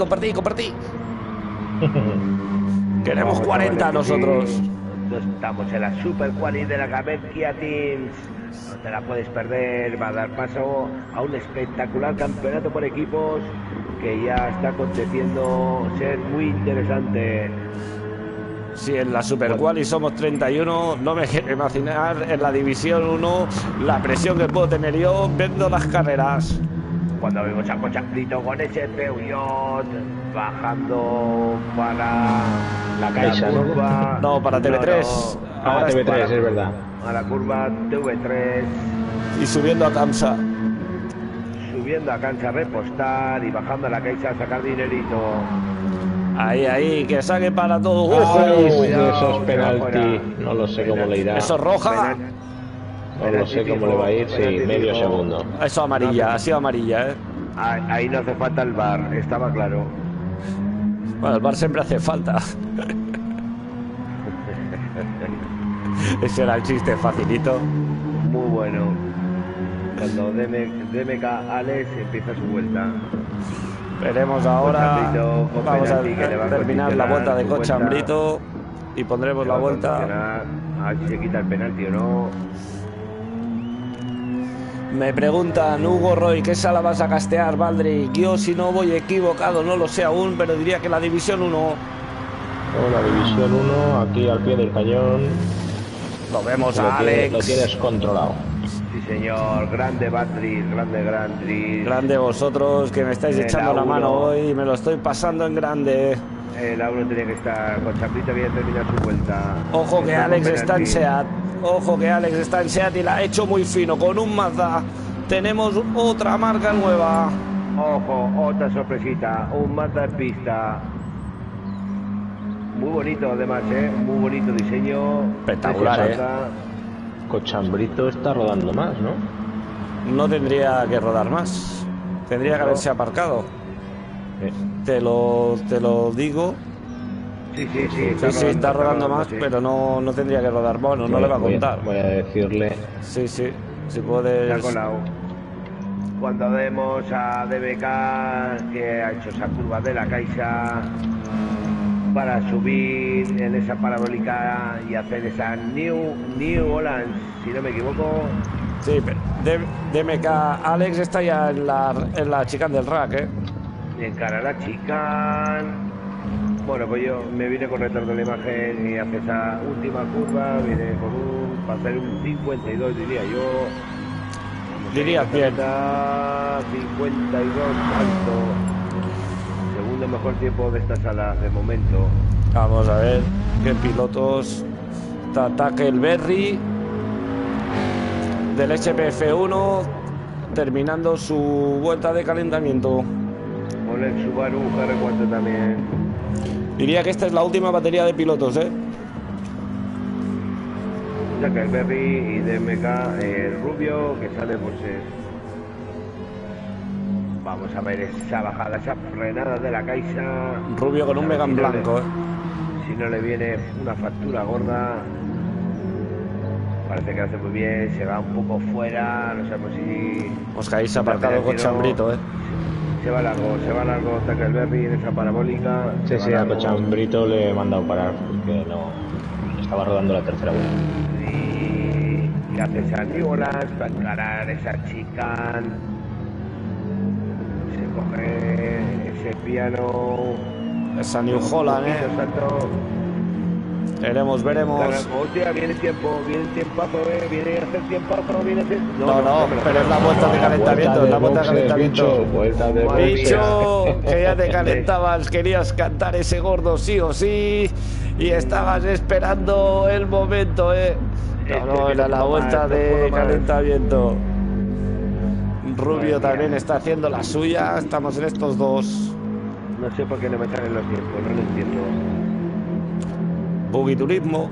Queremos 40 nosotros. Estamos en la Super Quali de la Gamerkia Teams. No te la puedes perder. Va a dar paso a un espectacular campeonato por equipos que ya está aconteciendo ser muy interesante. Sí, en la Super Quali somos 31, no me quiero imaginar en la División 1 la presión que puedo tener yo viendo las carreras. Cuando vemos a Cochambrito con ese Peugeot bajando para la caixa, curva, no, para TV3. No. Ahora TV3, para, es verdad. A la curva TV3. Y subiendo a Kamsa. Subiendo a Kamsa a repostar y bajando a la caixa a sacar dinerito. Ahí, que saque para todo. Eso es penalti. No lo sé cómo le irá. Eso es roja. No lo sé cómo le va a ir, sí, medio segundo. Eso amarilla, ha sido amarilla, Ahí no hace falta el VAR, estaba claro. Bueno, el VAR siempre hace falta. Ese era el chiste facilito. Muy bueno. Cuando DMK Alex empieza su vuelta. Veremos ahora. Vamos a terminar la vuelta de Cochambrito y pondremos la vuelta. A ver si se quita el penalti o no. Me preguntan, Hugo Roy, ¿qué sala vas a castear, Valdrick? Yo, si no voy equivocado, no lo sé aún, pero diría que la División 1. La División 1, aquí al pie del cañón. Lo vemos a Alex. Lo tienes controlado. Sí, señor. Grande Valdrick, grande. Grande vosotros, que me estáis echando la mano hoy y me lo estoy pasando en grande. El A1 tenía que estar. Cochambrito había terminado su vuelta. Ojo que Alex está en SEAT. Ojo que Alex está en SEAT y la ha hecho muy fino con un Mazda. Tenemos otra marca nueva. Ojo, otra sorpresita. Un Mazda en pista. Muy bonito además, muy bonito diseño. Espectacular, Cochambrito está rodando más, ¿no? No tendría que rodar más. Tendría que haberse aparcado. Te lo digo. Sí, está rodando más, pero no tendría que rodar. Bueno, no le va a contar. Voy a decirle. Sí, si puedes. Está colado. Cuando vemos a DBK que ha hecho esa curva de la caixa para subir en esa parabólica y hacer esa New Holland, si no me equivoco. Sí, pero DMK Alex está ya en la chicane del rack, ¿eh? Y encara la chica. Bueno, pues yo me vine con retraso de la imagen y hace esa última curva, viene con para hacer un 52, diría yo. Dirías bien. 52, alto. Segundo mejor tiempo de esta sala de momento. Vamos a ver qué pilotos. Ataque el Berry del SPF1 terminando su vuelta de calentamiento. Con el Subaru GR4 también. Diría que esta es la última batería de pilotos, ¿eh? Saca el Berry y DMK el Rubio que sale pues vamos a ver esa bajada, esa frenada de la Caixa. Rubio con un Megane blanco, ¿eh? Si no le viene una factura gorda. Parece que hace muy bien, se va un poco fuera, no sabemos si... Oscar se ha aparcado con Chambrito, ¿eh? Se va largo, ataca el Berry en esa parabólica. Sí, a Cochambrito le he mandado parar porque no estaba rodando la tercera vuelta. Y hace esas violas para encarar esa chica. Se coge ese piano. Esa New Holland, ¿eh? Salto. Veremos. Hostia, viene el tiempazo, viene a hacer tiempazo, viene a hacer... No, pero es la vuelta de calentamiento, es la vuelta de calentamiento. Bicho, que ya te calentabas, querías cantar ese gordo sí o sí, y estabas esperando el momento, ¿eh? No, era la vuelta de calentamiento. Rubio también está haciendo la suya, estamos en estos dos. No sé por qué no me salen los tiempos, no lo entiendo. Buggy Turismo.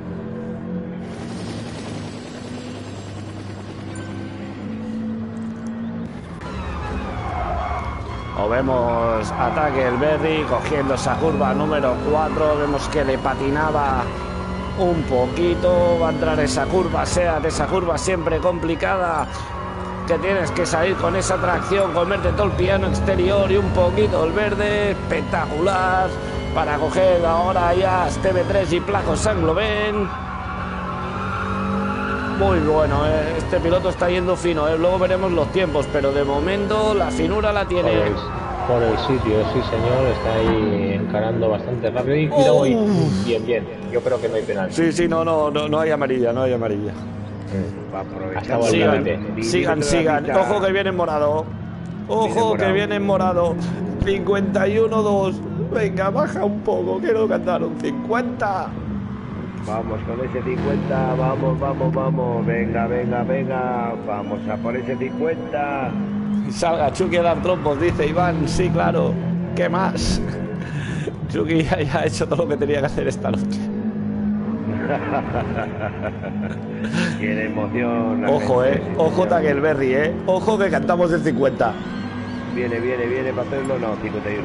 O vemos ataque el Berry cogiendo esa curva número 4. Vemos que le patinaba un poquito. Va a entrar esa curva, de esa curva siempre complicada, que tienes que salir con esa tracción, comerte todo el piano exterior y un poquito el verde. Espectacular para coger ahora ya TV3 y Placo Saint-Gobain. Muy bueno, este piloto está yendo fino, luego veremos los tiempos, pero de momento la finura la tiene. Por el sitio, sí señor, está ahí encarando bastante rápido y cuidado, bien, yo creo que no hay penal. Sí, no hay amarilla, Sigan, ojo que viene en morado. Que viene en morado. 51-2. Venga, baja un poco, quiero cantar un 50. Vamos con ese 50, vamos. Venga. Vamos a por ese 50. Y salga Chucky a dar trompos, dice Iván. Sí, claro. ¿Qué más? Chucky ya ha hecho todo lo que tenía que hacer esta noche. Tiene emoción. Ojo Tagelberry, Ojo que cantamos el 50. Viene para hacerlo, no, 51.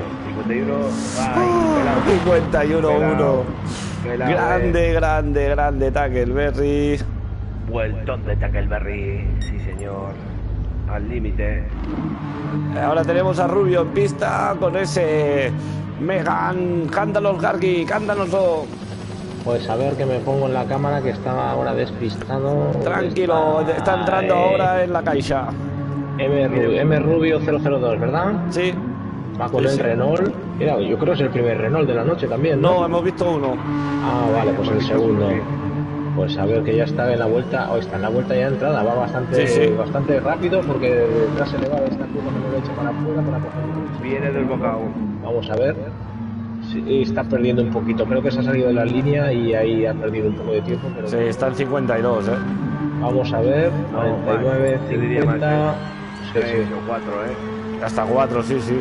51-1. Grande Tagelberry. Vueltón de Tagelberry, sí señor. Al límite. Ahora tenemos a Rubio en pista con ese Megane. Cántanos, Gargi, cántanoslo. Pues a ver, que me pongo en la cámara, que estaba ahora despistado. Tranquilo, está entrando ahora en la Caixa. M Rubio 002, ¿verdad? Sí. Va con el Renault. Mira, yo creo que es el primer Renault de la noche también, ¿no? No, hemos visto uno. Ah, vale, pues el segundo. Pues a ver, que ya está en la vuelta, está en la vuelta ya de entrada, va bastante rápido, porque detrás se le va de esta curva que no le echa para afuera para coger el... Viene desbocado. Vamos a ver. Sí, está perdiendo un poquito, creo que se ha salido de la línea y ahí ha perdido un poco de tiempo. Pero... Sí, está en 52, Vamos a ver, 49, 50... Sí. 4, Hasta 4, sí. 4.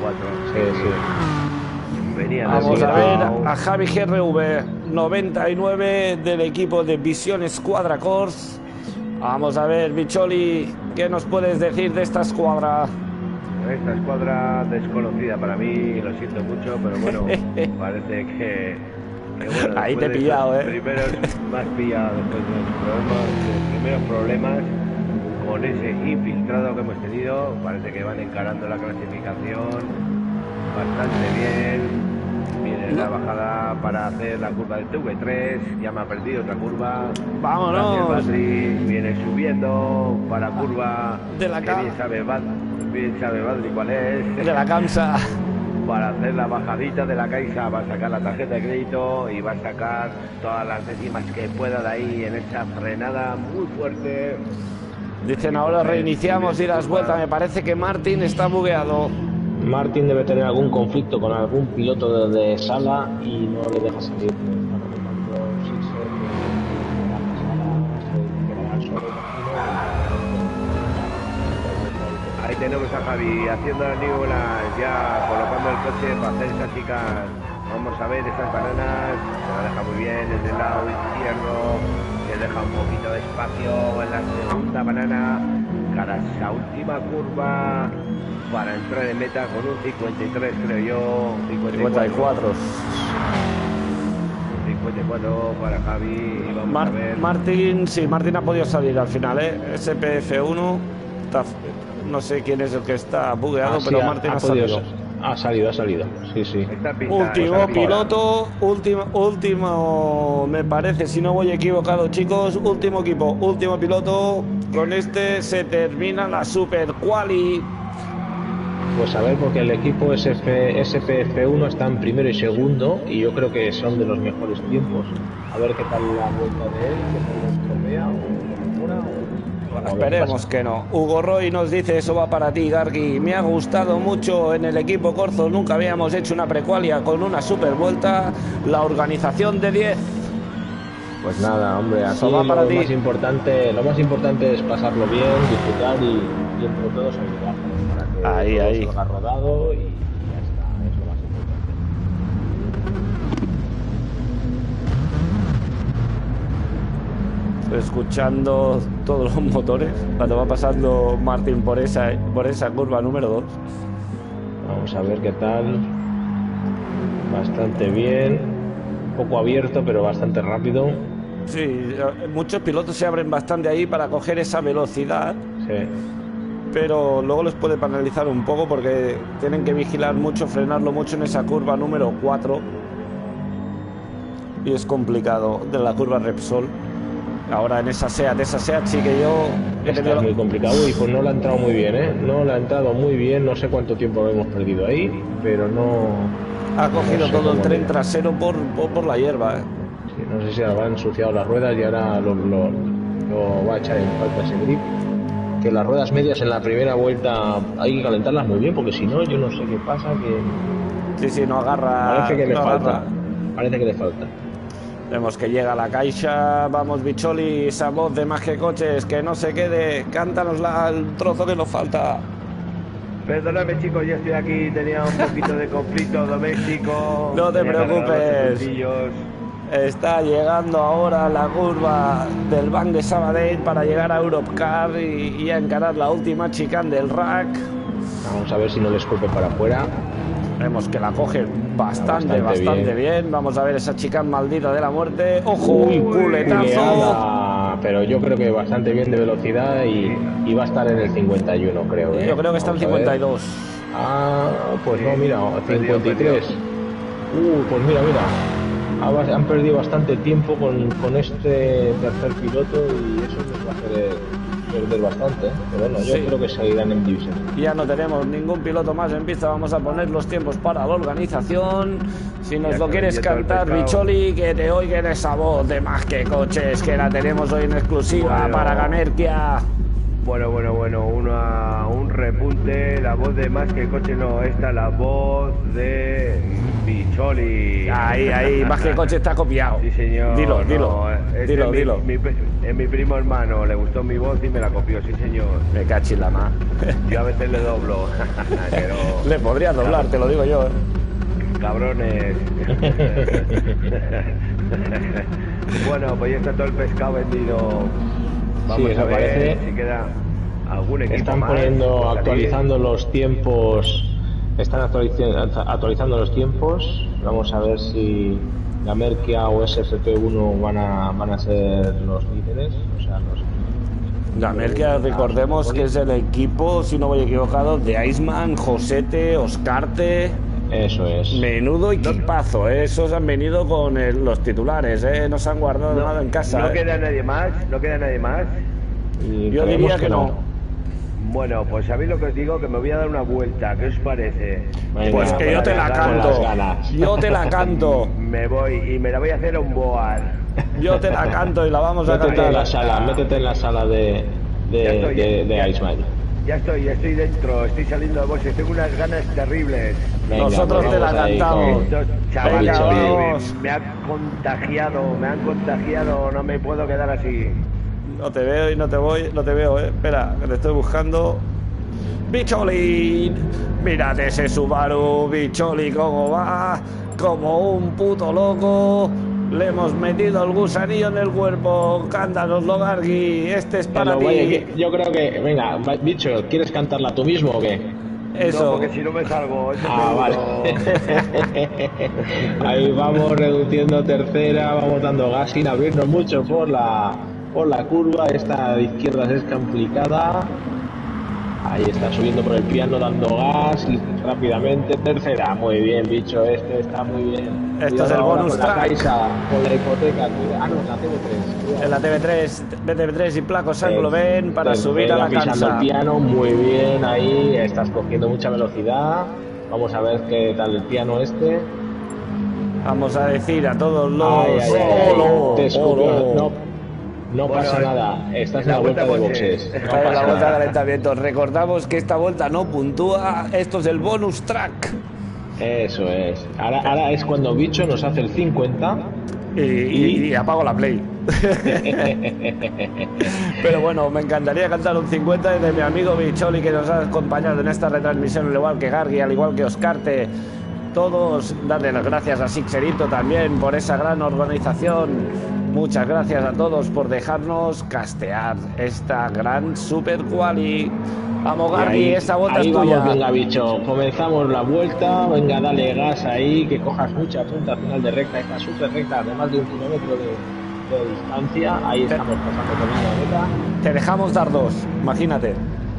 Sí. Venía Vamos a ver a Javi GRV 99 del equipo de Vision Squadra Corse. Vamos a ver, Bicholi, ¿qué nos puedes decir de esta escuadra? Esta escuadra desconocida para mí, lo siento mucho, pero bueno, parece que bueno, ahí te he pillado, Primero más pillado después de los primeros problemas con ese infiltrado que hemos tenido. Parece que van encarando la clasificación bastante bien. Viene En la bajada para hacer la curva del TV3, ya me ha perdido otra curva. Vámonos. Badri viene subiendo para curva De la que bien sabe Badri cuál es. De la Camsa. Para hacer la bajadita de la Caixa va a sacar la tarjeta de crédito y va a sacar todas las décimas que pueda de ahí en esa frenada muy fuerte. Dicen ahora reiniciamos y das vuelta. Me parece que Martín está bugueado. Martín debe tener algún conflicto con algún piloto de sala y no le deja salir. Ahí tenemos a Javi haciendo las nieblas, ya colocando el coche para hacer esas chicas. Vamos a ver esas bananas, se la deja muy bien en el lado izquierdo, se deja un poquito de espacio en la segunda banana, cara a esa última curva para entrar en meta con un 53, creo yo. 54. 54 para Javi. Y vamos a ver. Martín, sí, Martín ha podido salir al final, SPF1. No sé quién es el que está bugueado, pero sí, Martín ha salido. Ha salido, sí, sí. Último piloto, último, me parece, si no voy equivocado, chicos, último equipo, último piloto. Con este se termina la Super Quali. Pues a ver, porque el equipo SPF1 está en primero y segundo y yo creo que son de los mejores tiempos. A ver qué tal la vuelta de él, qué tal la estropea o la mejora. Esperemos que no. Hugo Roy nos dice: eso va para ti, Gargi. Me ha gustado mucho en el equipo Corzo. Nunca habíamos hecho una prequalia con una super vuelta. La organización de 10. Pues nada, hombre, aquí lo más importante es pasarlo bien, disfrutar y entre todos ayudar para que ahí salga rodado y ya está, es lo más importante. Escuchando todos los motores cuando va pasando Martín por esa curva número 2. Vamos a ver qué tal. Bastante bien, un poco abierto pero bastante rápido. Sí, muchos pilotos se abren bastante ahí para coger esa velocidad. Sí. Pero luego les puede penalizar un poco porque tienen que vigilar mucho, frenarlo mucho en esa curva número 4. Y es complicado, de la curva Repsol. Ahora en esa SEAT sí que yo... Está muy complicado y pues no le ha entrado muy bien, ¿eh? No le ha entrado muy bien, no sé cuánto tiempo lo hemos perdido ahí, pero no... Ha cogido todo el tren trasero por la hierba, ¿eh? Sí, no sé si habrá ensuciado las ruedas y ahora lo va a echar en falta ese grip. Que las ruedas medias en la primera vuelta hay que calentarlas muy bien, porque si no, yo no sé qué pasa, que... Sí, no agarra... Parece que le falta. Parece que le falta. Vemos que llega la Caixa, vamos Bicholi, esa voz de Más que Coches, que no se quede, cántanos el trozo que nos falta. Perdóname chicos, ya estoy aquí, tenía un poquito de conflicto doméstico. No te preocupes, está llegando ahora la curva del Banc de Sabadell para llegar a Europcar y a encarar la última chicane del rack. Vamos a ver si no le escupe para afuera. Vemos que la coge bastante bien. Vamos a ver esa chicane maldita de la muerte. ¡Ojo! ¡Uy, culetazo! Pero yo creo que bastante bien de velocidad y va a estar en el 51, creo. Yo creo que está en 52. Pues no, mira, 53. Pues mira. Han perdido bastante tiempo con este tercer piloto y eso les va a hacer perder bastante, pero bueno, yo creo que seguirán en división. Ya no tenemos ningún piloto más en pista, vamos a poner los tiempos para la organización. Si nos lo quieres cantar, Bicholi, que te oigan esa voz de Más que Coches, que la tenemos hoy en exclusiva para Gamerkia. Bueno, un repunte, la voz de Más que Coche no, esta es la voz de Bicholi. Ahí, Más que Coche está copiado. Sí, señor. Dilo. Mi primo hermano le gustó mi voz y me la copió, sí, señor. Me cachis la más. Yo a veces le doblo. Pero... Le podrías doblar, te lo digo yo, Cabrones. Bueno, pues ya está todo el pescado vendido. Vamos a ver si queda algún equipo están más. Actualizando los tiempos. Están actualizando los tiempos. Vamos a ver si Gamerkia o SFP1 van a ser los líderes. O sea, Gamerkia, recordemos que es el equipo, si no voy equivocado, de Iceman, Josete, Oscarte. Eso es. Menudo equipazo, esos han venido con los titulares, no se han guardado nada en casa. ¿No queda nadie más? ¿No queda nadie más? Yo diría que no. Bueno, pues sabéis lo que os digo, que me voy a dar una vuelta, ¿qué os parece? Venga, Pues que yo te la canto, yo te la canto. Me voy y me la voy a hacer a un boar. Yo te la canto y la vamos a Métete cantar. métete en la sala de Iceman. Ya estoy dentro, estoy saliendo de boxes, tengo unas ganas terribles. Venga, Nosotros pues te la vamos ahí cantamos. Estos chavales Venga, vamos. me han contagiado, no me puedo quedar así. No te veo y no te veo, Espera, que te estoy buscando. Bicholi, mirad ese Subaru, Bicholi, cómo va, como un puto loco. Le hemos metido el gusanillo en el cuerpo. Cántanoslo, Gargi, este es para ti. Oye, yo creo que, venga, bicho, ¿quieres cantarla tú mismo o qué? No, porque si no me salgo. Vale. Ahí vamos reduciendo tercera, vamos dando gas sin abrirnos mucho por la curva. Esta de izquierdas es complicada. Ahí está subiendo por el piano, dando gas y rápidamente. Tercera, muy bien, bicho, este está muy bien. Esto es el bonus track. Con la Caixa, con la hipoteca. No, la TV3. En la TV3 y placos ángulo ven para subir a la pisando cancha. el piano, muy bien, ahí estás cogiendo mucha velocidad. Vamos a ver qué tal el piano este. Vamos a decir a todos los... Ay, ¡Olo! te escucho. ¡Olo! No pasa nada, estás en la vuelta de boxes. No Está en la pasa vuelta de nada. calentamiento. Recordamos que esta vuelta no puntúa. Esto es el bonus track. Eso es. Ahora es cuando Bicho nos hace el 50 Y apago la play. Pero bueno, me encantaría cantar un 50 de mi amigo Bicholi, que nos ha acompañado en esta retransmisión, al igual que Gargi, al igual que Oscarte. Todos, darle las gracias a Sixerito también por esa gran organización. Muchas gracias a todos por dejarnos castear esta gran Super Quali. Vamos, Gargi, esa vuelta ahí es tuya. vamos, venga, Bicho. Comenzamos la vuelta. Venga, dale gas ahí, que cojas mucha punta final de recta. Esta super recta de más de 1 kilómetro de distancia. Ahí estamos pasando por la meta. Te dejamos dar 2, imagínate.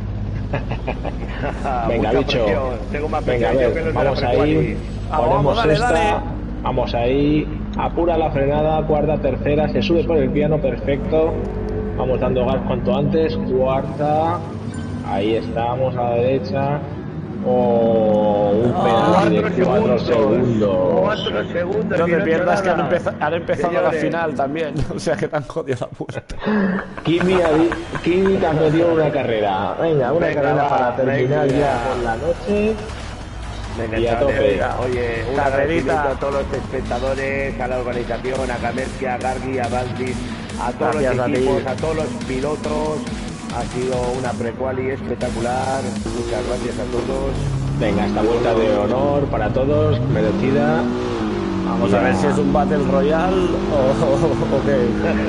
Venga, Mucha Bicho. presión, tengo más Venga, a presión que ver, los de la vamos ahí. Prequali. Vamos, Ponemos dale, esta. dale. Vamos ahí. Apura la frenada. Cuarta, tercera. Se sube por el piano. Perfecto. Vamos dando gas cuanto antes. Cuarta. Ahí estamos a la derecha. Un penalti de 4 segundos. 4 segundos. No y te no pierdas que nada. han empezado la Señores. final también. O sea que te han jodido la vuelta. Kimi te ha metido una carrera. Venga, una Venga, carrera va, para terminar venga. ya por la noche. Venga, Y a chavales, tope. venga. Oye, un Carrerita. agradecimiento a todos los espectadores, a la organización, a Camercia, a Gargi, a Baltic, a todos Gracias los a ti. equipos, a todos los pilotos. Ha sido una prequali espectacular. Muchas gracias a todos. Venga, esta vuelta de honor para todos, merecida. Vamos a ver si es un Battle Royale o qué.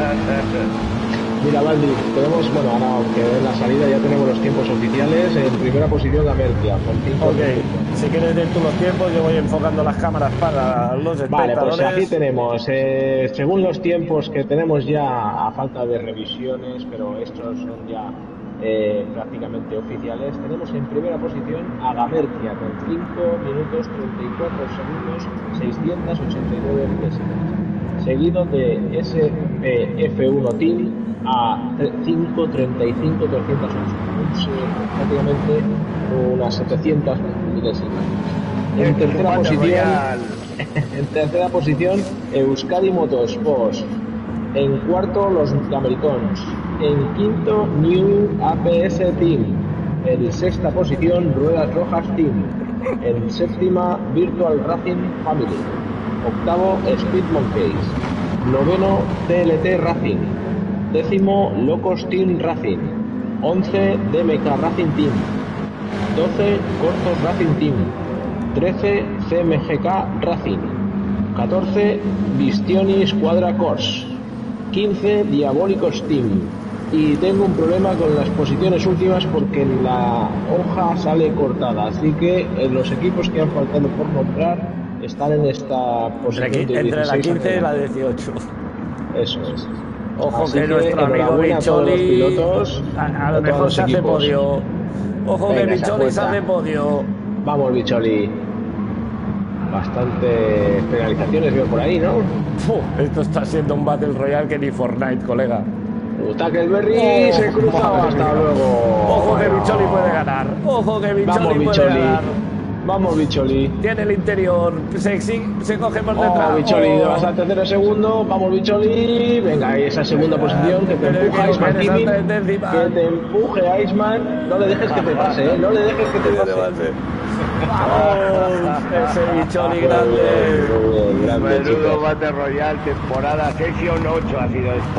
Mira, Valdi, tenemos, bueno, ahora aunque en la salida ya tenemos los tiempos oficiales. En primera posición, Gamertia, con 5 Ok, si quieres ver tú los tiempos, yo voy enfocando las cámaras para los Vale, espectadores. pues aquí tenemos, según los tiempos que tenemos ya a falta de revisiones, pero estos son ya prácticamente oficiales, tenemos en primera posición a Gamertia con 5 minutos 34 segundos 689 milésimas, seguido de SPF1 Team a 5.35 308, prácticamente unas 700 milésimas. En tercera Battle posición, Royale. en tercera posición, Euskadi Motorsport. En cuarto, los Americans. En quinto, New APS Team. En sexta posición, Ruedas Rojas Team. En séptima, Virtual Racing Family. Octavo, Speed Monkeys. Noveno, TLT Racing. Décimo, Locos Team Racing. 11, DMK Racing Team. 12, Cortos Racing Team. 13, CMGK Racing. 14, Vistioni Squadra Corse. 15, Diabólicos Team. Y tengo un problema con las posiciones últimas porque en la hoja sale cortada, así que los equipos que han faltado por nombrar están en esta posición de Entre la 16 15 y la adelante. 18. Eso es. Ojo Así que nuestro amigo enhorabuena a todos los Bicholi pilotos, a a lo todos mejor los se hace equipos. podio. Ojo que Venga, esa Bicholi se vuelta. hace podio. Vamos, Bicholi. bastantes penalizaciones veo por ahí, ¿no? Esto está siendo un Battle Royale que ni Fortnite, colega. Tackleberry se cruzaba, hasta luego. Ojo que Bicholi puede ganar. Ojo que Bicholi puede ganar. Vamos, Bicholi. Tiene el interior. Se coge por detrás. Bicholi, vas al tercero segundo. Vamos, Bicholi. Venga, esa segunda posición que te empuja Iceman, Timmy. Que te empuje Iceman. No le dejes que te pase, ¿eh? No le dejes que te pase. ¡Vamos! Ese Bicholi grande. Menudo Battle Royale, temporada sesión 8 ha sido esto.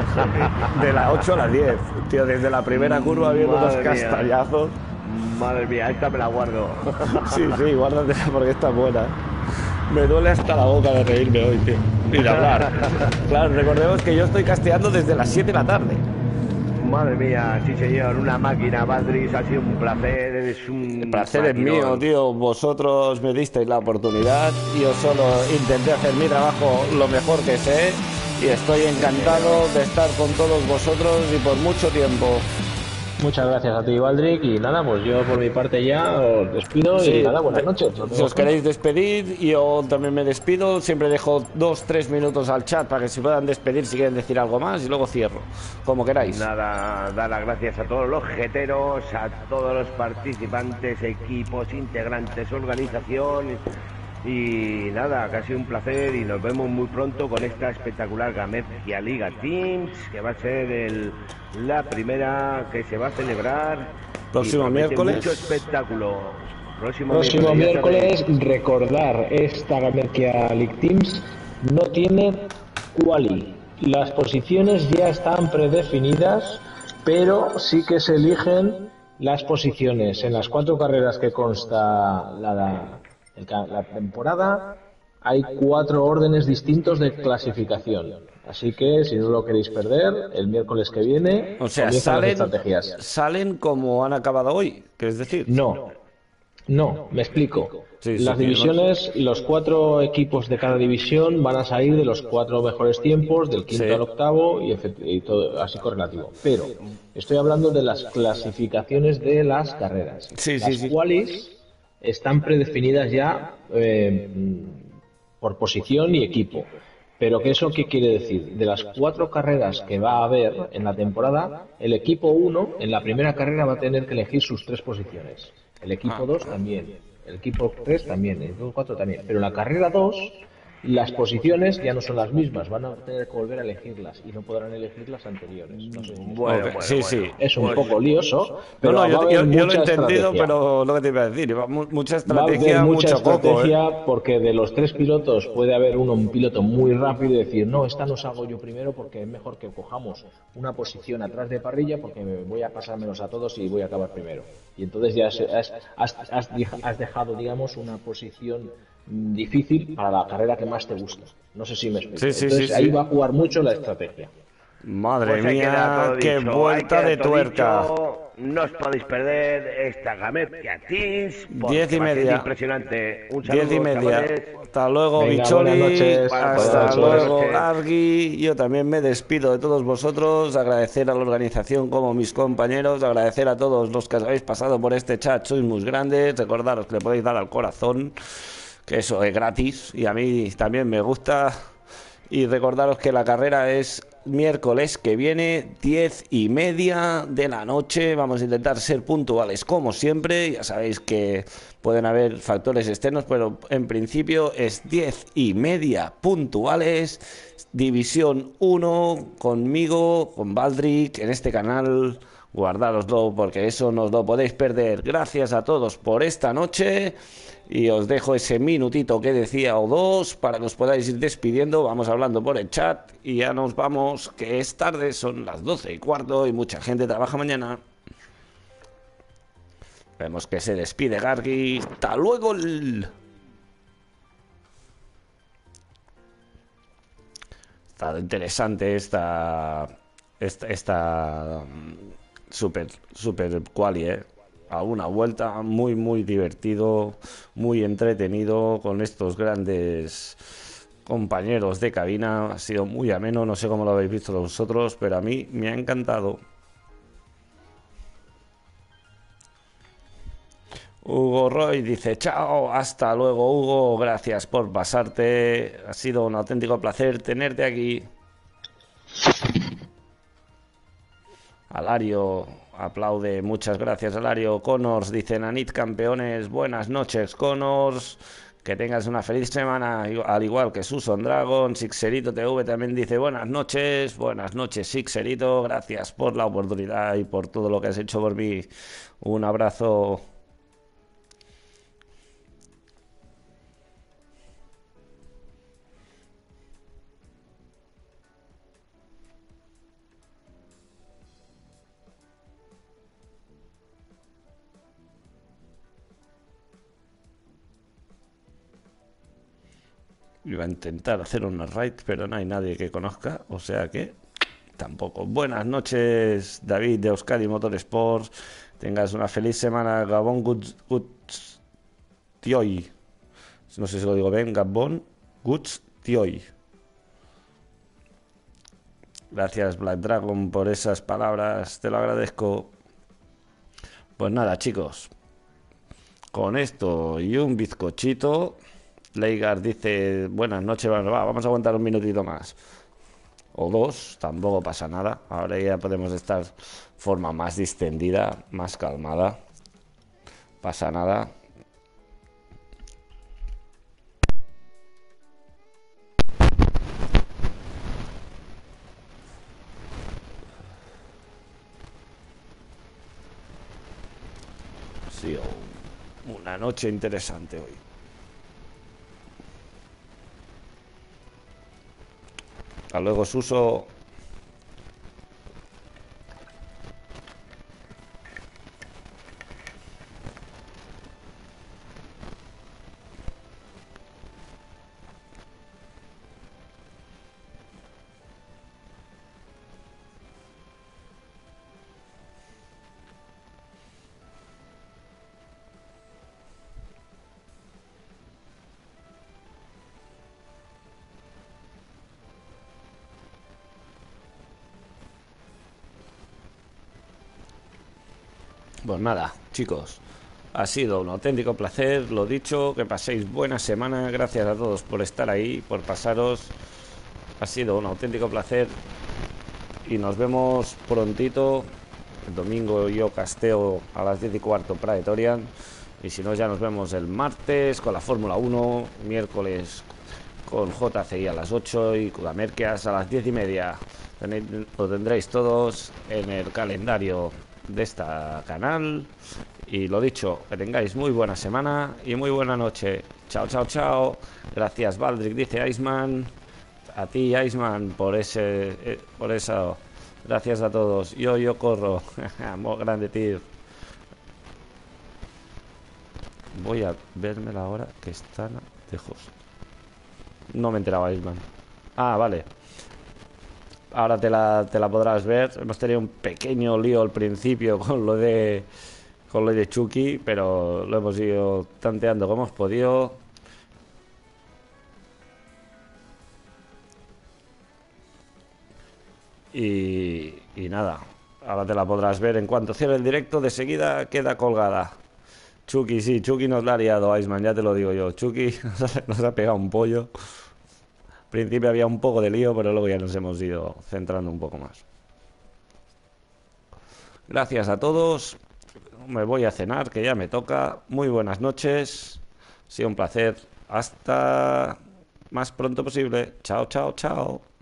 De la 8 a la 10. Tío, desde la primera curva viendo unos castallazos. Madre mía, esta me la guardo. Sí, guárdatela porque está buena. Me duele hasta la boca de reírme hoy, tío. Y de hablar. Claro, recordemos que yo estoy casteando desde las 7 de la tarde. Madre mía, sí señor, una máquina, Badris, ha sido un placer, eres un... El placer es mío, tío. Vosotros me disteis la oportunidad. Yo solo intenté hacer mi trabajo lo mejor que sé. Y estoy encantado de estar con todos vosotros y por mucho tiempo. Muchas gracias a ti, Baldric, y nada, pues yo por mi parte ya os despido y nada, buenas noches. Si os queréis despedir, yo también me despido, siempre dejo 2-3 minutos al chat para que se puedan despedir si quieren decir algo más y luego cierro, como queráis. Nada, dar las gracias a todos los jeteros, a todos los participantes, equipos, integrantes, organización. Y nada, que ha sido un placer y nos vemos muy pronto con esta espectacular Gamerkia Liga Teams, que va a ser la primera que se va a celebrar. Próximo miércoles. Mucho espectáculo. Próximo miércoles, recordar, esta Gamerkia League Teams no tiene quali. Las posiciones ya están predefinidas, pero sí que se eligen las posiciones. En las 4 carreras que consta la temporada hay 4 órdenes distintos de clasificación, así que si no lo queréis perder, el miércoles que viene, o sea, salen como han acabado hoy, ¿quieres decir? No, me explico. Las divisiones, los 4 equipos de cada división van a salir de los 4 mejores tiempos, del quinto al octavo y todo así correlativo. Pero estoy hablando de las clasificaciones de las carreras. Las cuales están predefinidas ya por posición y equipo. Pero ¿eso qué quiere decir? De las 4 carreras que va a haber en la temporada, el equipo 1 en la primera carrera va a tener que elegir sus 3 posiciones. El equipo 2 también. El equipo 3 también. El equipo 4 también. Pero en la carrera 2 las posiciones ya no son las mismas, van a tener que volver a elegirlas y no podrán elegir las anteriores. No sé si es un poco lioso, pero yo lo he entendido, pero lo que te iba a decir, mucha estrategia, mucha estrategia, porque de los 3 pilotos puede haber un piloto muy rápido y decir, no, esta no salgo yo primero porque es mejor que cojamos una posición atrás de parrilla porque voy a pasármelos a todos y voy a acabar primero. Y entonces ya has dejado, digamos, una posición difícil para la carrera que más te gusta. No sé si me explico. Entonces ahí va a jugar mucho la estrategia. Madre mía, qué vuelta de tuerca. No os podéis perder esta Gamerkia Teams. 10:30. Impresionante. Un saludo, 10:30. chavales. Hasta luego, Bicholi. Hasta luego, Argui. Yo también me despido de todos vosotros. Agradecer a la organización como mis compañeros. Agradecer a todos los que habéis pasado por este chat. Sois muy grandes. Recordaros que le podéis dar al corazón, que eso es gratis y a mí también me gusta. Y recordaros que la carrera es miércoles que viene, 10:30 de la noche. Vamos a intentar ser puntuales como siempre. Ya sabéis que pueden haber factores externos, pero en principio es 10:30 puntuales. División 1 conmigo, con Baldric, en este canal. Guardároslo porque eso no os lo podéis perder. Gracias a todos por esta noche. Y os dejo ese minutito que decía o 2 para que os podáis ir despidiendo. Vamos hablando por el chat y ya nos vamos, que es tarde, son las 12:15 y mucha gente trabaja mañana. Vemos que se despide Gargi. ¡Hasta luego! Está interesante esta super quali, a una vuelta, muy divertido, muy entretenido con estos grandes compañeros de cabina. Ha sido muy ameno, no sé cómo lo habéis visto vosotros, pero a mí me ha encantado. Hugo Roy dice, chao, hasta luego Hugo, gracias por pasarte, ha sido un auténtico placer tenerte aquí. Alario aplaude, muchas gracias Alario. Connors dice, Nanit campeones, buenas noches Connors, que tengas una feliz semana, al igual que Susan Dragon. Sixerito TV también dice, buenas noches Sixerito, gracias por la oportunidad y por todo lo que has hecho por mí, un abrazo. Iba a intentar hacer una raid, pero no hay nadie que conozca, o sea que tampoco. Buenas noches, David de Euskadi Motorsports. Tengas una feliz semana, Gabón Guts Tioy. No sé si lo digo bien, Gabón Guts Tioy. Gracias, Black Dragon, por esas palabras, te lo agradezco. Pues nada, chicos, con esto y un bizcochito. Leigar dice, buenas noches, vamos a aguantar un minutito más. O dos, tampoco pasa nada. Ahora ya podemos estar de forma más distendida, más calmada. Pasa nada. Sí, una noche interesante hoy. Hasta luego, Suso. Pues nada, chicos, ha sido un auténtico placer, lo dicho, que paséis buena semana, gracias a todos por estar ahí, por pasaros, ha sido un auténtico placer y nos vemos prontito. El domingo yo casteo a las 10:15 Praetorian, y si no ya nos vemos el martes con la Fórmula 1, miércoles con JCI a las 8 y Kudamerkias a las 10:30. Lo tendréis todos en el calendario de esta canal. Y lo dicho, que tengáis muy buena semana y muy buena noche. Chao, chao, chao. Gracias, Baldric, dice Iceman. A ti, Iceman, por eso. Gracias a todos. Yo corro. Muy grande, tío. Voy a verme la hora que están de host. No me enteraba, Iceman. Ah, vale. Ahora te la podrás ver. Hemos tenido un pequeño lío al principio con lo de Chucky, pero lo hemos ido tanteando como hemos podido. Y nada, ahora te la podrás ver en cuanto cierre el directo. De seguida queda colgada. Chucky, sí, Chucky nos la ha liado, Iceman, ya te lo digo yo. Chucky nos ha pegado un pollo. Al principio había un poco de lío, pero luego ya nos hemos ido centrando un poco más. Gracias a todos. Me voy a cenar, que ya me toca. Muy buenas noches. Ha sido un placer. Hasta más pronto posible. Chao, chao, chao.